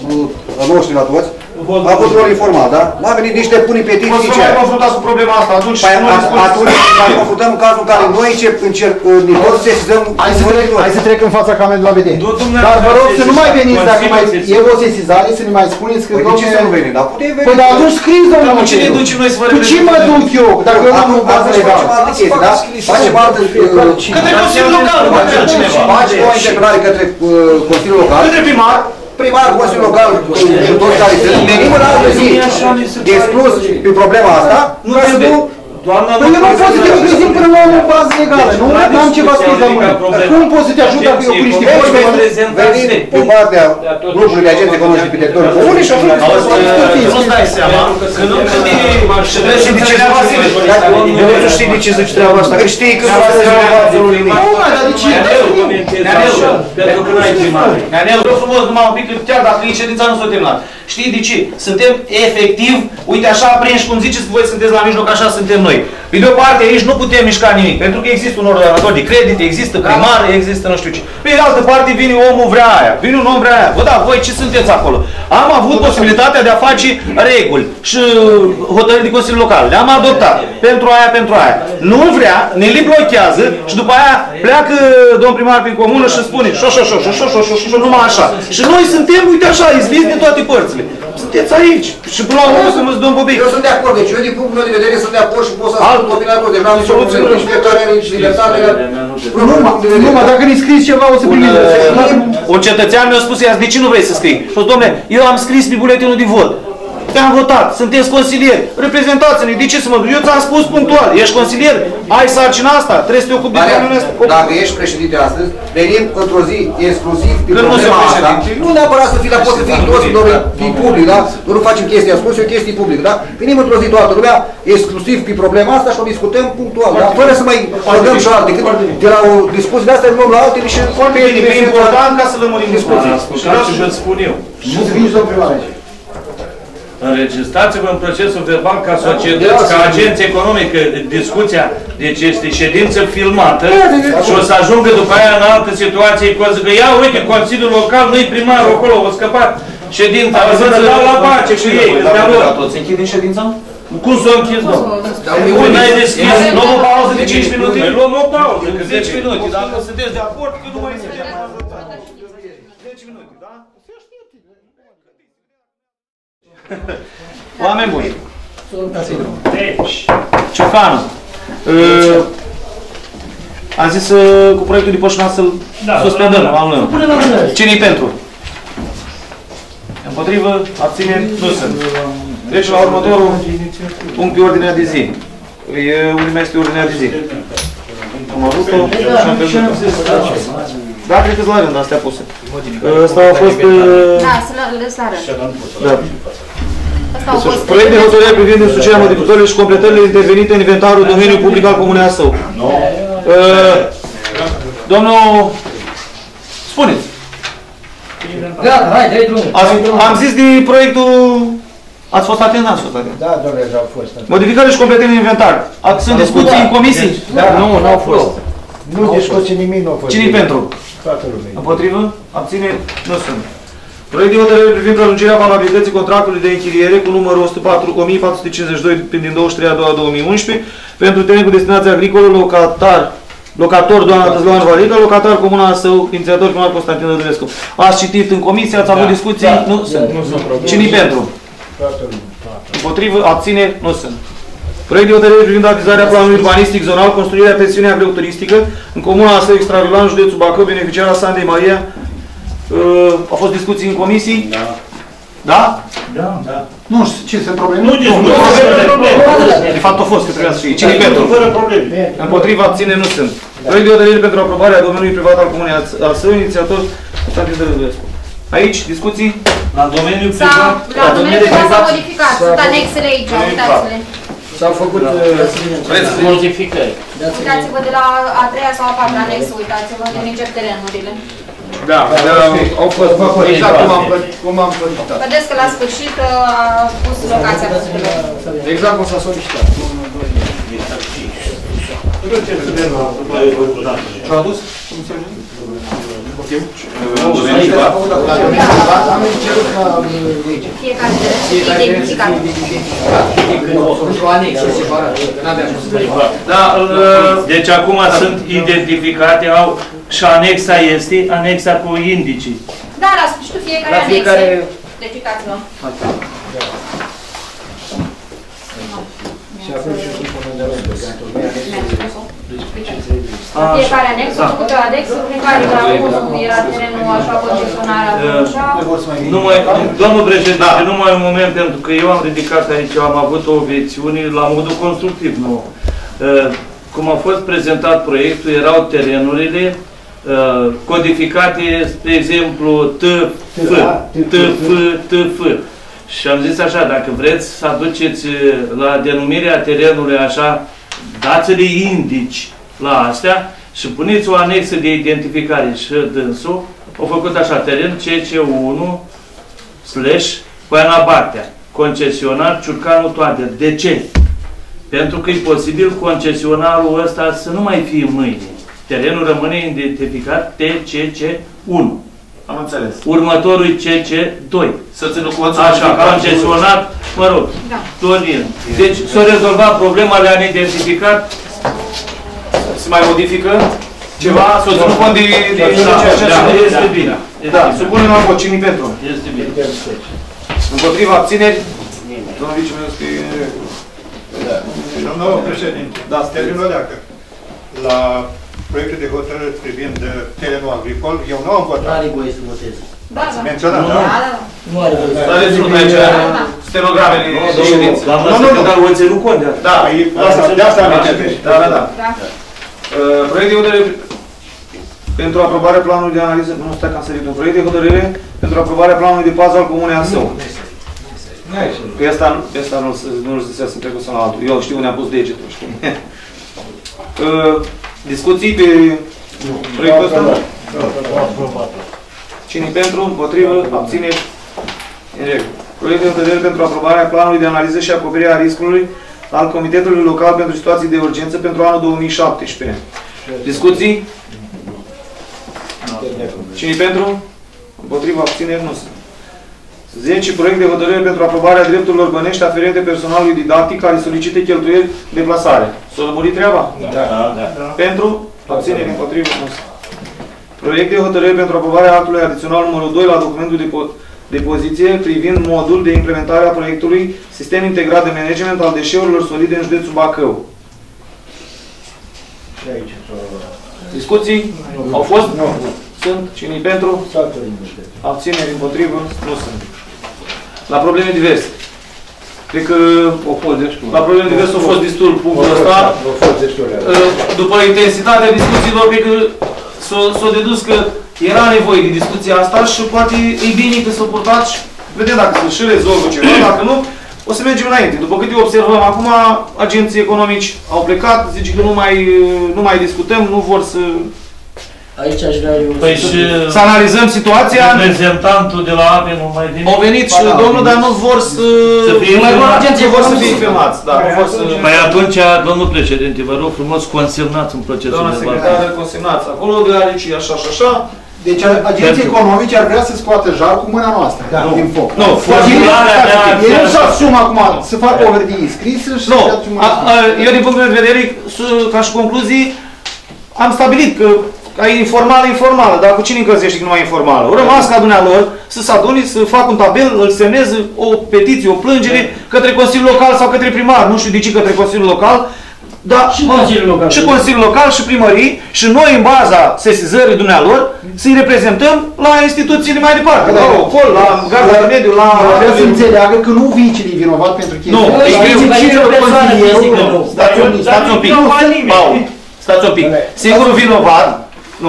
a noștri la toți, a fost rol informal, da? N-a venit niște puni petiții. Nu să mai confruntați cu problema asta, atunci păi, atunci mai confruntăm în cazul în care noi încercăm să sesizăm... Hai să trec în fața camerei la vedere. Dar vă rog să nu mai veniți, dacă mai e o sesizare, să ne mai spuneți că... Păi de ce să nu venim? Dar putem veni. Păi dar atunci scriți, domnul Dar cu cine ducem noi să vă reprezentăm? Cu ce mă duc eu? Dacă eu n-am o bază legală. Facem altă chestie, da? Facem altă... Către Consiliul Local, nu către altcineva. Facem o interpelare către Consiliul Local. Către primar. Primar, Consiliul Local și toți care sunt, venim în altă zi de exclus pe problema asta, ca să nu... Păi eu nu pot să te reprezint până la o bază legală, nu? N-am ceva scris la mână. Cum pot să te ajut dacă eu cu niște vorbe? Venim pe partea grupului de agenți economici pe teritoriul comun și atunci... Nu-ți dai seama că nu când e... Și de ce treaba Vasile? Eu nu știi de ce zici treaba asta, că știi că... Nu, mai, dar de ce? Neanelu, pentru că n-ai primar. Neanelu, vreau frumos, numai un pic, chiar dacă e ședința nu s-a terminat. Știi de ce? Suntem efectiv, uite așa aprinși, cum ziceți voi sunteți la mijloc, așa suntem noi. Pe de o parte, aici nu putem mișca nimic, pentru că există un ordonator de credit, există primar, există nu știu ce. Pe de altă parte, vine omul vrea aia, vine un om vrea aia. Bă, da, voi ce sunteți acolo? Am avut posibilitatea de a face reguli și hotărâri de Consiliul Local. Le-am adoptat pentru aia, pentru aia. Nu vrea, ne le blochează și după aia pleacă domn primar prin comună și spune șo, șo, șo, șo, șo, șo, șo, șo, numai așa. Și noi suntem, uite așa, izbiți din toate părțile. Sunteți aici. Și până la urmă să mă zic, domn Bobic. Eu sunt de acord, deci eu din punctul meu de vedere sunt de acord și pot să spun opinia lor. Deci n-am nicio problemă, nici fiecare are nici libertate. Nu, mă, dacă ne scriți ceva o să primiți. Un cetățean mi-a spus, de ce nu vrei să scrii? Și dom'le, eu am scris pe buletinul de vot. Te-am votat, sunteți consilieri, reprezentați-ne, de ce să mă duc? Eu ți-am spus punctual, ești consilier, ai sarcina asta, trebuie să te ocupi de problema asta. Dacă ești președinte astăzi, venim într-o zi exclusiv pe problema asta. Nu neapărat să fii, dar poți să fii toți din public, da? Nu facem chestia, spus eu chestii public, da? Venim într-o zi toată lumea, exclusiv pe problema asta și o discutăm punctual, da? Fără să mai legăm și alte, decât de la o discuție de asta luăm la altele și... Foarte bine, e important ca să lămurim discuții. Și vreau să vă spun eu. Nu să veniți, domnul primar, aici. Înregistrați-vă în procesul verbal ca societăți, ca agenți economică, discuția, deci este ședință filmată și o să ajungă după aia în altă situație, că o să zică, ia uite, Consiliul Local, nu-i primarul acolo, o scăpat ședința, o să dau la pace cu ei. Toți închidem ședința? Cum să o închizi, domnul? N-ai deschis, luăm o pauză de cinci minute. Luăm o pauză de zece minute, dacă sunteți de acord, că nu mai suntem. zece minute, da? Oameni buni. Deci. Ciocanu. Uh, am zis uh, cu proiectul de Pășuna să-l da, suspendăm. Cine-i pentru? Împotrivă? Abțineri? Nu sunt. Deci la următorul punct pe ordinea de zi. E, unde mai este ordinea de zi? Am avut-o și am pierdut-o. Da, cred că-s la rând, astea puse. Ăsta a fost... Da, să lăs la rând. Da. Proiect de hotărâre privind însușirea modificările și completările intervenite în inventarul domeniului public al Comunei Asău. Domnul... Spuneți. Da, hai, dai drumul. Am zis de proiectul... Ați fost atent, n-ați fost atent? Da, domnule, au fost. Modificările și completările în inventar. Sunt discuții în comisii? Da, nu, n-au fost. Nu discuții nimic, nu au fost. Cine-i pentru? Toată lumea. Împotrivă? Abține? Nu sunt. Proiect de hotărâre privind prelungirea valabilității contractului de închiriere cu numărul o mie patru sute cincizeci și doi din douăzeci și trei a doua două mii unsprezece pentru teren cu destinație agricolă, locatar, locator doamna Tăzloan Valică, locatar Comuna Asău, inițiator primar Constantin Dădulescu. Ați citit în comisie, ați avut discuții? Da. Nu sunt. Cine-i pentru? Împotrivă? Abține? Nu sunt. Proiect de hotărâre privind avizarea planului urbanistic zonal, construirea pensiunii agroturistică în Comuna Asău, Extravilan, județul Bacău, beneficiara Sandei Maria. Uh, au fost discuții în comisii? Da. Da? Da. Da. Nu știu, ce, sunt probleme? Nu, nu, nu, de fapt au fost, că trebuia să fie. Cine-i pentru? Fără probleme. Împotriva, abține, nu sunt. Proiect de hotărâre pentru aprobarea domeniului privat al Comunei Asău, inițiator Constantin Dădulescu. Aici, discuții? La domeniul privat? La domeniul privat s-a modificat. Sunt anexele aici, uitați-le. S-au făcut modificări. Uitați-vă de la a treia sau a patra anexă, uitați-vă, din încep terenurile. Da, au fost făcut exact cum am solicitat. Vedeți că la sfârșit a pus locația răspunderii. Exact cum s-a solicitat. Ce-a adus? Fiecare identificat. Da, deci acum sunt identificate, au și anexa este, anexa cu indicii. Da, la sfârșitul fiecare anexe. Identificați-vă. Și atunci și cu comandamentul pentru fiecare anexă, a făcut o anexă prin care la unul era terenul așa, concesionarea așa. Domnul președinte, numai un moment, pentru că eu am ridicat aici, am avut o obiecțiune la modul constructiv, nu? Cum a fost prezentat proiectul, erau terenurile codificate, spre exemplu, T F, T F, T F. Și am zis așa, dacă vreți să aduceți la denumirea terenului așa, dați-le indici la astea și puneți o anexă de identificare și dânsul, au făcut așa, teren C C unu slash Poiana Bartea, concesionar Ciurcanul Toader. De ce? Pentru că e posibil concesionarul ăsta să nu mai fie mâine. Terenul rămâne identificat T C C unu. Am înțeles. Următorul C C doi. Să țină cu așa, concesionat, mă rog, da. Dorin. Deci s-a rezolvat problema, le-am identificat. Se mai modifică ceva? Să o țină cont de ceea ce este bine. Da, supunem la vot. Cine pentru? Este bine. Împotriva abțineri? Domnul viceministru că e... Domnul președinte, da, terminul leacă. La proiectul de hotărâre privind terenul agricol, eu nu am votat. Nu are voie să votez. Da, da. Menționat, da? Nu are voie. Dar reținut aici stenogramele de ședință. Doamna secretar, o ținut cont de asta. Da, de asta am început. Da, da, da. Proiect de hotărâre pentru aprobarea planului de analiză, nu stai că am sărit un proiect de hotărâre pentru aprobarea planului de pază al Comunei Asău. Că ăsta nu-l zisea să trecut la altul. Eu știu unde am pus degetul, știu. Discuții pe proiectul ăsta? Cine pentru, împotrivă, abține, în regulă. Proiect de hotărâre pentru aprobarea planului de analiză și acoperire a riscului al Comitetului Local pentru Situații de Urgență pentru anul două mii șaptesprezece. Discuții? Cine pentru? Împotriva, abțineri, nu sunt. zece. Proiect de hotărâre pentru aprobarea drepturilor bănești aferente personalului didactic care solicită cheltuieli de plasare. S-a lămurit treaba? Da. Da. Da. Pentru? Abțineri, împotriva, nu sunt. Proiect de hotărâre pentru aprobarea actului adițional numărul doi la documentul de, po de poziție privind modul de implementare a proiectului Sistem Integrat de Management al Deșeurilor Solide în județul Bacău. Discuții? Au fost? Nu. Sunt? Cine-i pentru? Abțineri, împotrivă? Nu sunt. La probleme diverse. Cred că la probleme diverse a fost destul punctul ăsta. După intensitatea discuțiilor, cred că s-a dedus că era nevoie de discuția asta și poate e bine că s-a purtat și vedem dacă se și rezolvă ceva, dacă nu, o să mergem înainte. După cât observăm acum, agenții economici au plecat, zice că nu mai, nu mai discutăm, nu vor să... Aici aș vrea eu păi să... și să analizăm situația. Reprezentantul de la A P E nu mai vine. Au venit și domnul, dar nu vor să... Să fie mai vor agenții vor să fie filmați. Da, vor să... Păi atunci, domnul președinte, vă rog frumos, consemnați în procesul Doamna de secretară, consemnați acolo, deoarece așa și așa. Deci agenții economici ar vrea să scoată jar cu mâna noastră da. din foc. Nu, formularea de a... Ei nu și asumă acum să facă o hârtie scrisă și să scoată mâna. Eu din punct de vedere, ca și concluzii, am stabilit că ca e informală, informală, dar cu cine încălzește că nu mai e informală? O rămas ca dumnealor să se adune, să facă un tabel, îl semneze o petiție, o plângere către Consiliul Local sau către primar, nu știu de ce către Consiliul Local, dar și Consiliul Local, și Consiliul Local și primării și noi în baza sesizării dumnealor să-i reprezentăm la instituțiile mai departe, la Ocol, la Garda de Mediu, la... Trebuie să înțeleagă că nu vicii e vinovat pentru chestia. Nu, stați un pic, Paul. Stați un pic. Singurul vinovat, nu,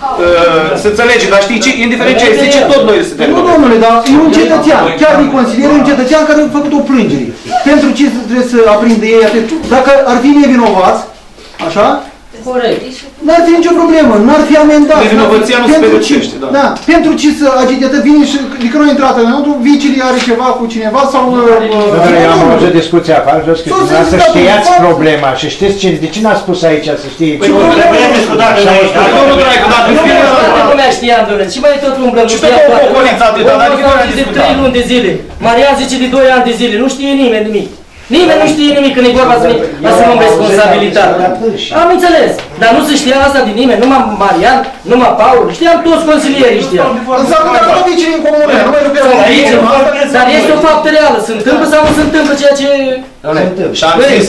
să înțelege, dar știi ce? Indiferent ce zice, tot noi suntem. Nu, domnule, dar e un cetățean, chiar din consilier, un cetățean care a făcut o plângere. Pentru ce trebuie să aprinde ei atât? Dacă ar fi nevinovați, așa? Corect. N-ar fi nicio problemă, n-ar fi amendat. Nevinovăția nu se pedepsește, da. Da, pentru ce să agitetă, vine și, adică nu a intrat înăuntru, vicii are ceva cu cineva sau... Eu am avut discuția afară, vreau să să știați problema și știți ce, de ce n-a spus aici să știi? Păi nu trebuie discutat și aici. Domnul Draicu, dacă nu fie... Toată lumea știa, domnule, și mai tot umblă, nu știa toată lumea. Omul zice de trei luni de zile, Marian zice de doi ani de zile, nu știe nimeni nimic. Nimeni nu știe nimic când e vorba să ne asumăm responsabilitatea. Am înțeles, dar nu se știa asta din nimeni, numai Marian, numai Paul, știam toți consilierii, știam. Înseamnă că nu vicii în comună, nu mai lucrează. Dar este o faptă reală, se întâmplă sau nu se întâmplă ceea ce... Și am zis,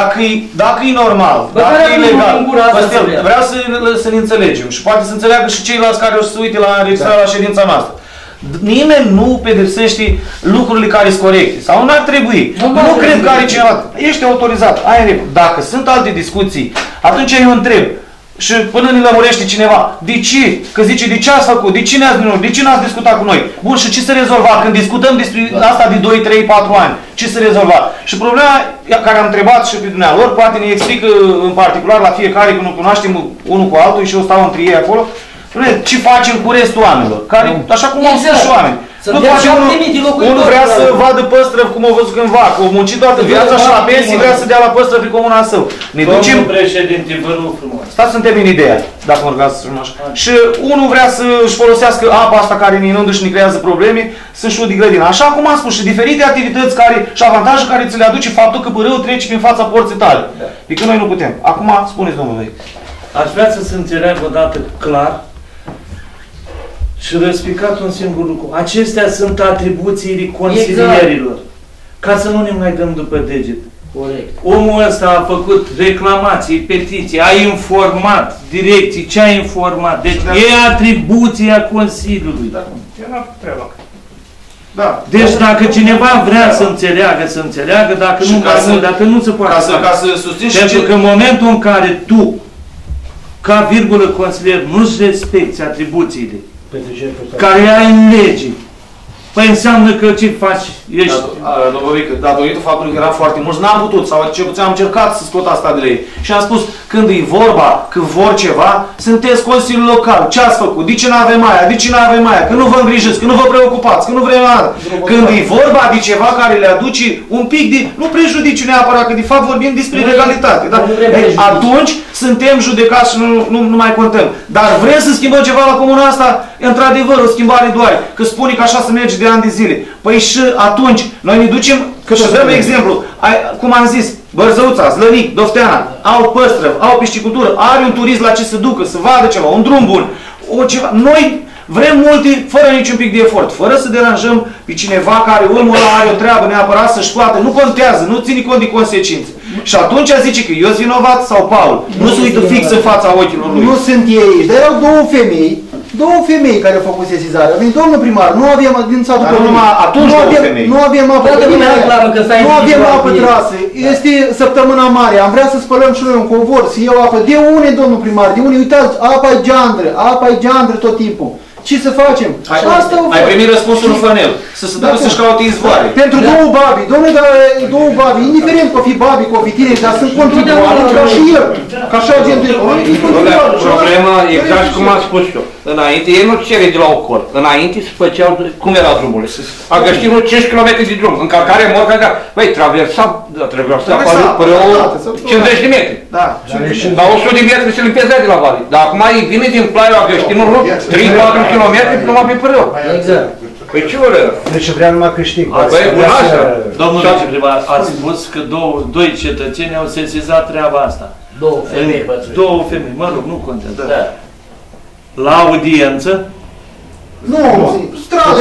dacă e normal, dacă e legal, vreau să ne înțelegem și poate să înțeleagă și ceilalți care o să se uite la înregistrarea la ședința noastră. Nimeni nu pedepsește lucrurile care sunt corecte. Sau n-ar trebui. Nu, nu cred că are cineva. Ești autorizat. Ai în Dacă sunt alte discuții, atunci eu întreb. Și până ne lămurește cineva. De ce? Că zice, de ce ați făcut? De ce ne-ați minut? De ce n-ați discutat cu noi? Bun, și ce se rezolva? Când discutăm despre asta de doi, trei, patru ani, ce se rezolva? Și problema care am întrebat și pe dumnealor, poate ne explică în particular la fiecare, că nu cunoaștem unul cu altul și eu stau între ei acolo. Ce facem cu restul oamenilor? Care, așa cum au spus și oameni. Nu poate unul, unul vrea să vadă păstrăv cum au văzut cândva, că au muncit toată viața și la pensii vrea să dea la păstrăv pe comuna său. Ne ducem... Domnul președinte, vă rog frumos. Stați să termin ideea, dacă mă rgați să așa. Și unul vrea să-și folosească apa asta care ne inundă și ne creează probleme, să-și o de grădina. Așa cum am spus, și diferite activități care, și avantaje care ți le aduce faptul că pârâul trece prin fața porții tale. Adică noi nu putem. Acum spuneți, domnule. Aș vrea să se înțeleagă o dată clar și răspicat un singur lucru. Acestea sunt atribuțiile consilierilor. Exact. Ca să nu ne mai dăm după deget. Corect. Omul ăsta a făcut reclamații, petiții, a informat direcții, ce a informat. Deci da. E atribuția Consiliului. Da. Eu n-am treaba. Da. Deci dacă cineva vrea să înțeleagă, să înțeleagă, dacă nu mai mult, dacă nu se poate. Ca să, ca să susțin Pentru că în momentul în care tu, ca virgulă consilier, nu-ți respecti atribuțiile care ai în lege, Păi înseamnă că ce faci? Ești... Domnul Vică, datorită faptului că eram foarte mulți, n-am putut, sau ce puțin am încercat să scot asta de la ei. Și am spus, când e vorba, când vor ceva, sunteți Consiliul Local. Ce ați făcut? De ce n-avem aia? De ce n-avem aia? Că nu vă îngrijiți, că nu vă preocupați, că nu vrem nada. Când e vorba de ceva care le aduce un pic de... Nu prejudiciu neapărat, că de fapt vorbim despre legalitate. Da? Ei, atunci suntem judecați și nu, nu, nu mai contăm. Dar vrem să schimbăm ceva la comuna asta? Într-adevăr, o schimbare doar. Că spune că așa se merge de ani de zile. Păi și atunci, noi ne ducem, că și dăm exemplu, ai, cum am zis, Bărzăuța, Zlănic, Dofteana, au păstrăv, au piscicultură, are un turist la ce să ducă, să vadă ceva, un drum bun, o ceva. Noi vrem multe, fără niciun pic de efort, fără să deranjăm pe cineva care omul ăla are o treabă neapărat să-și poată, nu contează, nu ține cont de consecințe. Și atunci zice că eu sunt vinovat sau Paul, nu se uită fix în fața ochilor lui. Nu sunt ei aici, dar erau două femei, două femei care au făcut sesizarea. Vine domnul primar, nu avem din satul Dar numai atunci nu două avem, femei. nu avem apă, nu avem apă trasă. Este săptămâna mare, am vrea să spălăm și noi un covor, să iau apă. De unde, domnul primar? De unde? Uitați, apa-i geandră, apa-i geandră tot timpul. Ce să facem? Ai, Asta ai primit răspunsul în Fănel, să se ducă să-și caute izvoare. Pentru da. două babi, domnule, dar două babi, indiferent că o fi babi, că o fi tine, dar sunt contribuabili ca și el, ca și agentul. Problema, exact cum am spus eu, înainte, ei nu cere de la Ocol, înainte se făceau, cum erau drumurile? Agăștinul cinci kilometri de drum, încărcare morca, da, băi, traversa, da, traversa, până cincizeci de metri. Da. Dar o sută de metri se limpezea de la vale. Dar acum ei vine din plaiul Agăștinului, trei patru kilometri numai pe părău. Exact. Păi ce oră? Deci vrea numai câștig. Păi, bun așa. Domnul viceprimar, ați spus că două, doi cetățeni au sesizat treaba asta. Două femei. Două femei, mă rog, nu contează. Da. La audiență? Nu, stradă.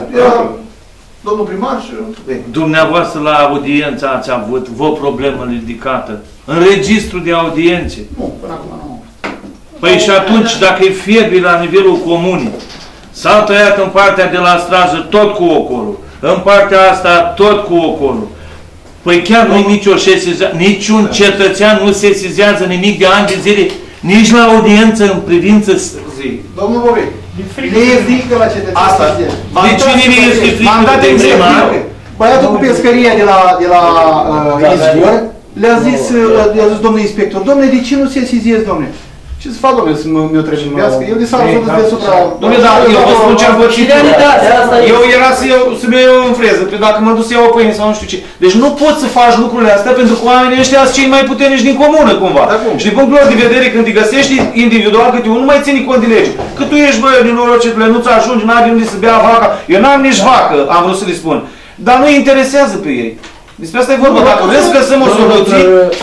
Domnul primar și... Dumneavoastră la audiență ați avut vă problemă ridicată în registru de audiențe? Nu, până acum nu. Păi și atunci, dacă e fierbi la nivelul comunii, s-au tăiat în partea de la strajă tot cu ocolul, în partea asta tot cu ocolul. Păi chiar nu nicio sesizare, niciun cetățean nu sesizează nimic de ani de zile, nici la audiență în privință zi. Domnul Bovei, le e frică la cetățean. Asta. De cine le este frică de primar? Băiatul cu pescăria de la, de la uh, Izvor le-a zis, uh, le-a zis domnul inspector, domnule, de ce nu sesizezi, domnule? Ce să fac, domnule, să mi-o trecească? Eu de sală să de supra... Dom'le, dar eu vă spun ce am văzut. Eu era să iau, să-mi iau în freză, dacă mă duc să iau o pâine sau nu știu ce. Deci nu poți să faci lucrurile astea pentru că oamenii ăștia sunt cei mai puternici din comună, cumva. Și din punctul lor de vedere, când îi găsești individual câte unul, nu mai ține cont de lege. Că tu ești, bă, din norocetule, nu-ți ajungi, n-ai de unde să bea vaca. Eu n-am nici vacă, am vrut să le spun. Dar nu interesează pe ei. Despre asta e vorba. Dacă vreți să găsim o soluție...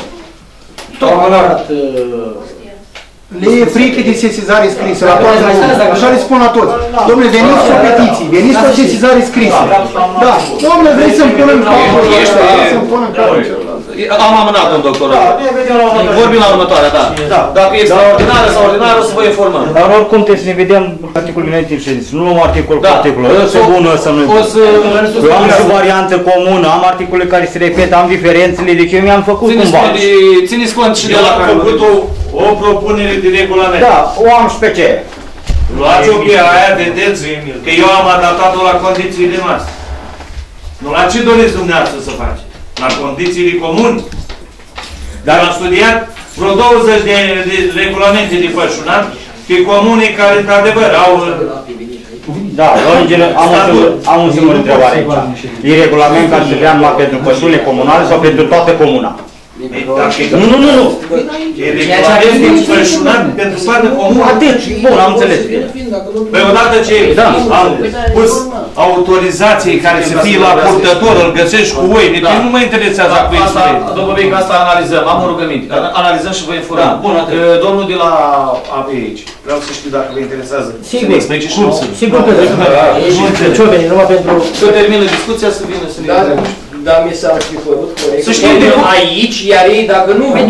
Le e frică de sesizare scrisă la toată lumea. Așa le spun la toți. Dom'le, veniți cu o petiție, veniți cu o sesizare scrisă. Da. Dom'le, vrei să-mi punem în capul? Să-mi punem în capul celălalt. Am amânat, domn doctor. Vorbim la următoarea, da. Dacă e extraordinară sau ordinară, o să vă informăm. Dar oricum trebuie să ne vedem articolul înainte de ședință. Nu luăm articol cu articol. Ăsta e bună, ăsta nu e bună. Eu am și variantă comună, am articole care se repetă, am diferențele, deci eu mi-am făcut cumva. Țineți cont și de la care făcut o propunere de regulament. Da, o am și pe ce. Luați-o pe aia, vedeți că eu am adaptat-o la condițiile noastre. Nu la ce doriți dumneavoastră să faceți? La condițiile comune. Dar am studiat vreo douăzeci de, de regulamente de pășunat pe comune care, într-adevăr, au... Da, am, am un singur întrebare aici. E regulament care se vrea numai pentru pășunile comunale sau pentru toată comuna? Nu, nu, nu, nu. E regulament de pășunat pentru toată comuna. Atât, bun, am înțeles. Păi odată ce am pus autorizații care să fie la purtător, îl găsești cu oi, deci nu mă interesează cu istorie. Domnul Beic, asta analizăm, am un rugăminte. Analizăm și vă informăm. Domnul de la A P aici, vreau să știu dacă vă interesează. Sigur, sigur că da. Ce-o veni, numai pentru... Să termină discuția, să vină să ne vedem. Da, mi s-a fi părut corect. Să știi de aici, iar ei dacă nu vin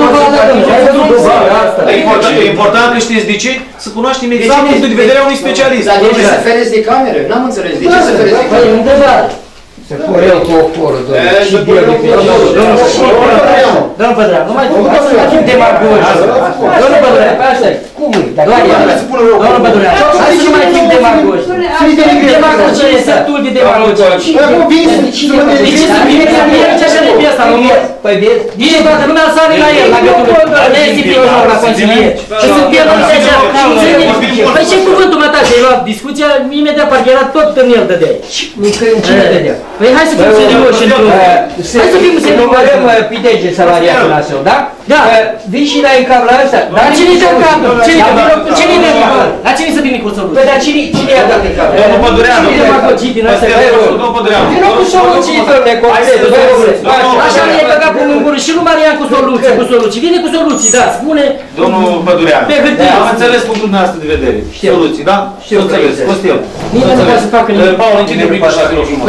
e important că știți de ce? Să cunoaștem exact punctul de vedere a unui specialist. Dar de ce să fereți de cameră? N-am înțeles. De ce să fereți de cameră? Păi, întrebare. Se pune eu cu oporul, domnule. Și Domnul Pădreanu, nu mai fim demagogi. Domnul Pădreanu, pe asta e. Cum e? Doar el. Domnul Pădreanu, hai să nu mai fim demagogi. Demagogia e sătul de demagogie. De ce să fie? Ce așa de pe asta, nu mie? Păi vezi? Nici toată lumea sare la el, la gâtul. Nu este primul la consilier. Și sunt pierdut de aceea. Păi ce cuvântul mă tace? Ai luat discuția, imediat parcă era tot în el dădeai. Cine dădea? Păi hai să fim serioși într-o... Hai să fim serioși. Numărăm pidege salariatul la său, da? Da. Vii și dai în cap la ăsta. Dar cine-i dă în cap? Cine-i dă în cap? Dar cine să vină cu soluții? Păi dar cine i-a dat în cap? Domnul Pădureanu. Cine demagogii din astea? Domnul Pădureanu. Vină cu soluții, domnule, concret. Așa ne-e băgat până în gură și nu Marian cu soluții, cu soluții. Vine cu soluții, da, spune... Domnul Pădureanu. Pe hârtie. Am înțeles punctul dumneavoastră de vedere. Soluții, da? Știu. Înțeles. Costel. Nimeni nu poate să facă nimic. Paul, închide micul așa, te rog frumos.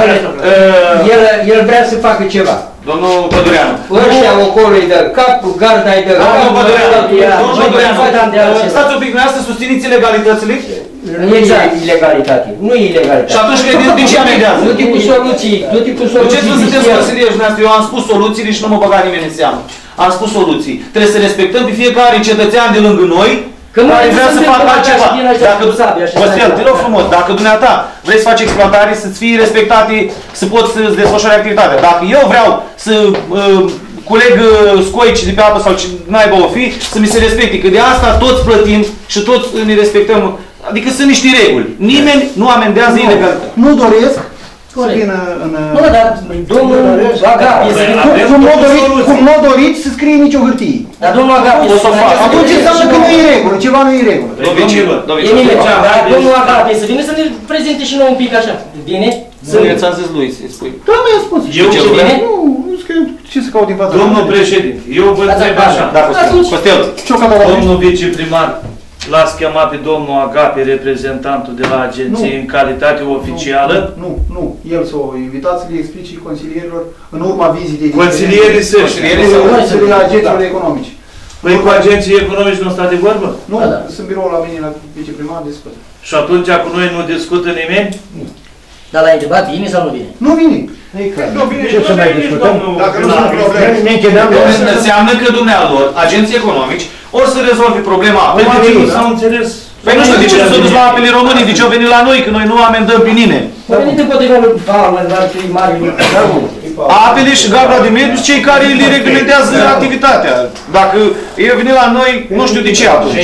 El vrea să facă ceva. Domnul Pădureanu. Ăștia ocolo îi dă capul, garda îi dă capul. Domnul Pădureanu. Domnul Pădureanu. Stați un pic, dumneavoastră susțineți ilegalitățile? Nu e ilegalitate. Nu e ilegalitate. Și atunci din ce amendează? Nu tipul soluții. Nu tipul soluții. De ce nu sunteți consilieși dumneavoastră? Eu am spus soluțiile și nu mă băga nimeni în seamă. Am spus soluții. Trebuie să respectăm pe fiecare cetățean de lângă noi care vrea să facă altceva. Dacă, Costel, te rog frumos, dacă dumneata vrei să faci exploatare, să-ți fie respectate, să poți să-ți desfășori activitatea. Dacă eu vreau să uh, culeg uh, scoici de pe apă sau ce naiba o fi, să mi se respecte. Că de asta toți plătim și toți ne respectăm. Adică sunt niște reguli. Nimeni nu amendează ilegal. Nu doresc să vină în... Nu, dar domnul Agapi să vină... Cum nu doriți să scrie nicio hârtie. Dar domnul Agapi o să o fac. Atunci înseamnă că nu e în regulă, ceva nu e în regulă. E nimic, dar domnul Agapi să vină să ne prezinte și nouă un pic așa. Bine? Să ne ți-am zis lui să-i spui. Da, mi-a spus. Eu ce bine? Nu, nu scrie ce să caut din fața. Domnul președinte, eu vă întreb așa. Da, Costel. Domnul viceprimar, l-ați chemat pe domnul Agapi, reprezentantul de la agenție, în calitate oficială? Nu, nu. El s-o invitat să le explice consilierilor în urma vizitei. Consilierii să Consilierii agenților economice. Păi cu agenții economici nu stă de vorbă? Nu, sunt birou la mine, la viceprimar, discută. Și atunci cu noi nu discută nimeni? Dar l-ai întrebat, vine sau nu vine? Nu vine. Nu vine, ce să mai discutăm? Dacă nu sunt probleme. Ne închidem. Înseamnă că dumnealor, agenții economici, ori să rezolve problema. Păi de ce nu s-au înțeles? Păi nu știu, de ce nu s-au dus la apele românii, de ce au venit la noi, că noi nu amendăm pe nimeni? Au venit împotriva lui Palma, dar cei mari... Apele și Gabra de Mediu, cei care le reglementează activitatea. Dacă ei venit la noi, nu știu de ce atunci.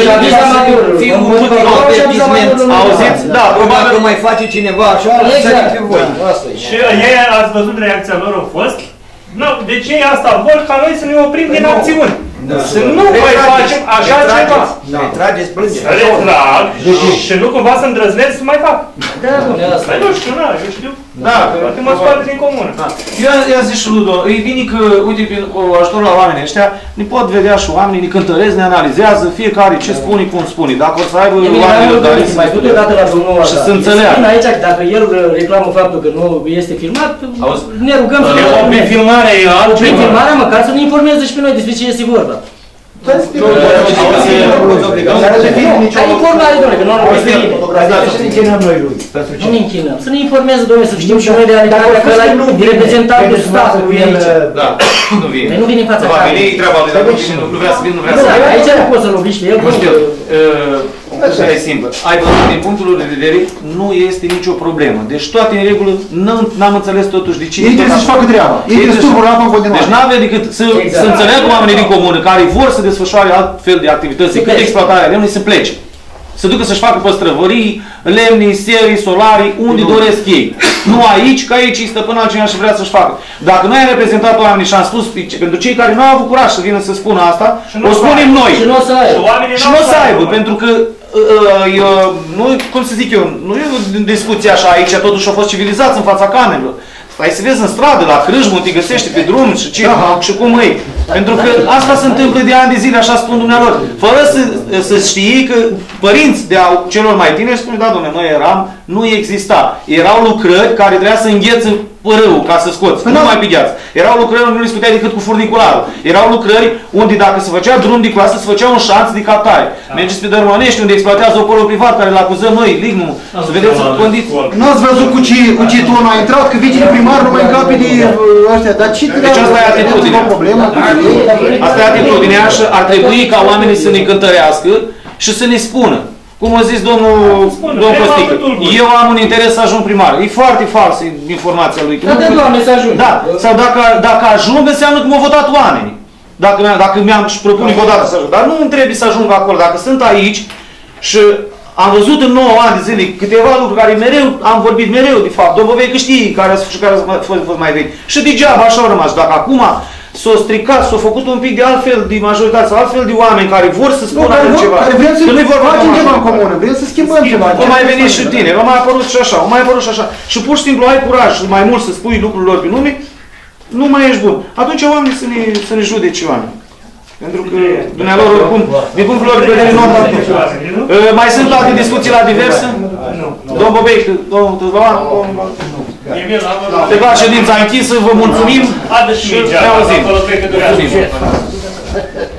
Auziți? Da, probabil că mai face cineva așa, exact pe voi. Și ei ați văzut reacția lor au fost? Nu, de ce asta vor ca noi să ne oprim din acțiuni? Să nu mai facem așa ceva. Retrageți plângere. Retrag și nu cumva să îndrăznesc să mai fac. Da, domnule, asta e. Nu știu, na, eu știu. Da. Poate mă scoate din comună. Eu i-am zis și Ludo, e bine că, uite, cu ajutorul la oamenii ăștia, ne pot vedea și oamenii, ne cântăresc, ne analizează, fiecare ce spune, cum spune. Dacă o să aibă oamenii răbdare să mai duc o dată la domnul și să înțeleagă. Aici, dacă el reclamă faptul că nu este filmat, ne rugăm să ne Prin filmarea e altceva. Prin filmarea măcar să ne informeze și pe noi despre ce este vorba. Dar informare, domnule, că nu am fost bine. Să ne închinăm noi lui. Nu ne închinăm. Să ne informeze, domnule, să știm și noi realitatea că ăla e reprezentantul statului aici. Da, nu vine. Nu vine în fața ta. Va veni treaba lui, dacă nu vrea să vină, nu vrea să vină. Aici nu poți să-l obligi pe el. Așa e simplu. Ai văzut, din punctul de vedere, nu este nicio problemă. Deci toate în regulă, n-am înțeles totuși de ce. Ei trebuie să-și facă treaba. Ei trebuie să sturbă apa în continuare. Deci n-avea decât să, exact. să înțeleagă oamenii din comună care vor să desfășoare alt fel de activități decât exploatarea lemnului, să plece. Să ducă să-și facă păstrăvării, lemnii, serii, solarii, unde nu. doresc ei. Nu aici, că aici îi stăpân altcineva și vrea să-și facă. Dacă noi am reprezentat oamenii și am spus, pentru cei care nu au avut curaj să vină să spună asta, o spunem noi. Și nu o să aibă. Și nu o să aibă, pentru că nu, cum să zic eu, nu e o discuție așa aici, totuși au fost civilizați în fața camerelor. Stai să vezi în stradă, la crâșmă, te găsești pe drum și ce, Aha. și cum e. Pentru că asta se întâmplă de ani de zile, așa spun dumnealor. Fără să, să știi că părinți de celor mai tineri spune, da, domnule, noi eram, nu exista. Erau lucrări care trebuia să îngheță părâul ca să scoți, nu mai pe gheață. Erau lucrări unde nu le scuteai decât cu furnicularul. Erau lucrări unde dacă se făcea drum de clasă, se făcea un șanț de captare. Mergeți pe Dărmanești, unde exploatează ocolul privat, care îl acuzăm noi, Lignum, să vedeți condiții. N-ați văzut cu ce, cu ce ton a intrat, că vicele primar nu mai încape de ăștia, dar ce deci asta e atitudinea. Asta e atitudinea și ar trebui ca oamenii să ne cântărească și să ne spună. Cum a zis domnul, domnul Costică, eu am un interes să ajung primar. E foarte falsă informația lui. Da, de Doamne, să ajung. Da, sau dacă, dacă ajung, înseamnă că m-au votat oamenii. Dacă, dacă mi-am și propun încă o dată să ajung. Dar nu îmi trebuie să ajung acolo. Dacă sunt aici și am văzut în nouă ani de zile câteva lucruri care mereu, am vorbit mereu, de fapt, domnul Vei că știi, care și care au fost mai vechi. Și degeaba așa au rămas. Dacă acum s-o stricat, s-o făcut un pic de altfel de majoritate sau altfel de oameni care vor să spună nu, ceva. Care vrem să facem ceva în comună, vrem să schimbăm ceva. O mai veni și tine, o mai apărut și așa, o mai apărut și așa. Și pur și simplu ai curaj mai mult să spui lucrurilor pe nume, nu mai ești bun. Atunci oamenii să ne, să ne judece oamenii. Pentru că dumnealor, oricum, din punctul lor de vedere, nu mai sunt alte discuții la diverse? Domnul Bobei, domnul Tăzbălan, se va ședința închisă, vă mulțumim și ne auzim.